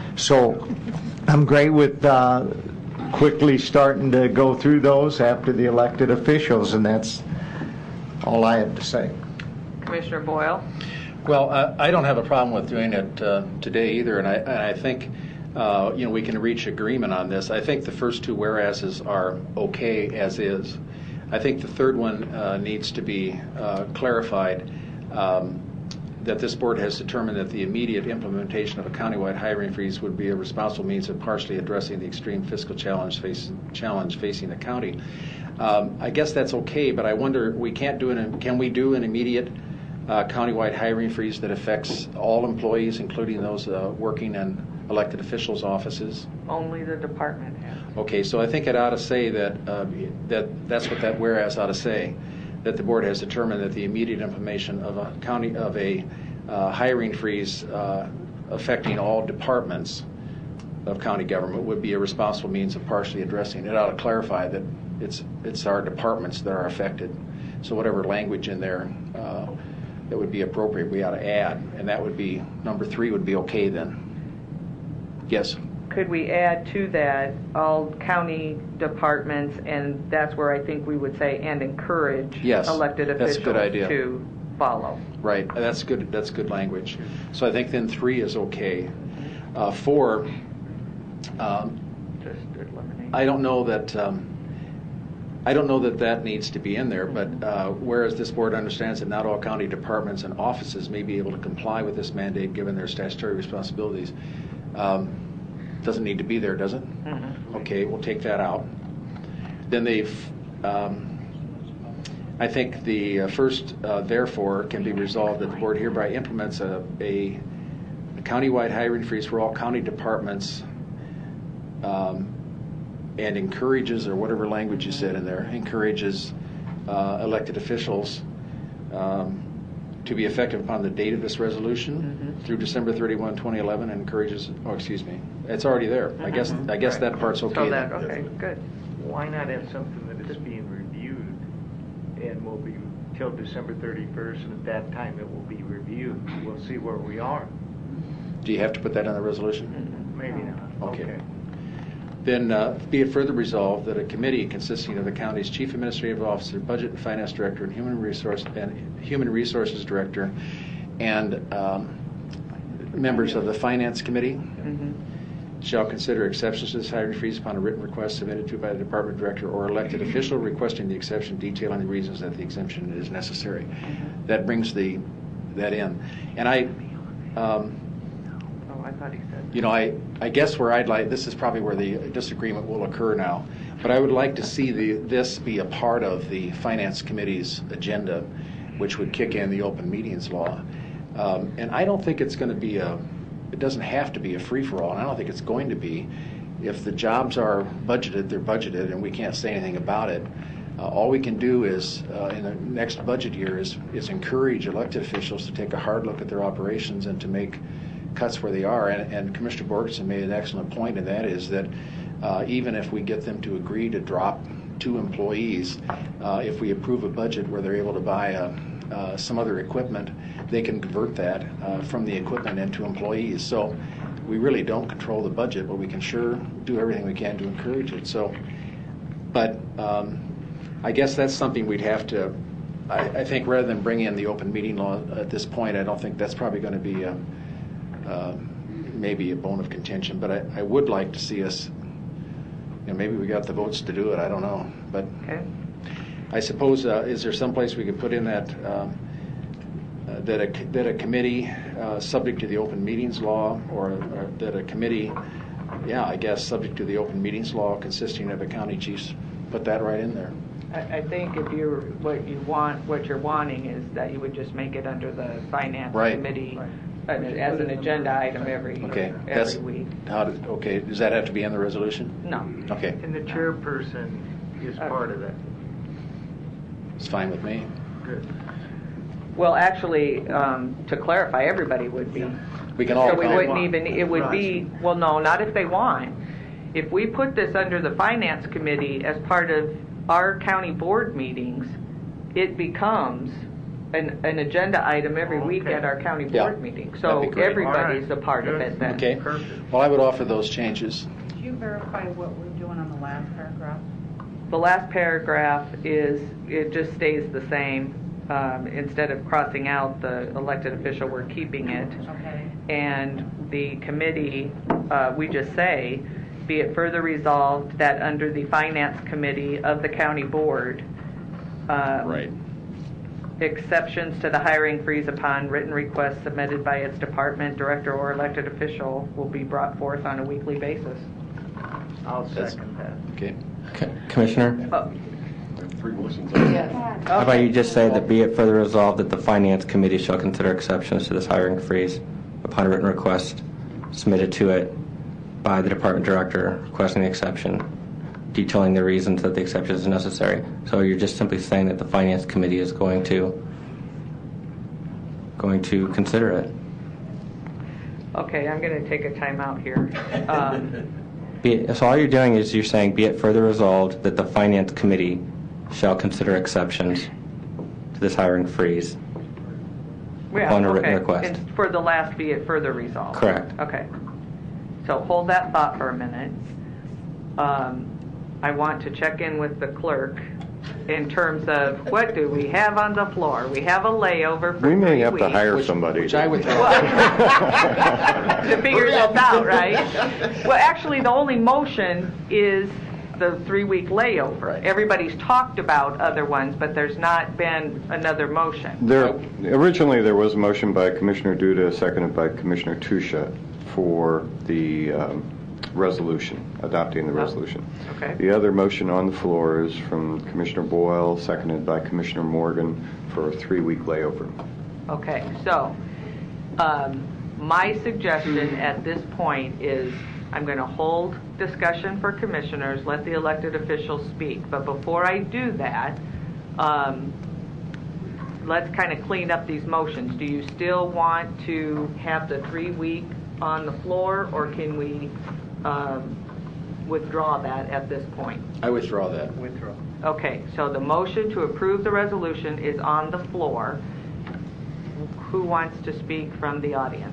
So I'm great with uh, quickly starting to go through those after the elected officials, and that's all I have to say. Commissioner Boyle. Well, uh, I don't have a problem with doing it uh, today either, and I, and I think uh, you know we can reach agreement on this. I think the first two whereases are okay as is. I think the third one uh, needs to be uh, clarified. Um, that this board has determined that the immediate implementation of a countywide hiring freeze would be a responsible means of partially addressing the extreme fiscal challenge, face, challenge facing the county. Um, I guess that's okay, but I wonder, we can't do an, can we do an immediate uh, countywide hiring freeze that affects all employees, including those uh, working in elected officials' offices? Only the department has. Okay, so I think it ought to say that, uh, that that's what that whereas ought to say. That the board has determined that the immediate implementation of a county of a uh, hiring freeze uh, affecting all departments of county government would be a responsible means of partially addressing. It ought to clarify that it's it's our departments that are affected. So whatever language in there uh, that would be appropriate, we ought to add, and that would be number three would be okay then. Yes. Could we add to that all county departments, and that's where I think we would say, and encourage yes, elected officials officials to follow. Right, that's good. That's good language. So I think then three is okay. Uh, four, um, just eliminate. I don't know that. Um, I don't know that that needs to be in there. But uh, whereas this board understands that not all county departments and offices may be able to comply with this mandate given their statutory responsibilities. Um, Doesn't need to be there, does it? Mm-hmm. Okay, we'll take that out. Then they've, um, I think the uh, first, uh, therefore, can be resolved that the board hereby implements a, a, a countywide hiring freeze for all county departments um, and encourages, or whatever language you said in there, encourages uh, elected officials um, to be effective upon the date of this resolution mm-hmm. through December thirty-first, twenty eleven, and encourages, oh, excuse me, it's already there. Mm-hmm. I guess I guess right. that part's okay. So that, okay, good. Why not have something that is being reviewed and will be till December thirty-first, and at that time it will be reviewed. We'll see where we are. Do you have to put that on the resolution? Mm-hmm. Maybe not. Okay. okay. Then uh, be it further resolved that a committee consisting of the county's chief administrative officer, budget and finance director, and human resource and human resources director, and um, members of the finance committee mm-hmm. shall consider exceptions to this hiring freeze upon a written request submitted to by the department director or elected official requesting the exception, detailing the reasons that the exemption is necessary. Mm-hmm. That brings the that in, and I. Um, I thought he said. You know, I, I guess where I'd like, this is probably where the disagreement will occur now, but I would like to see the, this be a part of the Finance Committee's agenda, which would kick in the open meetings law. Um, and I don't think it's going to be a, it doesn't have to be a free-for-all, and I don't think it's going to be. If the jobs are budgeted, they're budgeted, and we can't say anything about it. Uh, all we can do is, uh, in the next budget year, is, is encourage elected officials to take a hard look at their operations and to make cuts where they are, and, and Commissioner Borgeson made an excellent point, and that is that uh, even if we get them to agree to drop two employees, uh, if we approve a budget where they're able to buy a, uh, some other equipment, they can convert that uh, from the equipment into employees. So we really don't control the budget, but we can sure do everything we can to encourage it. So, but um, I guess that's something we'd have to, I, I think rather than bring in the open meeting law at this point, I don't think that's probably going to be a, Uh, maybe a bone of contention, but I, I would like to see us, you know, maybe we got the votes to do it, I don't know, but okay. I suppose, uh, is there some place we could put in that, um, uh, that, a, that a committee, uh, subject to the open meetings law, or, or that a committee, yeah, I guess, subject to the open meetings law consisting of a county chief, put that right in there. I, I think if you're, what you want, what you're wanting is that you would just make it under the finance right. committee. Right. As an agenda item every okay. every That's, week. How does, okay, does that have to be in the resolution? No. Okay. And the chairperson is uh, part of that. It's fine with me. Good. Well, actually, um, to clarify, everybody would be. We can all. So we wouldn't want. even. It would right. be. Well, no, not if they want. If we put this under the finance committee as part of our county board meetings, it becomes An, an agenda item every okay. week at our county board yeah. meeting. So everybody's right. a part Good. of it then. Okay. Perfect. Well, I would offer those changes. Could you verify what we're doing on the last paragraph? The last paragraph is, it just stays the same. Um, instead of crossing out the elected official, we're keeping it. Okay. And the committee, uh, we just say, be it further resolved that under the finance committee of the county board, uh, right. exceptions to the hiring freeze upon written requests submitted by its department, director, or elected official will be brought forth on a weekly basis. I'll That's, second that. Okay. C- Commissioner? Oh. Three motions. Yes. How about you just say that be it further resolved that the Finance Committee shall consider exceptions to this hiring freeze upon a written request submitted to it by the department director requesting the exception, detailing the reasons that the exception is necessary. So you're just simply saying that the Finance Committee is going to going to consider it. Okay, I'm going to take a time out here. Um, be it, so all you're doing is you're saying, be it further resolved that the Finance Committee shall consider exceptions to this hiring freeze yeah, upon a okay. written request. And for the last, be it further resolved. Correct. Okay. So hold that thought for a minute. Um, I want to check in with the clerk in terms of what do we have on the floor? We have a layover for We may three have weeks. to hire Which, somebody. which I would think. To figure this out, right? Well, actually, the only motion is the three-week layover. Right. Everybody's talked about other ones, but there's not been another motion. There, originally, there was a motion by Commissioner Duda, seconded by Commissioner Tusha, for the um, resolution, adopting the resolution. Okay. The other motion on the floor is from Commissioner Boyle, seconded by Commissioner Morgan, for a three-week layover. Okay, so um, my suggestion at this point is I'm going to hold discussion for commissioners, let the elected officials speak. But before I do that, um, let's kind of clean up these motions. Do you still want to have the three-week on the floor, or can we um, withdraw that at this point? I withdraw that. Withdraw. Okay, so the motion to approve the resolution is on the floor. Who wants to speak from the audience?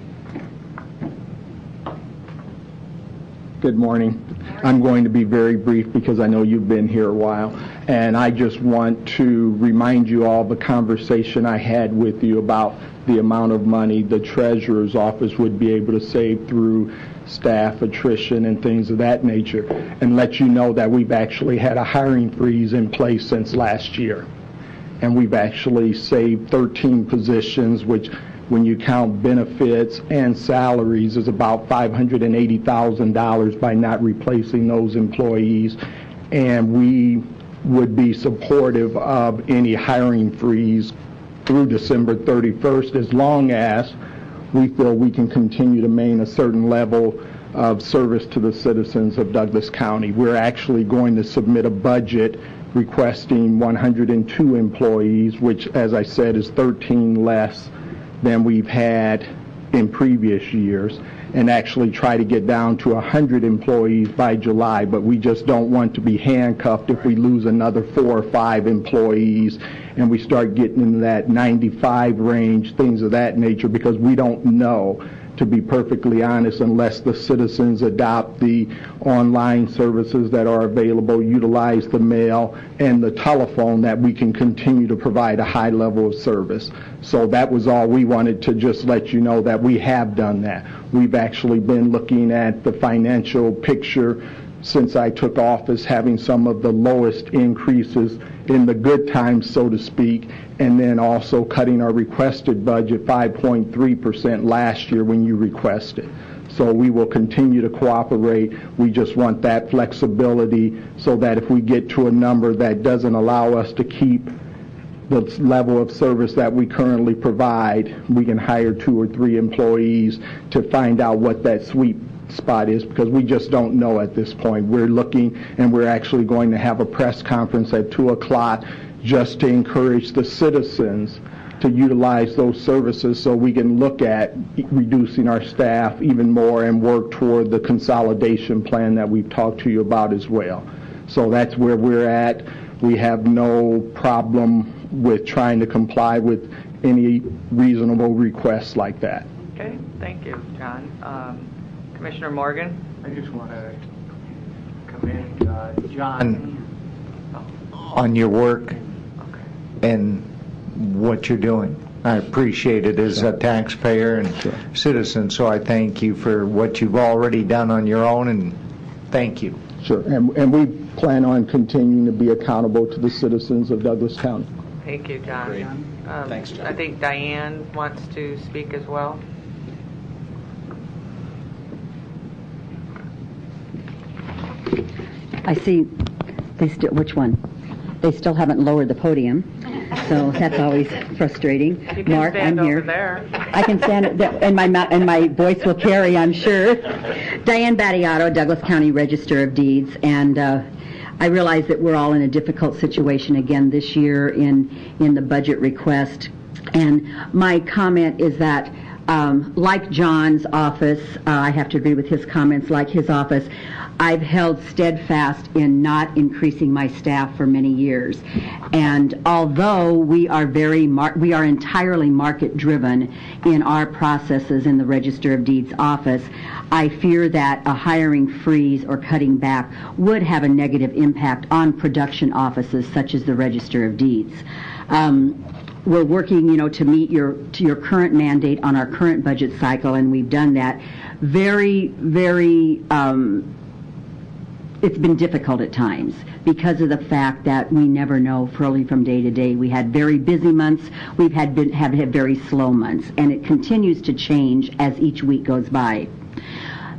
Good morning. I'm going to be very brief because I know you've been here a while, and I just want to remind you all the conversation I had with you about the amount of money the treasurer's office would be able to save through staff attrition and things of that nature, and let you know that we've actually had a hiring freeze in place since last year. And we've actually saved thirteen positions, which when you count benefits and salaries is about five hundred eighty thousand dollars by not replacing those employees. And we would be supportive of any hiring freeze through December thirty-first, as long as we feel we can continue to maintain a certain level of service to the citizens of Douglas County. We're actually going to submit a budget requesting one hundred two employees, which, as I said, is thirteen less than we've had in previous years, and actually try to get down to one hundred employees by July. But we just don't want to be handcuffed if we lose another four or five employees and we start getting into that ninety-five range, things of that nature, because we don't know, to be perfectly honest, unless the citizens adopt the online services that are available, utilize the mail and the telephone, that we can continue to provide a high level of service. So that was all we wanted to just let you know, that we have done that. We've actually been looking at the financial picture since I took office, having some of the lowest increases in the good times, so to speak, and then also cutting our requested budget five point three percent last year when you requested. So we will continue to cooperate. We just want that flexibility so that if we get to a number that doesn't allow us to keep the level of service that we currently provide, we can hire two or three employees to find out what that sweet spot is, because we just don't know at this point. We're looking, and we're actually going to have a press conference at two o'clock just to encourage the citizens to utilize those services, so we can look at reducing our staff even more and work toward the consolidation plan that we've talked to you about as well. So that's where we're at. We have no problem with trying to comply with any reasonable requests like that. Okay, thank you, John. Um, Commissioner Morgan? I just want to commend uh, John on your work and what you're doing. I appreciate it as a taxpayer and Sure. citizen, so I thank you for what you've already done on your own, and thank you. Sure, and, and we plan on continuing to be accountable to the citizens of Douglas County. Thank you, John. Great. Um, Thanks, John. I think Diane wants to speak as well. I see they still, which one? They still haven't lowered the podium, so that's always frustrating. You can Mark, stand I'm here. over there. I can stand, and my mou- and my voice will carry, I'm sure. Diane Battiato, Douglas County Register of Deeds, and uh, I realize that we're all in a difficult situation again this year in in the budget request, and my comment is that, um, like John's office, uh, I have to agree with his comments, like his office, I've held steadfast in not increasing my staff for many years. And although we are very, mar- we are entirely market driven in our processes in the Register of Deeds office, I fear that a hiring freeze or cutting back would have a negative impact on production offices such as the Register of Deeds. Um, we're working, you know, to meet your to your current mandate on our current budget cycle, and we've done that. Very, very. Um, It's been difficult at times because of the fact that we never know fully from day to day. We had very busy months, we've had been, have had very slow months, and it continues to change as each week goes by.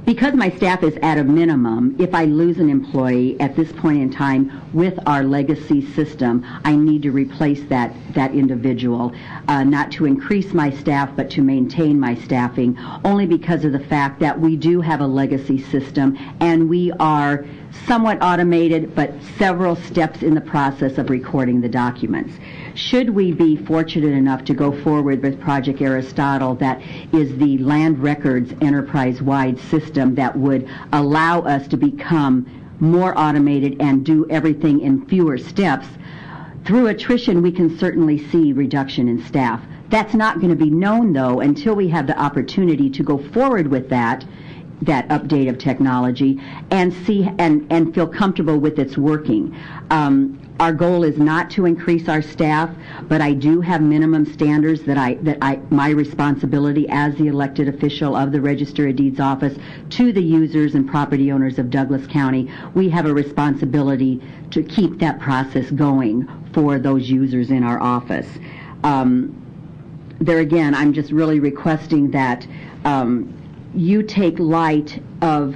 because my staff is at a minimum, if I lose an employee at this point in time with our legacy system, I need to replace that, that individual, uh, not to increase my staff, but to maintain my staffing, only because of the fact that we do have a legacy system and we are somewhat automated, but several steps in the process of recording the documents. Should we be fortunate enough to go forward with Project Aristotle, that is the land records enterprise-wide system that would allow us to become more automated and do everything in fewer steps, through attrition we can certainly see reduction in staff. That's not going to be known, though, until we have the opportunity to go forward with that that update of technology and see and, and feel comfortable with its working. Um, our goal is not to increase our staff, but I do have minimum standards that I that I my responsibility as the elected official of the Register of Deeds office to the users and property owners of Douglas County. We have a responsibility to keep that process going for those users in our office. Um, there again, I'm just really requesting that um, you take light of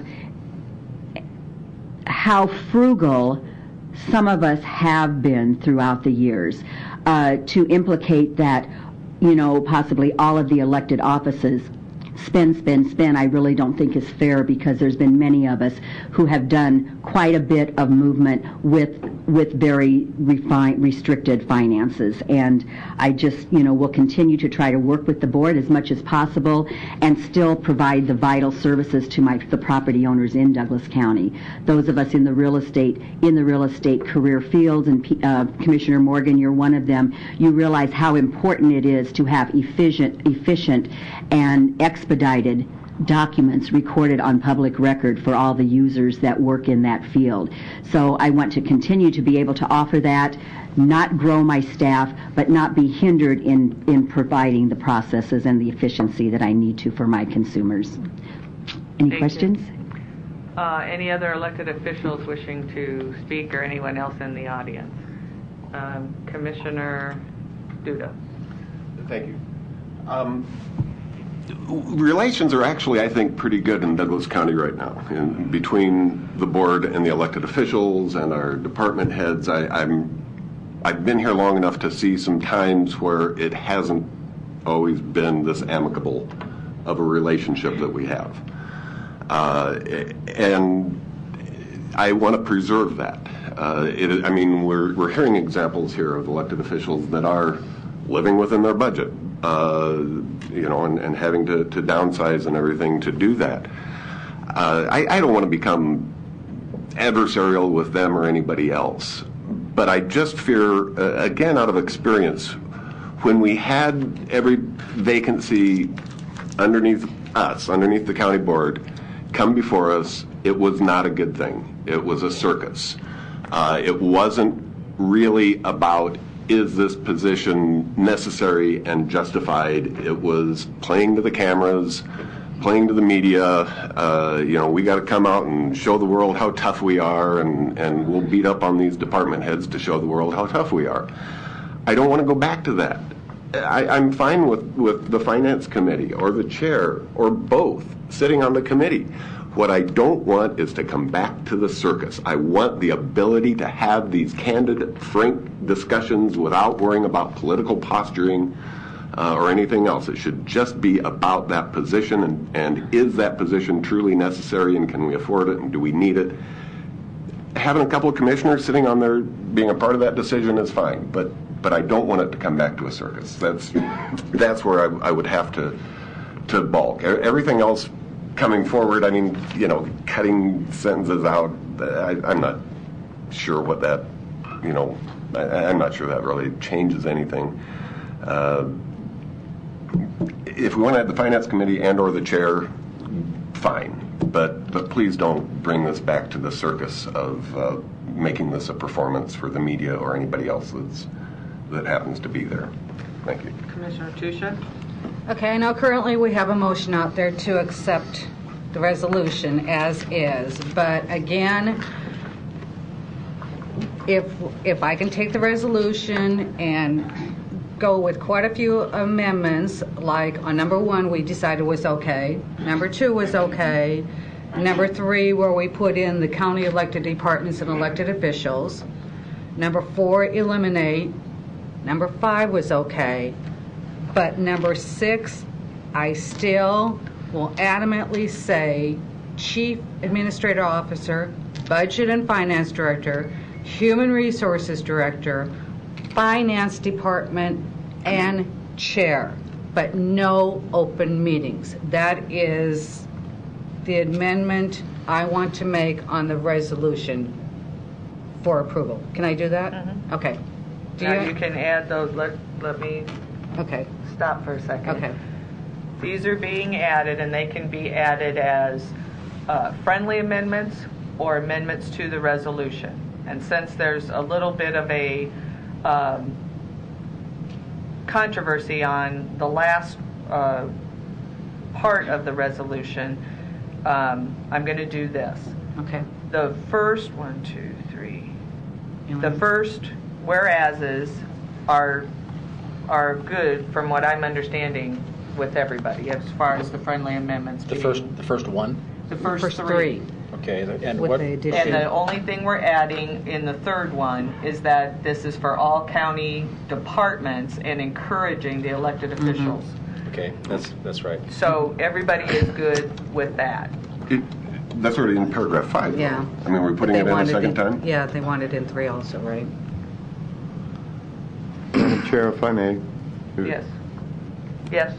how frugal some of us have been throughout the years, uh, to implicate that, you know, possibly all of the elected offices spend, spend, spend, I really don't think is fair, because there's been many of us who have done quite a bit of movement with with very refined, restricted finances. And I just, you know, will continue to try to work with the board as much as possible and still provide the vital services to my the property owners in Douglas County. Those of us in the real estate, in the real estate career fields, and uh, Commissioner Morgan, you're one of them, you realize how important it is to have efficient, efficient and expedited documents recorded on public record for all the users that work in that field. So I want to continue to be able to offer that, not grow my staff, but not be hindered in, in providing the processes and the efficiency that I need to for my consumers. Any Thank questions? you. Uh, any other elected officials wishing to speak, or anyone else in the audience? Um, Commissioner Duda. Thank you. Um, Relations are actually, I think, pretty good in Douglas County right now. In between the board and the elected officials and our department heads, I, I'm, I've been here long enough to see some times where it hasn't always been this amicable of a relationship that we have. Uh, and I want to preserve that. Uh, it, I mean, we're, we're hearing examples here of elected officials that are living within their budget. Uh, you know, and, and having to, to downsize and everything to do that. Uh, I, I don't want to become adversarial with them or anybody else, but I just fear, uh, again, out of experience, when we had every vacancy underneath us, underneath the county board, come before us, it was not a good thing. It was a circus. Uh, it wasn't really about, is this position necessary and justified? It was playing to the cameras, playing to the media. Uh, you know, we got to come out and show the world how tough we are, and, and we'll beat up on these department heads to show the world how tough we are. I don't want to go back to that. I, I'm fine with, with the finance committee or the chair or both sitting on the committee. What I don't want is to come back to the circus. I want the ability to have these candid, frank discussions without worrying about political posturing uh, or anything else. It should just be about that position, and, and is that position truly necessary, and can we afford it, and do we need it? Having a couple of commissioners sitting on there being a part of that decision is fine, but but I don't want it to come back to a circus. That's that's where I, I would have to to balk. Everything else coming forward, I mean, you know, cutting sentences out, I, I'm not sure what that, you know, I, I'm not sure that really changes anything. Uh, if we want to have the finance committee and or the chair, fine, but but please don't bring this back to the circus of uh, making this a performance for the media or anybody else that's, that happens to be there. Thank you. Commissioner Tusha. Okay, I know currently we have a motion out there to accept the resolution as is, but again, if if I can take the resolution and go with quite a few amendments, like on number one we decided was okay, number two was okay, Number three, where we put in the county elected departments and elected officials. Number four, eliminate. Number five was okay. But number six, I still will adamantly say Chief Administrative Officer, Budget and Finance Director, Human Resources Director, Finance Department, and Chair, but no open meetings. That is the amendment I want to make on the resolution for approval. Can I do that? Mm-hmm. Okay. Do Now you, you can add those, let, let me okay. stop for a second. Okay. These are being added, and they can be added as uh, friendly amendments or amendments to the resolution. And since there's a little bit of a um, controversy on the last uh, part of the resolution, um, I'm going to do this. Okay. The first one, two, three. The first whereases are are good from what I'm understanding with everybody as far as the friendly amendments. The being- first, the first one? The first, First three. three. Okay, and With what? the addition. And the only thing we're adding in the third one is that this is for all county departments and encouraging the elected officials. Okay, that's, that's right. So everybody is good with that. It, that's already in paragraph five. though. Yeah. I mean, we're putting They it in a wanted second it- time? Yeah, they want it in three also, right? Madam Chair, if I may. Yes. Yes.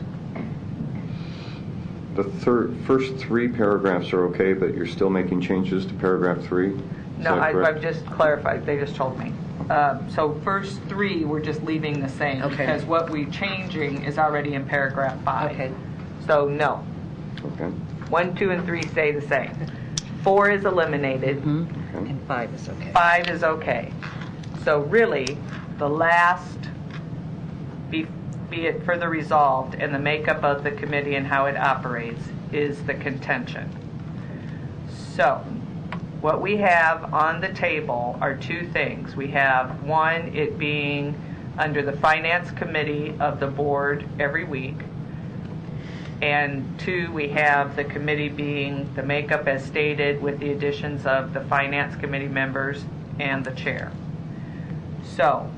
The third, first three paragraphs are okay, but you're still making changes to paragraph three? Is No, that I, correct? I've just clarified. They just told me. Um, so first three, we're just leaving the same Okay. because what we're changing is already in paragraph five. Okay. So no. Okay. One, two, and three stay the same. Four is eliminated. Mm-hmm. And five is okay. Five is okay. So really, the last, be, be it further resolved, and the makeup of the committee and how it operates is the contention. So, what we have on the table are two things. We have one, it being under the finance committee of the board every week. And two, we have the committee being the makeup as stated with the additions of the finance committee members and the chair. So,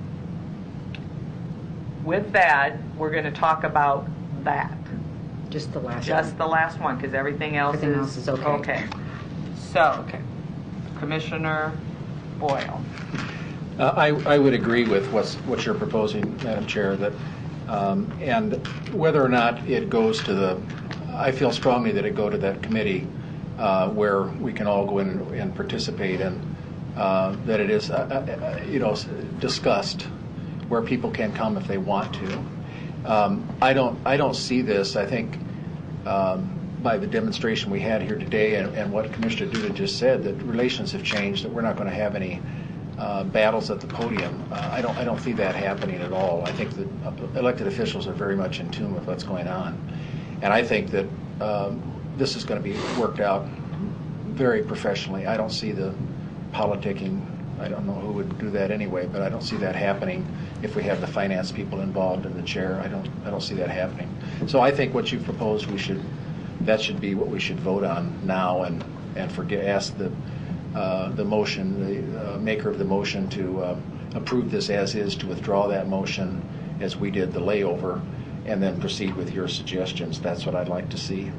with that, we're going to talk about that. Just the last Just one. the last one, because everything else Everything is else is okay. okay. So, Okay. Commissioner Boyle. Uh, I, I would agree with what's, what you're proposing, Madam Chair, that, um, and whether or not it goes to the, I feel strongly that it go to that committee uh, where we can all go in and, and participate, and uh, that it is, uh, uh, you know, discussed where people can come if they want to. Um, I don't, I don't see this. I think um, by the demonstration we had here today and, and what Commissioner Duda just said, that relations have changed, that we're not going to have any uh, battles at the podium. Uh, I don't, I don't see that happening at all. I think that elected officials are very much in tune with what's going on, and I think that um, this is going to be worked out very professionally. I don't see the politicking. I don't know who would do that anyway, but I don't see that happening if we have the finance people involved in the chair. I don't, I don't see that happening. So I think what you proposed, we should, that should be what we should vote on now, and and forget, ask the uh, the motion, the uh, maker of the motion, to uh, approve this as is, to withdraw that motion as we did the layover, and then proceed with your suggestions. That's what I'd like to see.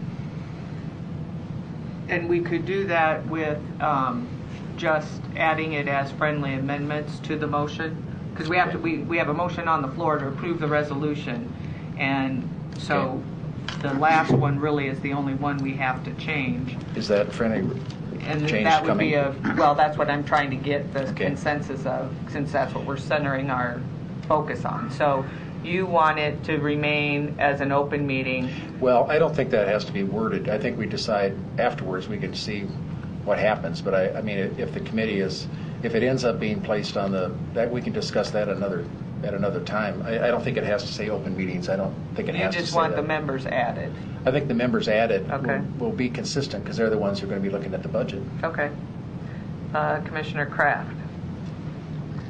And we could do that with um, just adding it as friendly amendments to the motion, because we have to, we, we have a motion on the floor to approve the resolution, and so the last one really is the only one we have to change. Is that friendly And change that would coming? be a, well, that's what I'm trying to get the Okay. consensus of, since that's what we're centering our focus on. So you want it to remain as an open meeting. Well, I don't think that has to be worded. I think we decide afterwards, we can see what happens. But I, I mean, if the committee is, if it ends up being placed on the, that we can discuss that another, at another time. I, I don't think it has to say open meetings. I don't think it You has to say just want that. the members added. I think the members added Okay. will, will be consistent, because they're the ones who are going to be looking at the budget. Okay. Uh, Commissioner Kraft.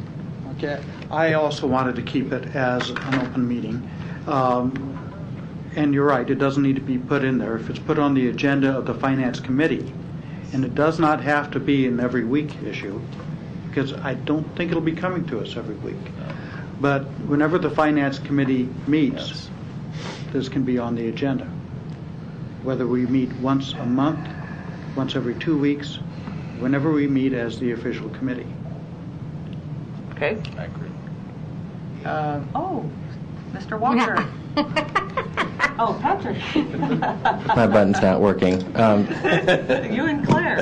Okay. I also wanted to keep it as an open meeting. Um, and you're right, it doesn't need to be put in there. If it's put on the agenda of the Finance Committee, and it does not have to be an every week issue, because I don't think it'll be coming to us every week. But whenever the Finance Committee meets, yes, this can be on the agenda. Whether we meet once a month, once every two weeks, whenever we meet as the official committee. Okay. I agree. Uh, oh, Mister Walker. Oh, Patrick. My button's not working. Um, You and Claire.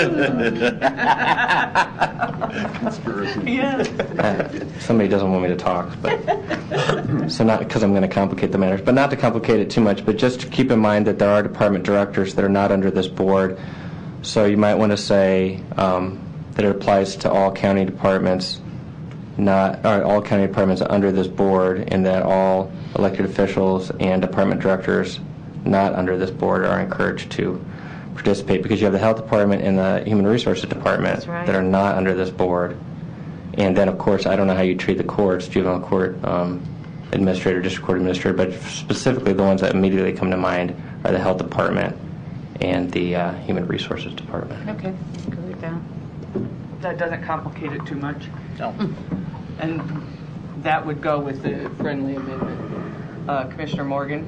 Conspiracy. Yes. uh, somebody doesn't want me to talk, but so not because I'm going to complicate the matters, but not to complicate it too much, but just to keep in mind that there are department directors that are not under this board. So you might want to say um, that it applies to all county departments, not or all county departments under this board, and that all elected officials and department directors not under this board are encouraged to participate, because you have the health department and the human resources department That's right. that are not under this board. And then, of course, I don't know how you treat the courts, juvenile court um, administrator, district court administrator, but specifically the ones that immediately come to mind are the health department and the uh, human resources department. Okay, go with that. That doesn't complicate it too much. No. And that would go with the friendly amendment. Uh, Commissioner Morgan?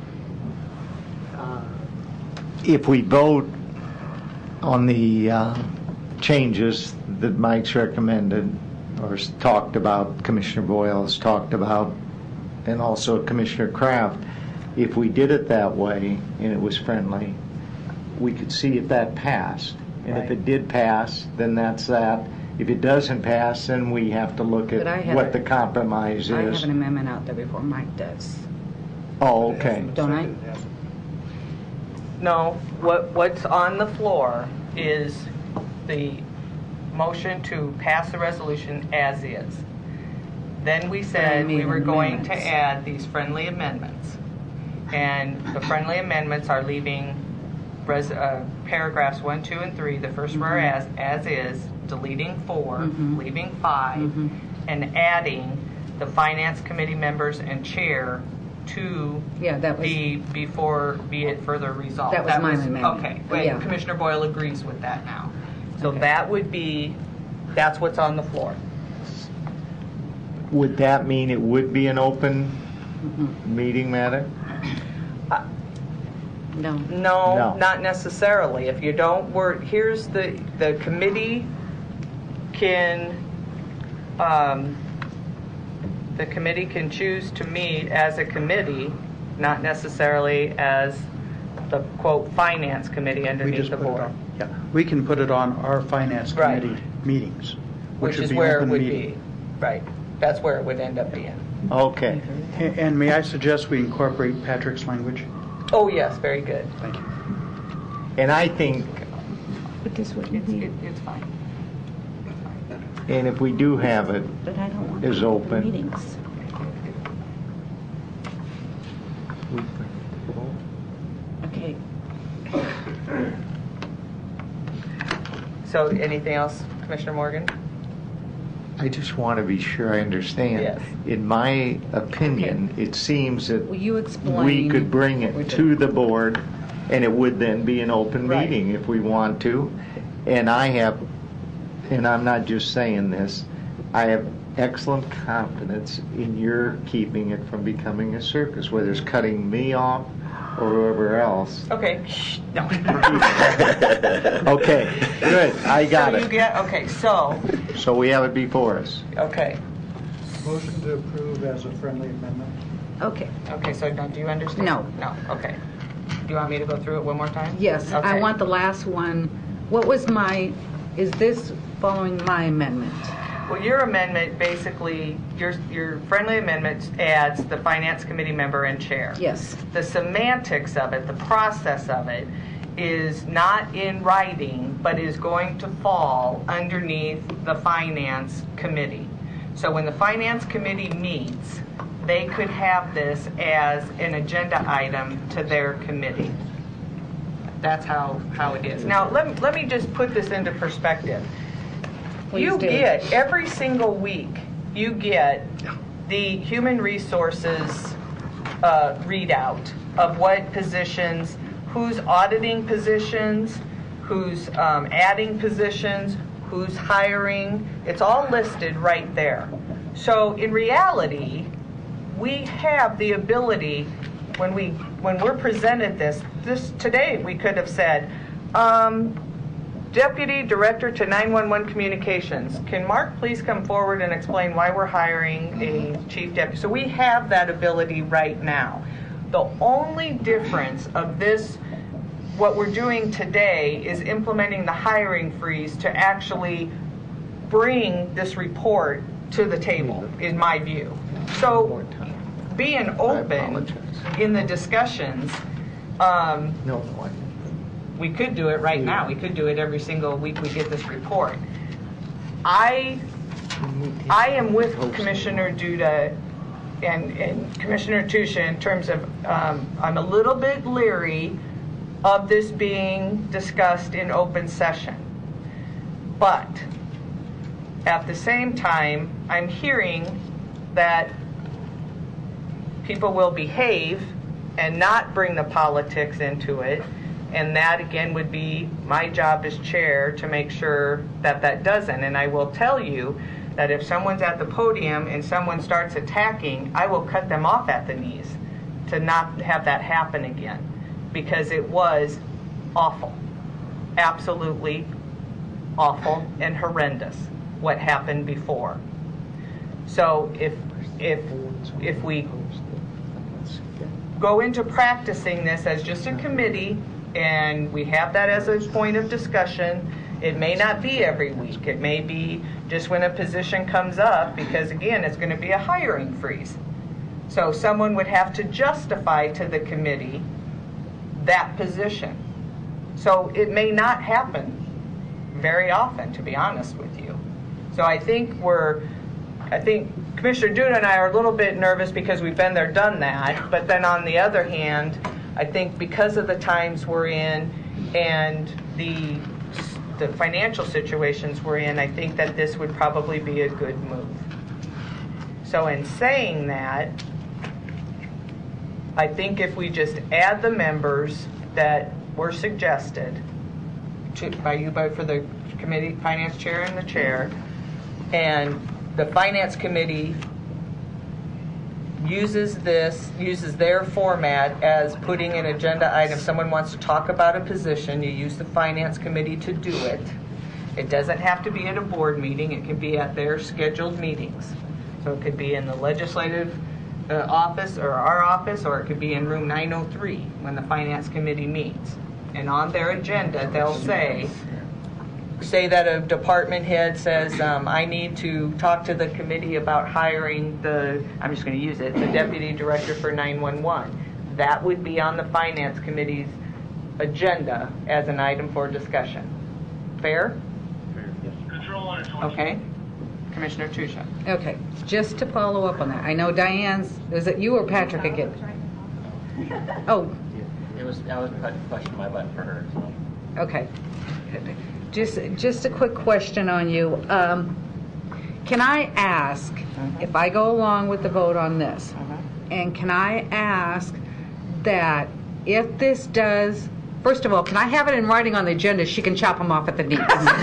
If we vote on the uh, changes that Mike's recommended or has talked about, Commissioner Boyle has talked about, and also Commissioner Kraft, if we did it that way and it was friendly, we could see if that passed. And Right. if it did pass, then that's that. If it doesn't pass, then we have to look But I at have what a- the compromise I have is. an amendment out there before Mike does. Oh, okay. Don't I? No, what, what's on the floor is the motion to pass the resolution as is. Then we said we were going to add these friendly amendments. And the friendly amendments are leaving res, uh, paragraphs one, two, and three, the first whereas, as is, deleting four, Mhm. leaving five, Mhm. and adding the finance committee members and chair to Yeah, that was, be before be it further resolved. That was my amendment. Okay, wait, Yeah. Commissioner Boyle agrees with that now. So Okay. that would be, that's what's on the floor. Would that mean it would be an open mhm. meeting matter? No. No, No. not necessarily. If you don't work, here's the, the committee can, um, the committee can choose to meet as a committee, not necessarily as the quote finance committee We underneath just the put it board. on, yeah, we can put it on our Finance Right. Committee meetings, Which which would is be where it open would meeting. be. Right. That's where it would end up being. Okay. A- And may I suggest we incorporate Patrick's language? Oh, yes, very good. Thank you. And I think, But this would It's, be, it, it's fine. and if we do have it but I don't want is open. meetings. Okay. So anything else, Commissioner Morgan? I just want to be sure I understand. Yes. In my opinion, it seems that Will you explain? we could bring it to the board, and it would then be an open Right. meeting if we want to. And I have, and I'm not just saying this, I have excellent confidence in your keeping it from becoming a circus, whether it's cutting me off or whoever else. Okay. Shh, no. Okay, good, I got So you it. get, okay, so, So we have it before us. okay. Motion to approve as a friendly amendment. Okay. Okay, so now, do you understand? No. No, okay. Do you want me to go through it one more time? Yes, I Okay. want the last one. What was my, is this following my amendment? Well, your amendment, basically, your, your friendly amendment adds the finance committee member and chair. Yes. The semantics of it, the process of it, is not in writing, but is going to fall underneath the finance committee. So when the finance committee meets, they could have this as an agenda item to their committee. That's how, how it is. Now, let, let me just put this into perspective. Please You do. get, every single week, you get the human resources uh, readout of what positions, who's auditing positions, who's um, adding positions, who's hiring. It's all listed right there. So in reality, we have the ability, when we when we're presented this, this today we could have said, um, Deputy Director to nine one one Communications, can Mark please come forward and explain why we're hiring a Chief Deputy? So we have that ability right now. The only difference of this, what we're doing today, is implementing the hiring freeze to actually bring this report to the table, in my view. So being open in the discussions, um, No, no, we could do it right now. We could do it every single week we get this report. I I am with Commissioner Duda and, and Commissioner Tusha in terms of um, I'm a little bit leery of this being discussed in open session. But at the same time, I'm hearing that people will behave and not bring the politics into it. And that, again, would be my job as chair to make sure that that doesn't. And I will tell you that if someone's at the podium and someone starts attacking, I will cut them off at the knees to not have that happen again. Because it was awful. Absolutely awful and horrendous what happened before. So if if if we go into practicing this as just a committee, and we have that as a point of discussion, it may not be every week. It may be just when a position comes up, because again, it's going to be a hiring freeze. So someone would have to justify to the committee that position. So it may not happen very often, to be honest with you. So I think we're, I think Commissioner Duda and I are a little bit nervous because we've been there, done that. But then on the other hand, I think because of the times we're in and the the financial situations we're in, I think that this would probably be a good move. So in saying that, I think if we just add the members that were suggested to, by you, by for the committee, finance chair and the chair, and the finance committee uses this, uses their format as putting an agenda item. Someone wants to talk about a position, you use the finance committee to do it. It doesn't have to be at a board meeting, it can be at their scheduled meetings. So it could be in the legislative uh, office or our office, or it could be in room nine oh three when the finance committee meets. And on their agenda, they'll say, say that a department head says, um, I need to talk to the committee about hiring the, I'm just going to use it, the deputy director for nine one one. That would be on the finance committee's agenda as an item for discussion. Fair? Fair. Yes. Okay. Commissioner Tusha. Okay, just to follow up on that, I know Diane's, is it you or Patrick again? Oh. It was, I was pushing my button for her. So. Okay. Just, just a quick question on you. Um, can I ask, if I go along with the vote on this, and can I ask that if this does, first of all, can I have it in writing on the agenda? She can chop them off at the knees.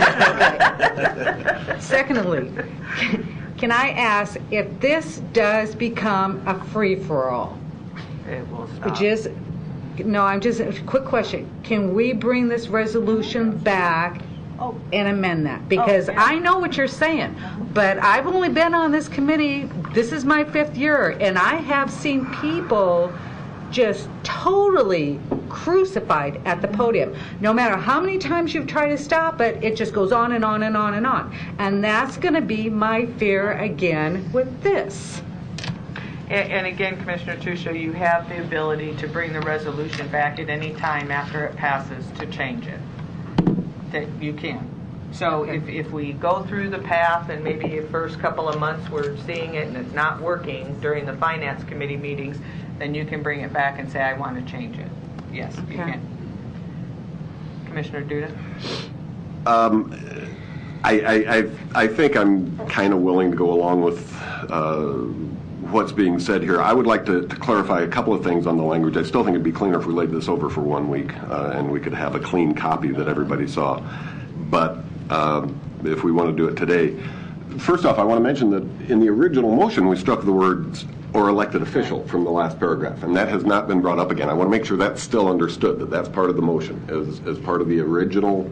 Secondly, can I ask if this does become a free-for-all? It will stop. Just, no, I'm just, quick question. Can we bring this resolution back Oh. and amend that? Because oh, yeah. I know what you're saying, but I've only been on this committee, this is my fifth year, and I have seen people just totally crucified at the podium. No matter how many times you've tried to stop it, it just goes on and on and on and on. And that's going to be my fear again with this. And, and again, Commissioner Tusha, you have the ability to bring the resolution back at any time after it passes to change it. That you can. So if, if we go through the path and maybe the first couple of months we're seeing it and it's not working during the finance committee meetings, then you can bring it back and say, I want to change it. Yes, you okay. can. Commissioner Duda? Um, I, I, I, I think I'm kind of willing to go along with uh, what's being said here. I would like to, to clarify a couple of things on the language. I still think it'd be cleaner if we laid this over for one week uh, and we could have a clean copy that everybody saw. But um, if we want to do it today, first off, I want to mention that in the original motion, we struck the words or elected official from the last paragraph, and that has not been brought up again. I want to make sure that's still understood, that that's part of the motion, as, as part of the original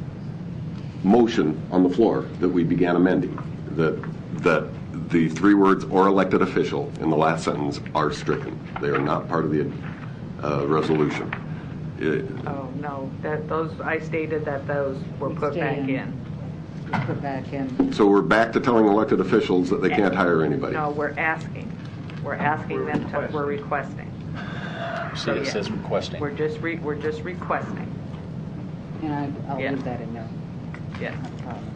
motion on the floor that we began amending, that that the three words or elected official in the last sentence are stricken. They are not part of the uh, resolution. It, Oh, no, that, those, I stated that those were put back in. Put back in. so we're back to telling elected officials that they can't hire anybody. No, we're asking. We're asking them to, we're requesting. See, it says requesting. We're just, re- we're just requesting. And I, I'll Yeah. leave that in there. Yes. No problem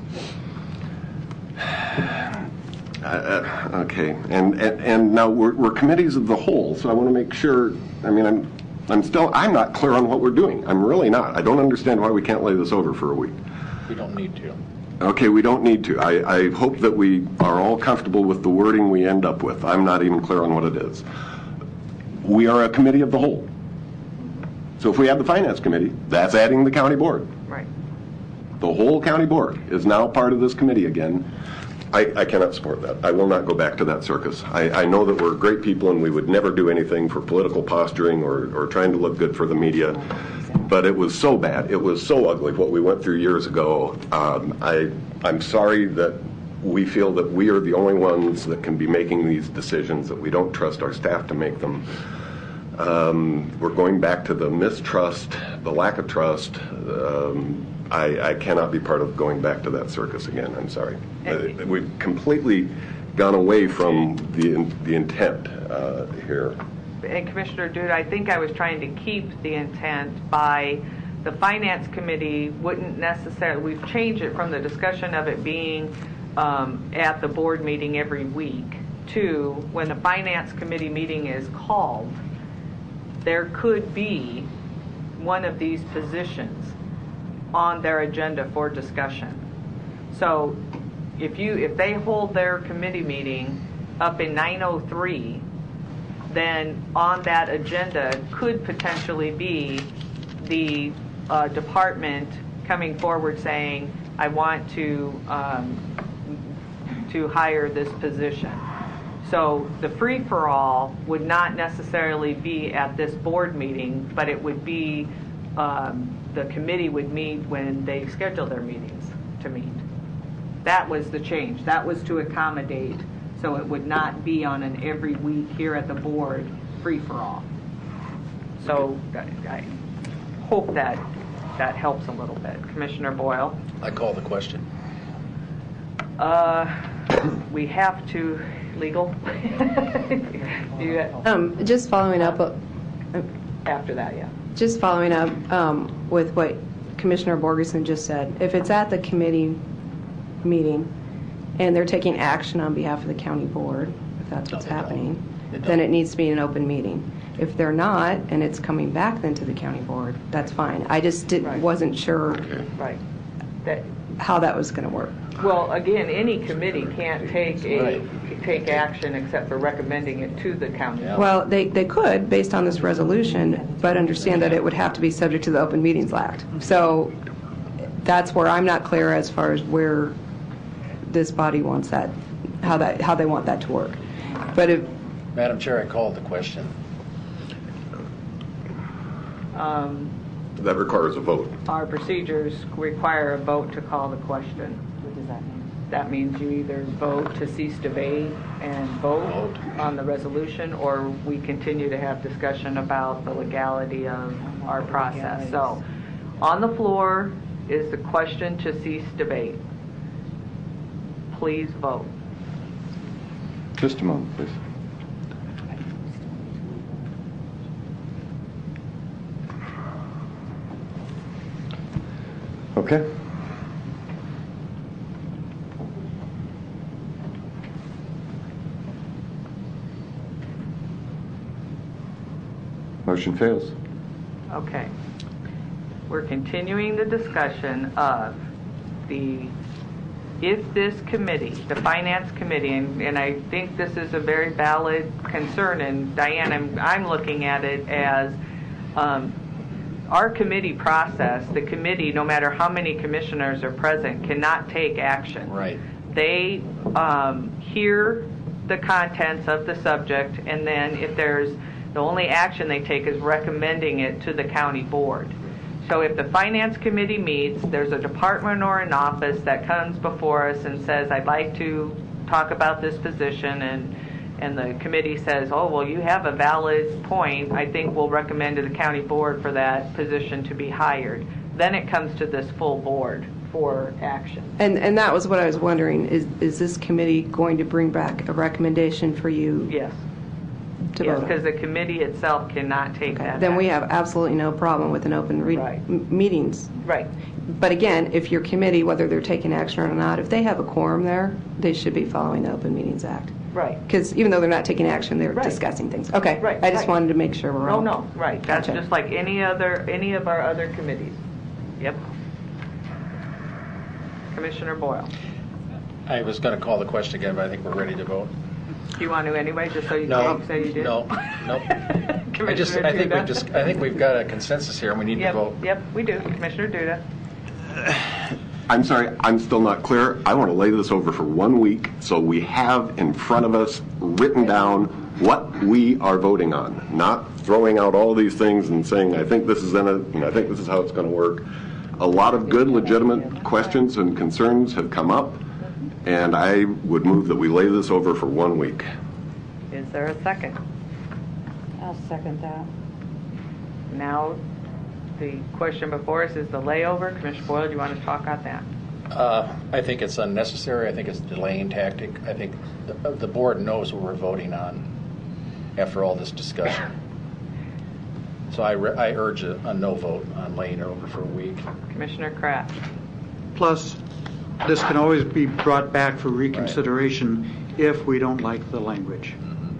with that. Uh, uh, okay, and, and and now we're, we're committees of the whole, so I want to make sure. I mean, I'm I'm still I'm not clear on what we're doing. I'm really not. I don't understand why we can't lay this over for a week. We don't need to. Okay, we don't need to. I, I hope that we are all comfortable with the wording we end up with. I'm not even clear on what it is. We are a committee of the whole. So if we have the finance committee, that's adding the county board. Right. The whole county board is now part of this committee again. I, I cannot support that. I will not go back to that circus. I, I know that we're great people and we would never do anything for political posturing or, or trying to look good for the media, but it was so bad. It was so ugly what we went through years ago. Um, I, I'm sorry that we feel that we are the only ones that can be making these decisions, that we don't trust our staff to make them. Um, we're going back to the mistrust, the lack of trust. Um, I, I cannot be part of going back to that circus again. I'm sorry. Uh, we've completely gone away from the the intent uh, here. And Commissioner Dude, I think I was trying to keep the intent by the Finance Committee wouldn't necessarily, we've changed it from the discussion of it being um, at the board meeting every week to when the Finance Committee meeting is called, there could be one of these positions on their agenda for discussion. So if you if they hold their committee meeting up in nine oh three, then on that agenda could potentially be the uh, department coming forward saying, I want to um, to hire this position. So the free-for-all would not necessarily be at this board meeting, but it would be um, the committee would meet when they schedule their meetings to meet. That was the change. That was to accommodate, so it would not be on an every week here at the board free-for-all. So I, I hope that that helps a little bit. Commissioner Boyle? I call the question. Uh, we have to, legal? you, Um, just following up, uh, after that, yeah. just following up um, with what Commissioner Borgerson just said. If it's at the committee meeting and they're taking action on behalf of the county board, if that's what's happening, then it needs to be an open meeting. If they're not, and it's coming back then to the county board, that's fine. I just did, Right. wasn't sure Right. That, how that was going to work. well, again, any committee can't take a take action except for recommending it to the county. Well, they, they could, based on this resolution, but understand that it would have to be subject to the Open Meetings Act. So that's where I'm not clear as far as where this body wants that, how that, how they want that to work. But if, Madam Chair, I called the question. Um, That requires a vote. our procedures require a vote to call the question. What does that mean? That means you either vote to cease debate and vote on the resolution, or we continue to have discussion about the legality of our process. So, on the floor is the question to cease debate. Please vote. Just a moment, please. Okay. Motion fails. Okay. We're continuing the discussion of the if this committee, the Finance Committee, and, and I think this is a very valid concern, and Diane, I'm, I'm looking at it as um, our committee process, the committee, no matter how many commissioners are present, cannot take action. Right. They um, hear the contents of the subject, and then if there's, the only action they take is recommending it to the county board. So if the Finance Committee meets, there's a department or an office that comes before us and says, I'd like to talk about this position, and and the committee says, oh, well, you have a valid point. I think we'll recommend to the county board for that position to be hired. Then it comes to this full board for action. And and that was what I was wondering, is is this committee going to bring back a recommendation for you? Yes. To Yes, vote on? because the committee itself cannot take that Then we action. have absolutely no problem with an open re- Right. m- meetings. Right. But again, if your committee, whether they're taking action or not, if they have a quorum there, they should be following the Open Meetings Act. Right. Because even though they're not taking action, they're Right. discussing things. Okay. Right, I just right. wanted to make sure we're No, all. no, right. That's Gotcha. just like any other, any of our other committees. Yep. Commissioner Boyle. I was going to call the question again, but I think we're ready to vote. Do you want to anyway, just so you No, can say you did? no, nope. I just, Commissioner I think Duda? we've just, I think we've got a consensus here, and we need to Yep, vote. yep, we do. Commissioner Duda. I'm sorry, I'm still not clear. I want to lay this over for one week so we have in front of us written down what we are voting on, not throwing out all these things and saying, I think this is in it, and I think this is how it's going to work. A lot of good, legitimate questions and concerns have come up, and I would move that we lay this over for one week. Is there a second? I'll second that. Now, the question before us is the layover. Commissioner Boyle, do you want to talk on that? Uh, I think it's unnecessary. I think it's a delaying tactic. I think the, the board knows what we're voting on after all this discussion. So I, re- I urge a, a no vote on laying it over for a week. Commissioner Kraft. Plus, this can always be brought back for reconsideration if we don't like the language.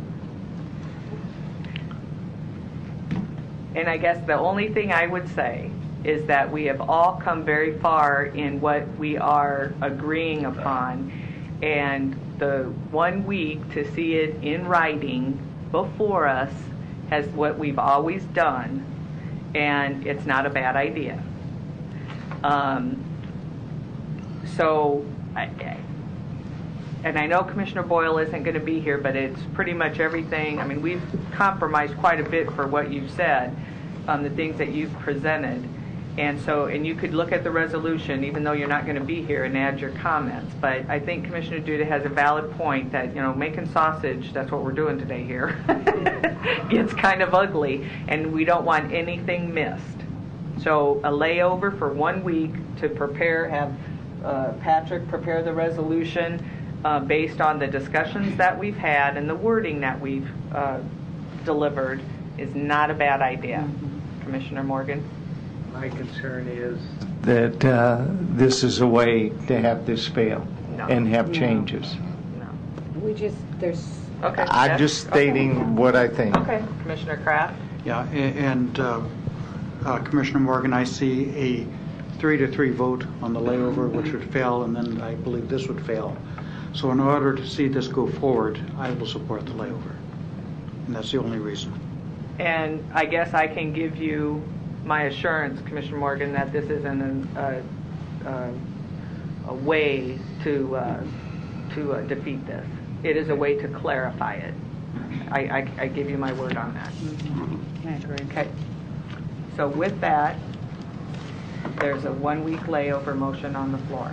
And I guess the only thing I would say is that we have all come very far in what we are agreeing upon, and the one week to see it in writing before us has what we've always done, and it's not a bad idea. Um, so, I, and I know Commissioner Boyle isn't going to be here, but it's pretty much everything. I mean, we've compromised quite a bit for what you've said, um, the things that you've presented. And so, and you could look at the resolution, even though you're not going to be here, and add your comments. But I think Commissioner Duda has a valid point that, you know, making sausage, that's what we're doing today here, gets kind of ugly, and we don't want anything missed. So a layover for one week to prepare, have uh, Patrick prepare the resolution uh, based on the discussions that we've had and the wording that we've uh, delivered is not a bad idea. Mm-hmm. Commissioner Morgan? My concern is That uh, this is a way to have this fail No. and have No. changes. We just, there's, Okay. I'm that's- just stating okay. what I think. Okay. Commissioner Kraft? Yeah, a- and uh, uh, Commissioner Morgan, I see a three to three vote on the layover, which would fail, and then I believe this would fail. So in order to see this go forward, I will support the layover. And that's the only reason. And I guess I can give you my assurance, Commissioner Morgan, that this isn't a, a, a way to uh, to uh, defeat this. It is a way to clarify it. I, I, I give you my word on that. I agree. Okay. So with that, there's a one-week layover motion on the floor.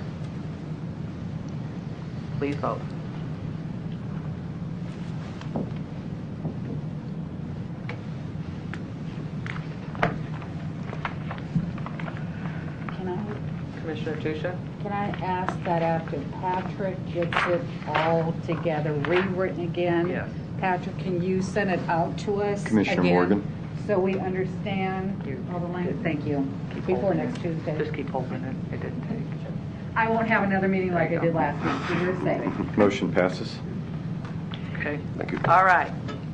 Please vote. Can I, Commissioner Tusha? can I ask that after Patrick gets it all together, rewritten again? Yes. Patrick, can you send it out to us Commissioner again, Morgan? so we understand all the language? Thank you. Before next Tuesday. Just keep holding it. It didn't take. I won't have another meeting like I did last week, for your sake. Motion passes. Okay. Thank you. All right.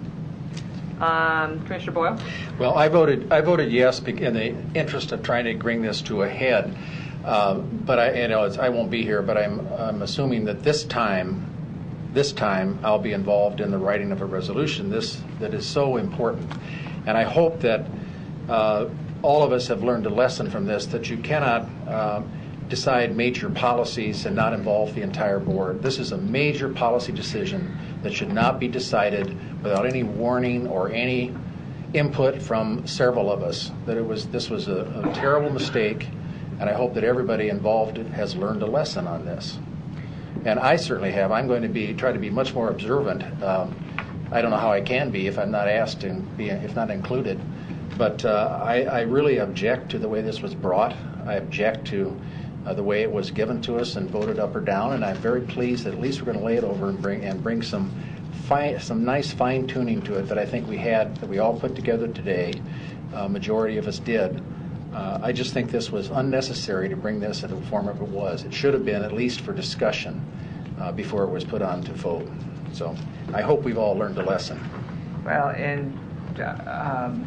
Um, Commissioner Boyle? Well, I voted, I voted yes bec- in the interest of trying to bring this to a head. Um, But I, you know, it's, I won't be here, but I'm, I'm assuming that this time, this time, I'll be involved in the writing of a resolution this, that is so important. And I hope that uh, all of us have learned a lesson from this, that you cannot uh, decide major policies and not involve the entire board. This is a major policy decision that should not be decided without any warning or any input from several of us. That it was, this was a, a terrible mistake, and I hope that everybody involved has learned a lesson on this. And I certainly have. I'm going to be try to be much more observant. Um, I don't know how I can be if I'm not asked and be, if not included. But uh, I, I really object to the way this was brought. I object to uh, the way it was given to us and voted up or down. And I'm very pleased that at least we're going to lay it over and bring and bring some fine, some nice fine tuning to it that I think we had, that we all put together today. Uh, majority of us did. Uh, I just think this was unnecessary to bring this in the form of it was. It should have been at least for discussion uh, before it was put on to vote. So I hope we've all learned a lesson. Well, and uh, um,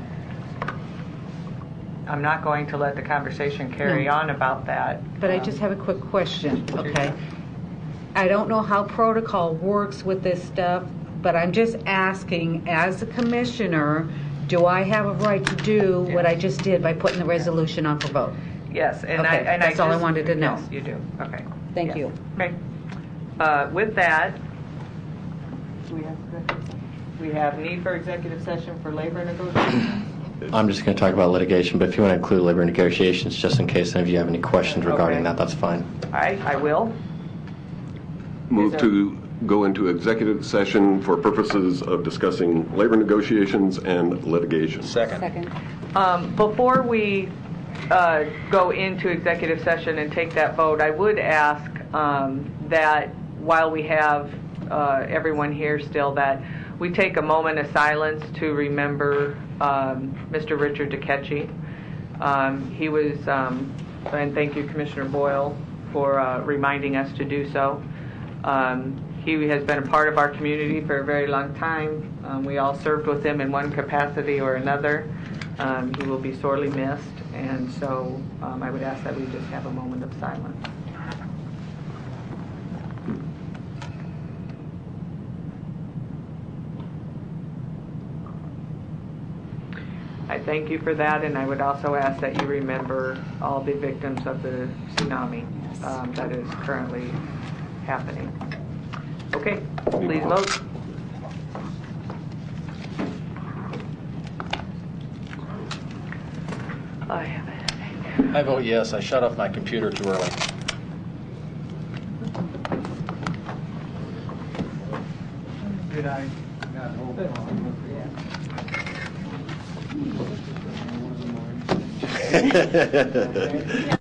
I'm not going to let the conversation carry No. on about that. But I just have a quick question, okay? I don't know how protocol works with this stuff, but I'm just asking, as a commissioner, do I have a right to do what I just did by putting the resolution on for vote? Yes, and I Okay, and that's I all I just- wanted to know. Yes, you do. Okay. Thank Yes. you. Okay. Uh, with that, we have we have need for executive session for labor negotiations. I'm just going to talk about litigation, but if you want to include labor negotiations, just in case any of you have any questions regarding Okay. that, that's fine. All right, I will. Move Is there- to go into executive session for purposes of discussing labor negotiations and litigation. Second. Second. Um, before we uh, go into executive session and take that vote, I would ask um, that while we have uh, everyone here still, that we take a moment of silence to remember um, Mister Richard DeKetchy. Um, he was, um, and thank you, Commissioner Boyle, for uh, reminding us to do so. Um, he has been a part of our community for a very long time. Um, we all served with him in one capacity or another. Um, he will be sorely missed, and so um, I would ask that we just have a moment of silence. I thank you for that, and I would also ask that you remember all the victims of the tsunami um, that is currently happening. Okay, please vote. I have a headache. I vote yes. I shut off my computer too early. Did I? Yeah.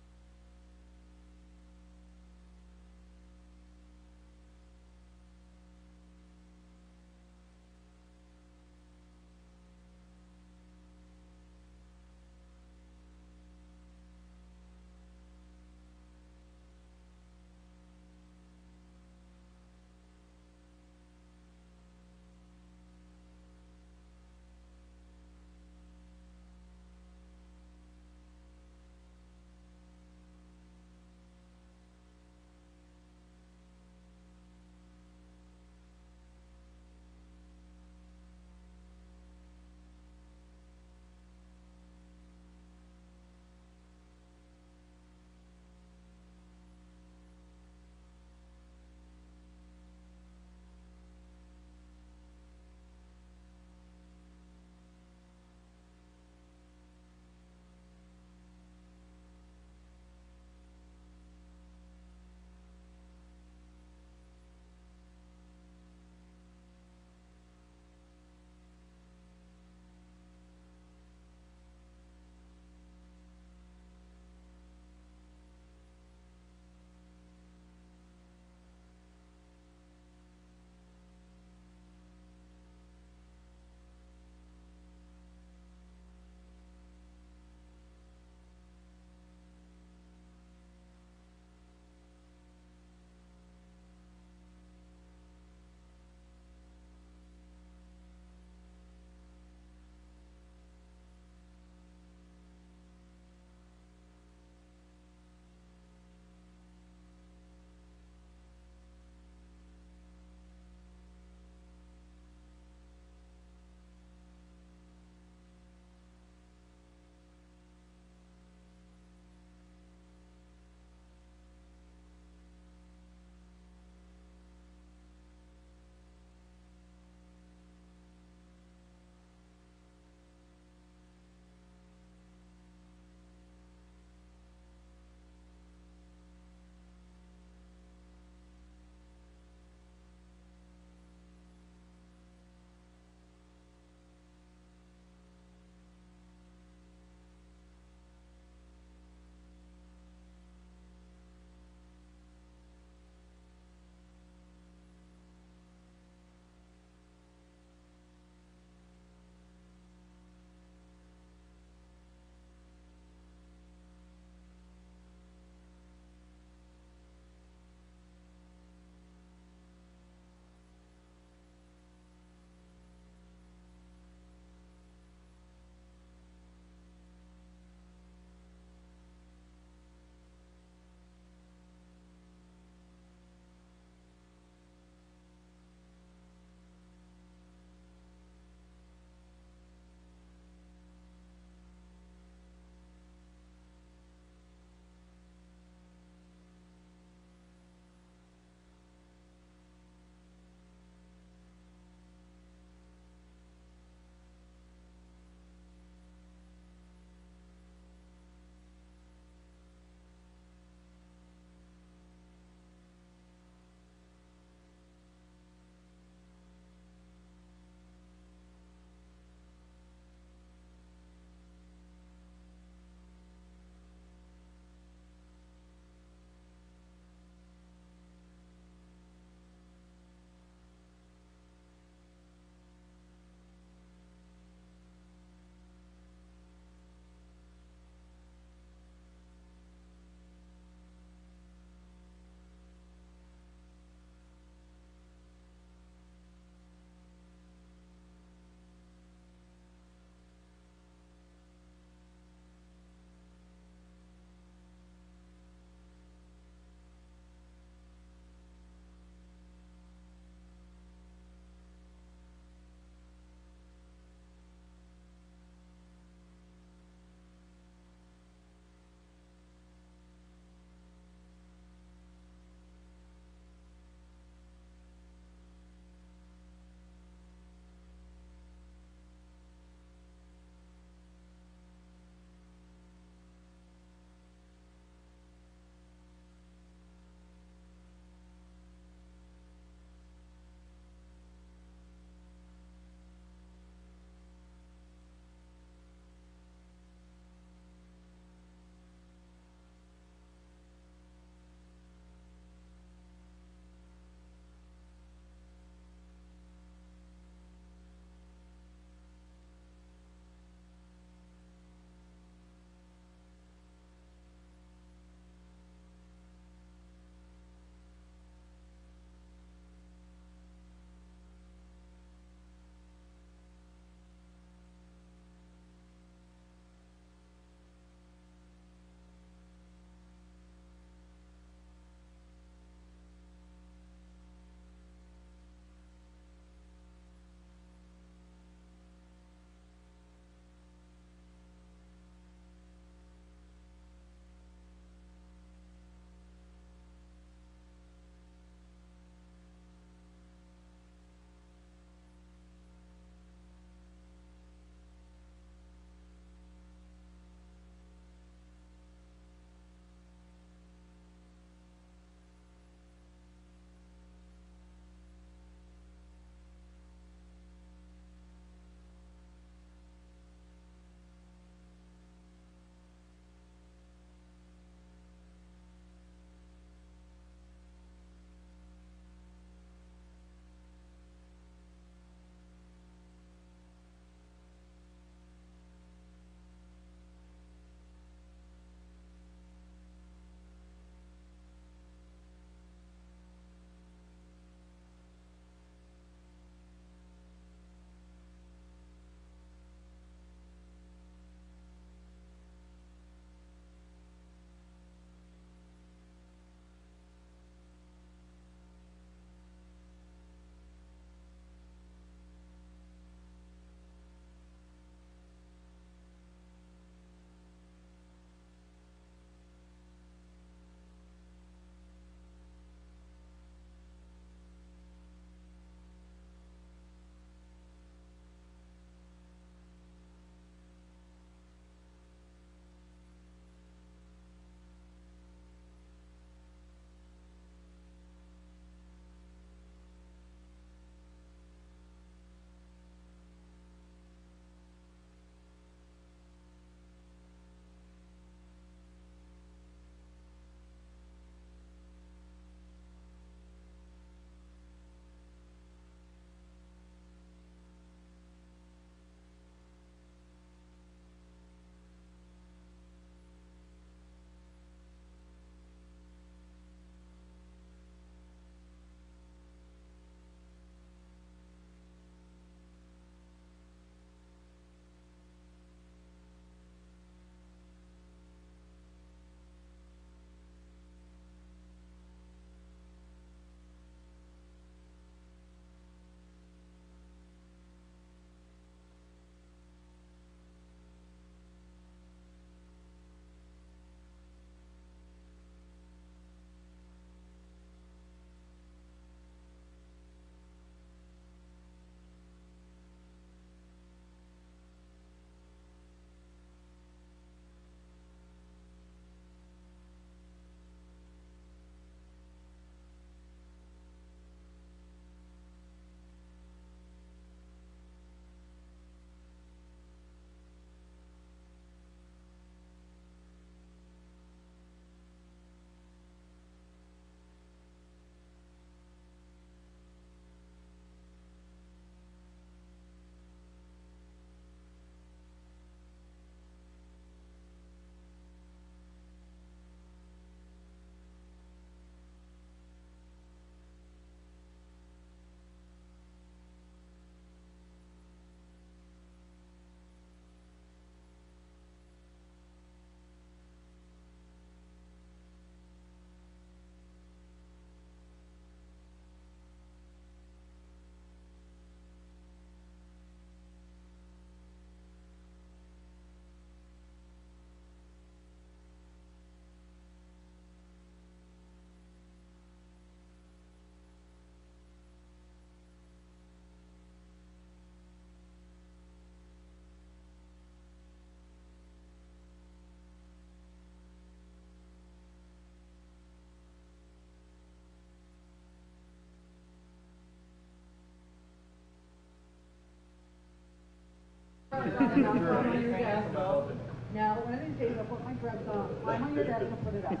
Now, one of these days, I'll put my dress on, climb on your desk and put it up.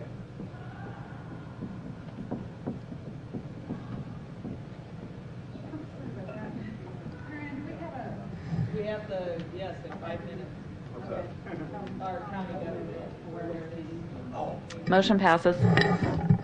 We have the, yes, in five minutes. Our county government. Motion passes.